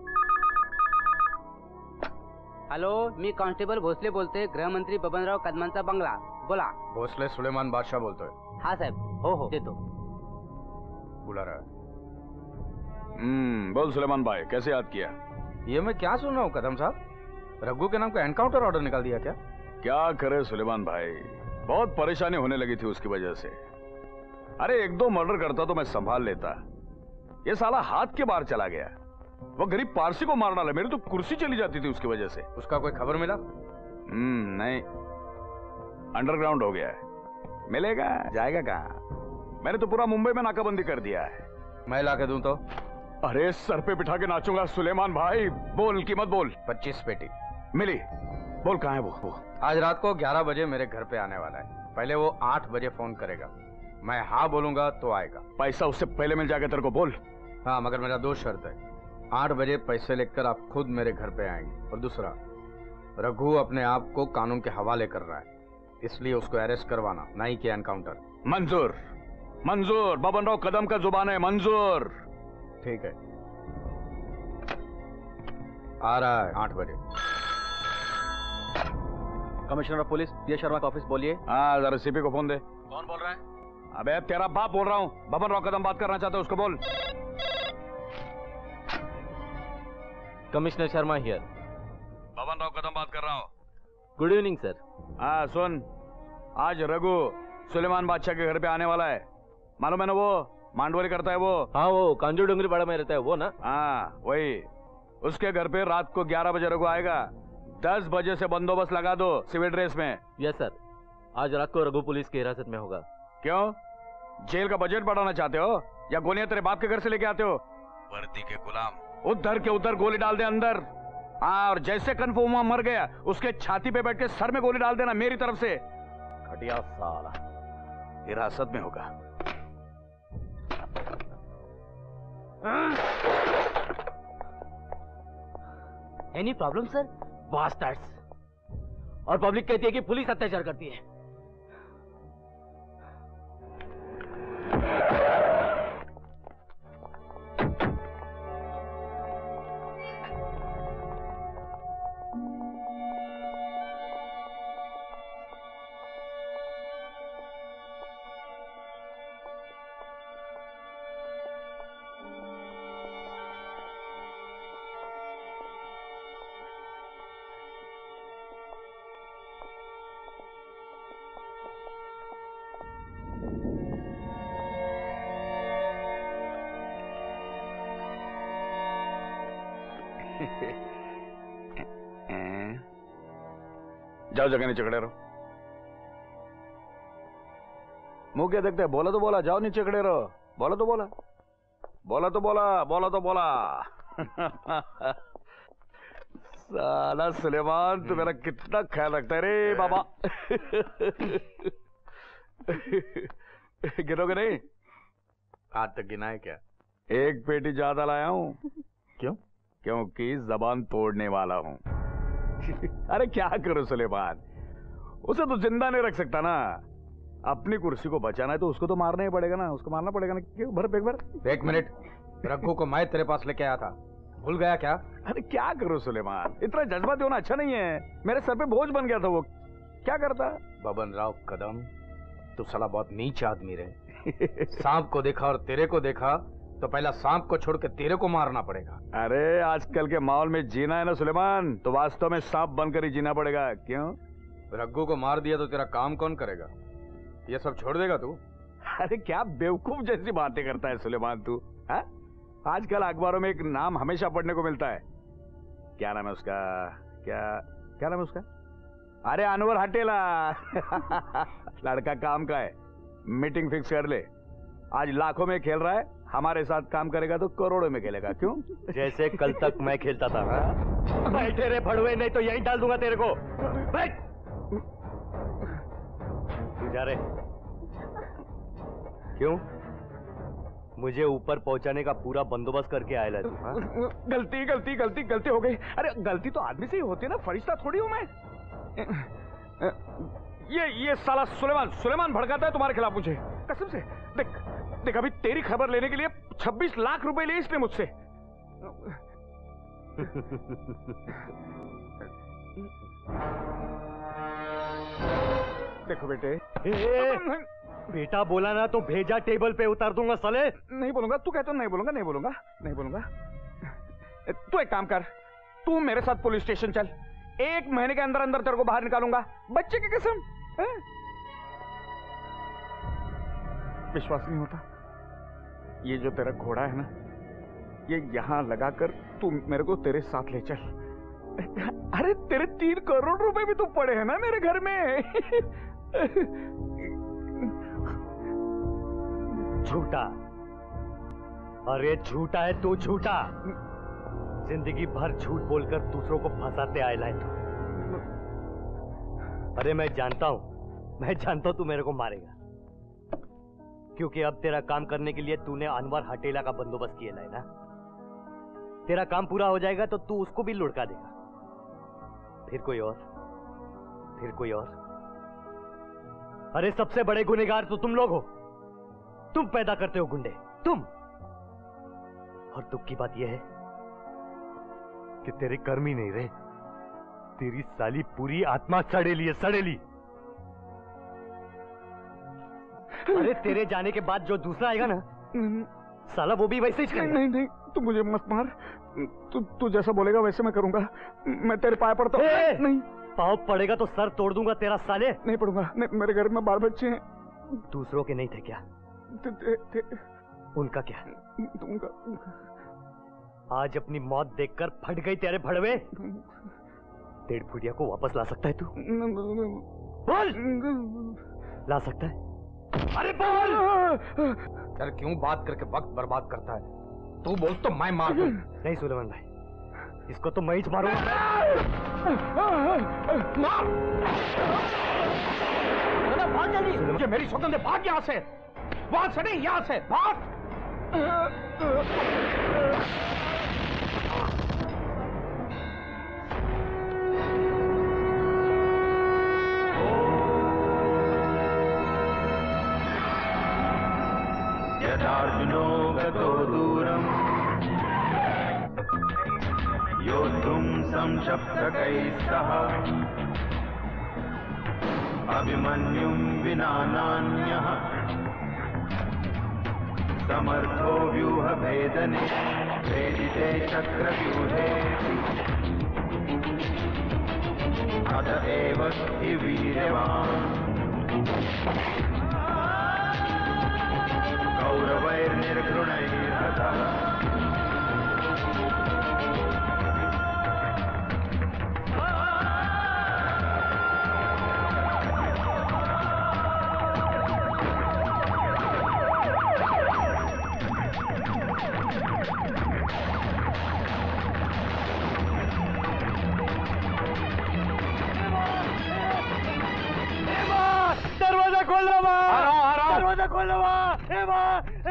हॅलो, मी कॉन्स्टेबल भोसले बोलतोय, गृहमंत्री बबनराव कदमांचा बंगला. बोला. भोसले सुलेमान बादशाह बोलतोय. हाँ साहेब. हो हो देतो. बुला रहा है. हम्म, बोल सुलेमान भाई, कैसे याद किया? ये मैं क्या सुन रहा हूँ कदम साहब? रघु के नाम का एनकाउंटर ऑर्डर निकाल दिया क्या? क्या करे सुलेमान भाई, बहुत परेशानी होने लगी थी उसकी वजह से. अरे एक दो मर्डर करता तो मैं संभाल लेता, ये साला हाथ के बाहर चला गया. वो गरीब पारसी को मार डाला, मेरी तो कुर्सी चली जाती थी उसकी वजह से. उसका कोई खबर मिला? हम्म, नहीं, अंडरग्राउंड हो गया है. मिलेगा, जाएगा कहाँ? मैंने तो पूरा मुंबई में नाकाबंदी कर दिया है. मैं ला के दूं तो? अरे सर पे बिठा के नाचूंगा सुलेमान भाई. बोल कीमत बोल. पच्चीस पेटी मिली. बोल कहाँ है वो? वो आज रात को ग्यारह बजे मेरे घर पे आने वाला है. पहले वो आठ बजे फोन करेगा, मैं हाँ बोलूंगा तो आएगा. पैसा उससे पहले मिल जाएगा तेरे को. बोल. हाँ, मगर मेरा दो शर्त है. आठ बजे पैसे लेकर आप खुद मेरे घर पे आएंगे, और दूसरा, रघु अपने आप को कानून के हवाले कर रहा है, इसलिए उसको अरेस्ट करवाना, नहीं कि एनकाउंटर. मंजूर, मंजूर. बबन राव कदम का जुबान है, मंजूर. ठीक है, आ रहा है आठ बजे. Commissioner of police D Sharma का ऑफिस बोलिए. हाँ, जरा सीपी को फोन दे. कौन बोल रहा है? अबे तेरा बाप बोल रहा हूँ. बबन राव कदम बात करना चाहता है, उसको बोल. Commissioner Sharma here. बबन राव कदम बात कर रहा हूँ. Good evening sir. हाँ सुन, आज रघु सुलेमान बादशाह के घर पे आने वाला है. मालूम है ना, वो मांडवली करता है वो. हाँ, वो कांजू डोंगरी पाड़ा में रहता है वो ना. हाँ वही. उसके घर पे रात को ग्यारह बजे रघु आएगा. दस बजे से बंदोबस्त लगा दो सिविल ड्रेस में। Yes sir. आज रात को रघु पुलिस की हिरासत में होगा। क्यों, जेल का बजट बढ़ाना चाहते हो या गोलियां तेरे बाप के घर से लेके आते हो? वर्दी के गुलाम उधर के उधर गोली डाल दे अंदर। हाँ, और जैसे कन्फर्म मर गया उसके छाती पे बैठ के सर में गोली डाल देना मेरी तरफ से। घटिया साला हिरासत में होगा। Any problem sir? बास्टर्ड्स। और पब्लिक कहती है कि पुलिस अत्याचार करती है। जाओ जगह नीचे खड़े रहो। मुंह क्या देखते हैं? बोला तो बोला, जाओ नीचे खड़े रहो। बोला तो बोला, बोला तो बोला, बोला तो बोला। साला सुलेमान तू मेरा कितना ख्याल रखता है रे बाबा। गिनोगे नहीं? आज तक गिना है क्या? एक पेटी ज्यादा लाया हूं। क्यों? क्योंकि जबान तोड़ने वाला हूं। अरे क्या करो सुलेमान, उसे तो जिंदा नहीं रख सकता ना। अपनी कुर्सी को बचाना है तो उसको तो मारना ही पड़ेगा ना, उसको मारना पड़ेगा ना। क्यों? भर एक बार। एक मिनट, रघु को मैं तेरे पास लेके आया था, भूल गया क्या? अरे क्या करो सुलेमान, इतना जज्बाती होना अच्छा नहीं है। मेरे सर पे बोझ बन गया था वो। क्या करता? बबन राव कदम, तू साला बहुत नीच आदमी रहे। सांप को देखा और तेरे को देखा तो पहला सांप को छोड़ के तेरे को मारना पड़ेगा। अरे आजकल के माहौल में जीना है ना सुलेमान, तो वास्तव में सांप बनकर ही जीना पड़ेगा। क्यों? रघु को मार दिया तो तेरा काम कौन करेगा? ये सब छोड़ देगा तू? अरे क्या बेवकूफ जैसी बातें करता है सुलेमान तू। हा? आजकल अखबारों में एक नाम हमेशा पढ़ने को मिलता है। क्या नाम है उसका? क्या क्या नाम है उसका? अरे अनवर हटेला। लड़का काम का है, मीटिंग फिक्स कर ले। आज लाखों में खेल रहा है, हमारे साथ काम करेगा तो करोड़ों में खेलेगा। क्यों? जैसे कल तक मैं खेलता था। बैठे रे भड़वे, नहीं तो यहीं डाल दूंगा तेरे को। बैठ। तू जा रे। क्यों? मुझे ऊपर पहुंचाने का पूरा बंदोबस्त करके आया तू? हाँ? गलती गलती गलती गलती हो गई। अरे गलती तो आदमी से ही होती है ना, फरिश्ता थोड़ी हूं मैं। ये ये साला सुलेमान सुलेमान भड़काता है तुम्हारे खिलाफ मुझे, कसम से। देख देख, अभी तेरी खबर लेने के लिए छब्बीस लाख रुपए लिए इसने मुझसे। देखो बेटे। ए, बेटा बोला ना तो भेजा टेबल पे उतार दूंगा साले। नहीं बोलूंगा, तू कहता नहीं बोलूंगा, नहीं बोलूंगा, नहीं बोलूंगा। तू एक काम कर, तू मेरे साथ पुलिस स्टेशन चल। एक महीने के अंदर अंदर तेरे को बाहर निकालूंगा, बच्चे की कसम। है? विश्वास नहीं होता? ये जो तेरा घोड़ा है ना, ये यहां लगाकर तू मेरे को तेरे साथ ले चल। अरे तेरे तीन करोड़ रुपए भी तो पड़े हैं ना मेरे घर में। झूठा। अरे झूठा है तू, झूठा। जिंदगी भर झूठ बोलकर दूसरों को फंसाते आया है तू। अरे मैं जानता हूं, मैं जानता हूं तू मेरे को मारेगा, क्योंकि अब तेरा काम करने के लिए तूने अनवर हटेला का बंदोबस्त किया है ना। तेरा काम पूरा हो जाएगा तो तू उसको भी लुढ़का देगा। फिर कोई और, फिर कोई और। अरे सबसे बड़े गुनहगार तो तुम लोग हो। तुम पैदा करते हो गुंडे, तुम। और दुख की बात यह है कि तेरे कर्म ही नहीं रहे, तेरी साली पूरी आत्मा सड़ेली है, सड़ेली। अरे तेरे जाने के बाद जो दूसरा आएगा ना, साला वो भी वैसे ही करेगा। नहीं नहीं, तू मुझे मत मार। तू तू जैसा बोलेगा वैसे मैं करूंगा। मैं तेरे पाए पड़ता हूँ। नहीं, पाँव पड़ेगा तो सर तोड़ दूंगा तेरा साले। नहीं पड़ूंगा। नहीं, मेरे घर में बाल बच्चे हैं। दूसरों के नहीं थे क्या? ते, ते, ते, उनका क्या? उनका, उनका। आज अपनी मौत देखकर फट गई तेरे भड़वे। डेढ़ फुटिया को वापस ला सकता है तू? बोल, ला सकता है? अरे बोल! यार क्यों बात करके वक्त बर्बाद करता है? तू बोल तो मैं मार दूं। नहीं सुलेमान भाई, इसको तो मैं ही मारूंगा। मार! भाग जल्दी! मुझे मेरी शक्ल से भाग यहाँ से, वहां से नहीं यहाँ से भाग! यदार्जुनो गतो दूरम् योद्धुं संशप्तकैः सह अभिमन्युं विना नान्यः समर्थो व्यूहभेदने भेदिते चक्रव्यूहे अत एव हि वीर्यवान् कौरवैर्निर्घृणैर्हतः दरवाजा खोल रहा माँ, दरवाजा खोल रहा माँ, ए माँ,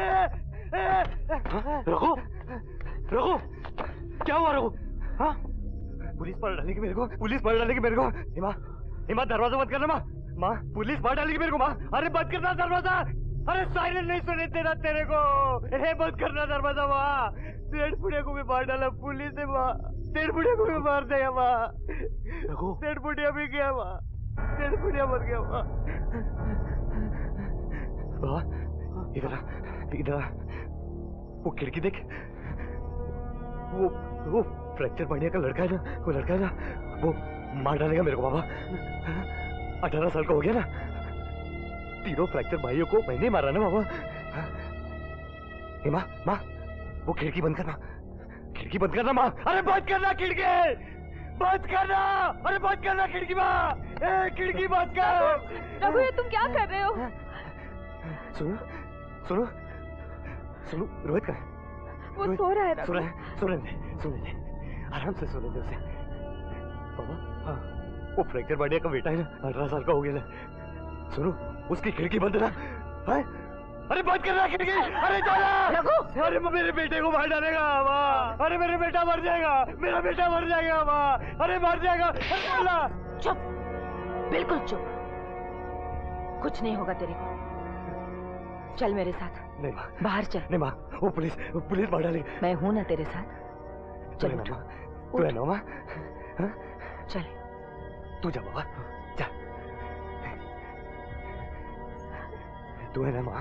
रघु, रघु, क्या हुआ रघु? हाँ? पुलिस मार डालेगी मेरे को, पुलिस मार डालेगी मेरे को। हिमा, हिमा दरवाजा बंद करना माँ, माँ पुलिस मार डालेगी मेरे को माँ। अरे बंद करना दरवाजा, अरे साइलेंट नहीं सुने देना तेरे को। ए बंद करना दरवाजा माँ, डेढ़ फुटिया को भी मार डाला पुलिस ने माँ, डेढ़ फुटिया को भी मार देगा माँ। रघु, डेढ़ फुटिया भी गया माँ, डेढ़ फुटिया मर गया माँ। वाह, इधर आ, इधर आ, वो खिड़की देख, वो वो फ्रैक्चर पांड्या का लड़का है ना, वो लड़का है ना, वो मार डालेगा मेरे को बाबा। अठारह साल का हो गया ना, तीनों फ्रैक्चर भाइयों को मैंने मारा ना बाबा। माँ, माँ, वो खिड़की बंद करना, खिड़की बंद करना माँ। अरे बंद करना खिड़की, बंद करना, अरे बंद करना खिड़की माँ, खिड़की बंद कर। रघु ये तुम क्या कर रहे हो? सुनो, सुनो, सुनो, रोहित का है? वो सो रहा है। सो रहा है, सोने दे, सोने दे, आराम से सोने दे उसे। बाबा, हाँ, वो फ्रैक्चर पांड्या का बेटा है ना, अठारह साल का हो गया ना। सुनो, उसकी खिड़की बंद ना, है? अरे बंद करना खिड़की, अरे चला, अरे मेरे बेटे को मार डालेगा माँ, अरे मेरे बेटा मर जाएगा, मेरा बेटा मर जाएगा माँ, अरे मर जाएगा। चुप, बिल्कुल चुप, कुछ नहीं होगा तेरे को। चल मेरे साथ। नहीं माँ, बाहर चल। नहीं माँ, वो पुलिस, वो पुलिस मार डालेगी। मैं हूं ना तेरे साथ। चल माँ, तू है ना माँ? चल, तू जा बाबा, जा, तू है ना माँ?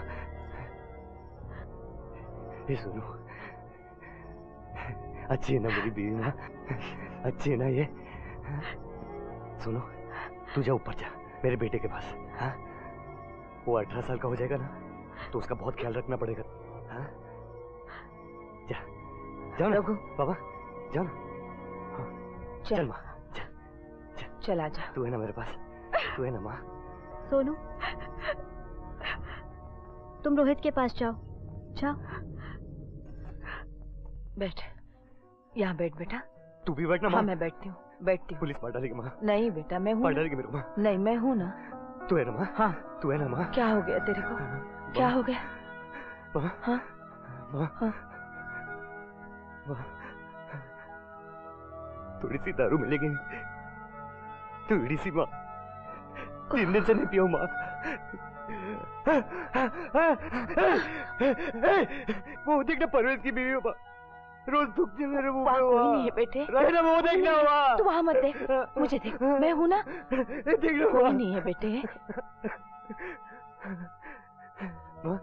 ये सुनो, अच्छी है ना मेरी बीवी माँ, अच्छी है ना ये? सुनो, तू जा ऊपर जा, मेरे बेटे के पास। हाँ, वो अठारह साल का हो जाएगा ना, तो उसका बहुत ख्याल रखना पड़ेगा। हाँ, जा, जाओ ना बाबा, जाओ ना। हाँ, चल, चल माँ, चल, चल, चल आजा। तू है ना मेरे पास, तू है ना माँ? सोनू, तुम रोहित के पास जाओ, जाओ। बैठ, यहाँ बैठ बेटा। तू भी बैठना माँ। हाँ मैं बैठती हूँ, बैठती हूँ। पुलिस मार डालेगी माँ। नहीं बेटा, मैं हूँ। मार डालेगी मेरे को माँ। नहीं, मैं हूँ ना। तू है ना माँ? हाँ। तू है ना माँ? क्या हो गया तेरे को? क्या हो गया? माँ? हाँ? माँ? हाँ? माँ? थोड़ी सी दारू मिलेगी, थोड़ी सी माँ, तीन दिन से नहीं पिया माँ। वो देखना परवेज की बीवी माँ, रोज दुखती मेरे मुंह में। कोई नहीं है बेटे, रहना वो देखना हुआ। तू वहाँ मत देख, मुझे देख, मैं हूँ ना। देखना कोई नहीं है बेटे। माँ,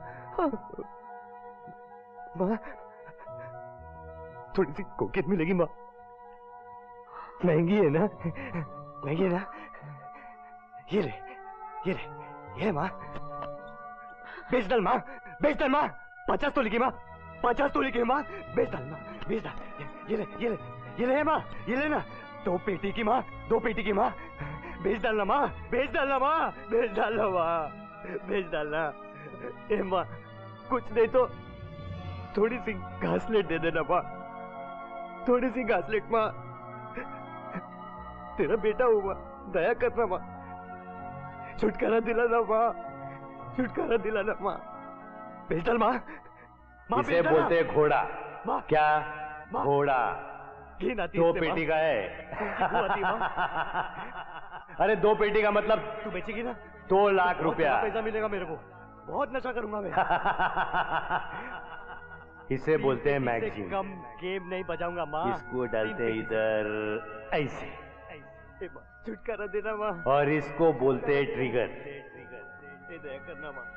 माँ, थोड़ी सी कोकेट मिलेगी माँ? महंगी है ना, महंगी है ना? ये ले, ये ले, ये ले माँ, बेच डाल माँ, बेच डाल माँ, पचास तो लिखी माँ, पचास तो लिखी माँ, बेच डाल माँ, बेच डाल। ये ले, ये ले, ये ले माँ, ये ले ना, दो पेटी की माँ, दो पेटी की माँ, भेज डालना माँ, भेज डालना माँ, भेज डालना माँ, भेज डालना। ए माँ, कुछ नहीं तो थोड़ी सी घासलेट दे देना माँ, थोड़ी सी घासलेट माँ। तेरा बेटा हूँ माँ, दया करना माँ, छुटकारा दिलाना माँ, छुटकारा दिलाना माँ, भेज डाल माँ। माँ इसे बोलते हैं घोड़ा। क्या घोड़ा? दो पेटी का है। अरे दो पेटी का मतलब तू बेचेगी ना? दो लाख रुपया। पैसा मिलेगा मेरे को, बहुत नशा करूंगा मैं। इसे बोलते हैं मैगजीन। कम गेम नहीं बजाऊंगा माँ। इसको डालते हैं इधर ऐसे, छुटकारा देना माँ। और इसको बोलते हैं ट्रिगर। दया करना माँ,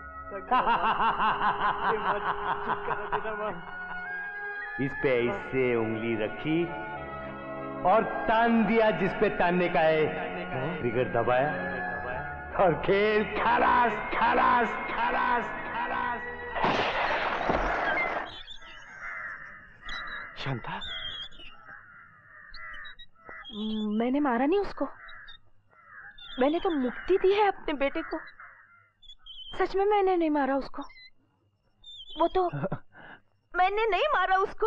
इस पे ऐसे उंगली रखी और तान दिया जिस पे तानने का है, ट्रिगर दबाया और खेल खलास खलास खलास खलास। शांता, मैंने मारा नहीं उसको, मैंने तो मुक्ति दी है अपने बेटे को। सच में मैंने नहीं मारा उसको, वो तो मैंने नहीं मारा उसको,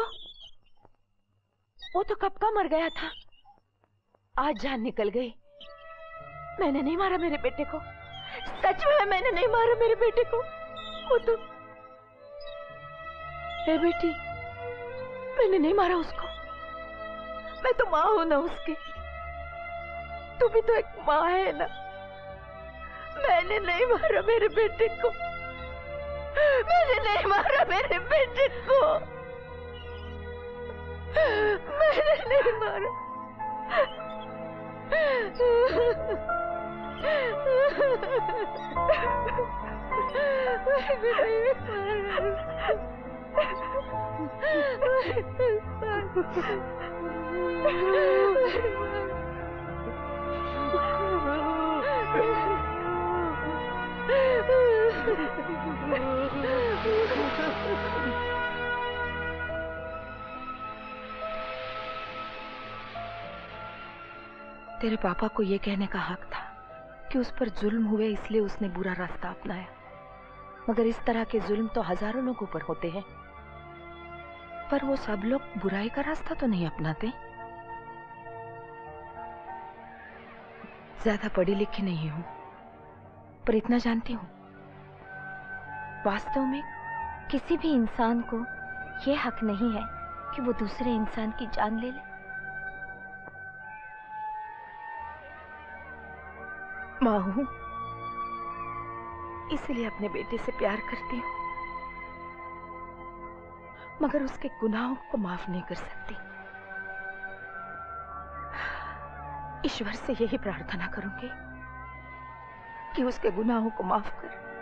वो तो कब का मर गया था। आज जान निकल गई। मैंने नहीं मारा मेरे बेटे को, सच में मैंने नहीं मारा मेरे बेटे को। वो तो ए बेटी, मैंने नहीं मारा उसको, मैं तो माँ हूं ना उसकी, तू भी तो एक माँ है ना। मैंने नहीं मारा मेरे बेटे को, मैंने नहीं मारा मेरे बेटे को, मैंने नहीं मारा। तेरे पापा को ये कहने का हक था कि उस पर जुल्म हुए इसलिए उसने बुरा रास्ता अपनाया, मगर इस तरह के जुल्म तो हजारों लोगों पर होते हैं, पर वो सब लोग बुराई का रास्ता तो नहीं अपनाते। ज्यादा पढ़ी लिखी नहीं हूं, पर इतना जानती हूं, वास्तव में किसी भी इंसान को ये हक नहीं है कि वो दूसरे इंसान की जान ले ले। माँ हूं, इसलिए अपने बेटे से प्यार करती हूं, मगर उसके गुनाहों को माफ नहीं कर सकती। ईश्वर से यही प्रार्थना करूंगी कि उसके गुनाहों को माफ कर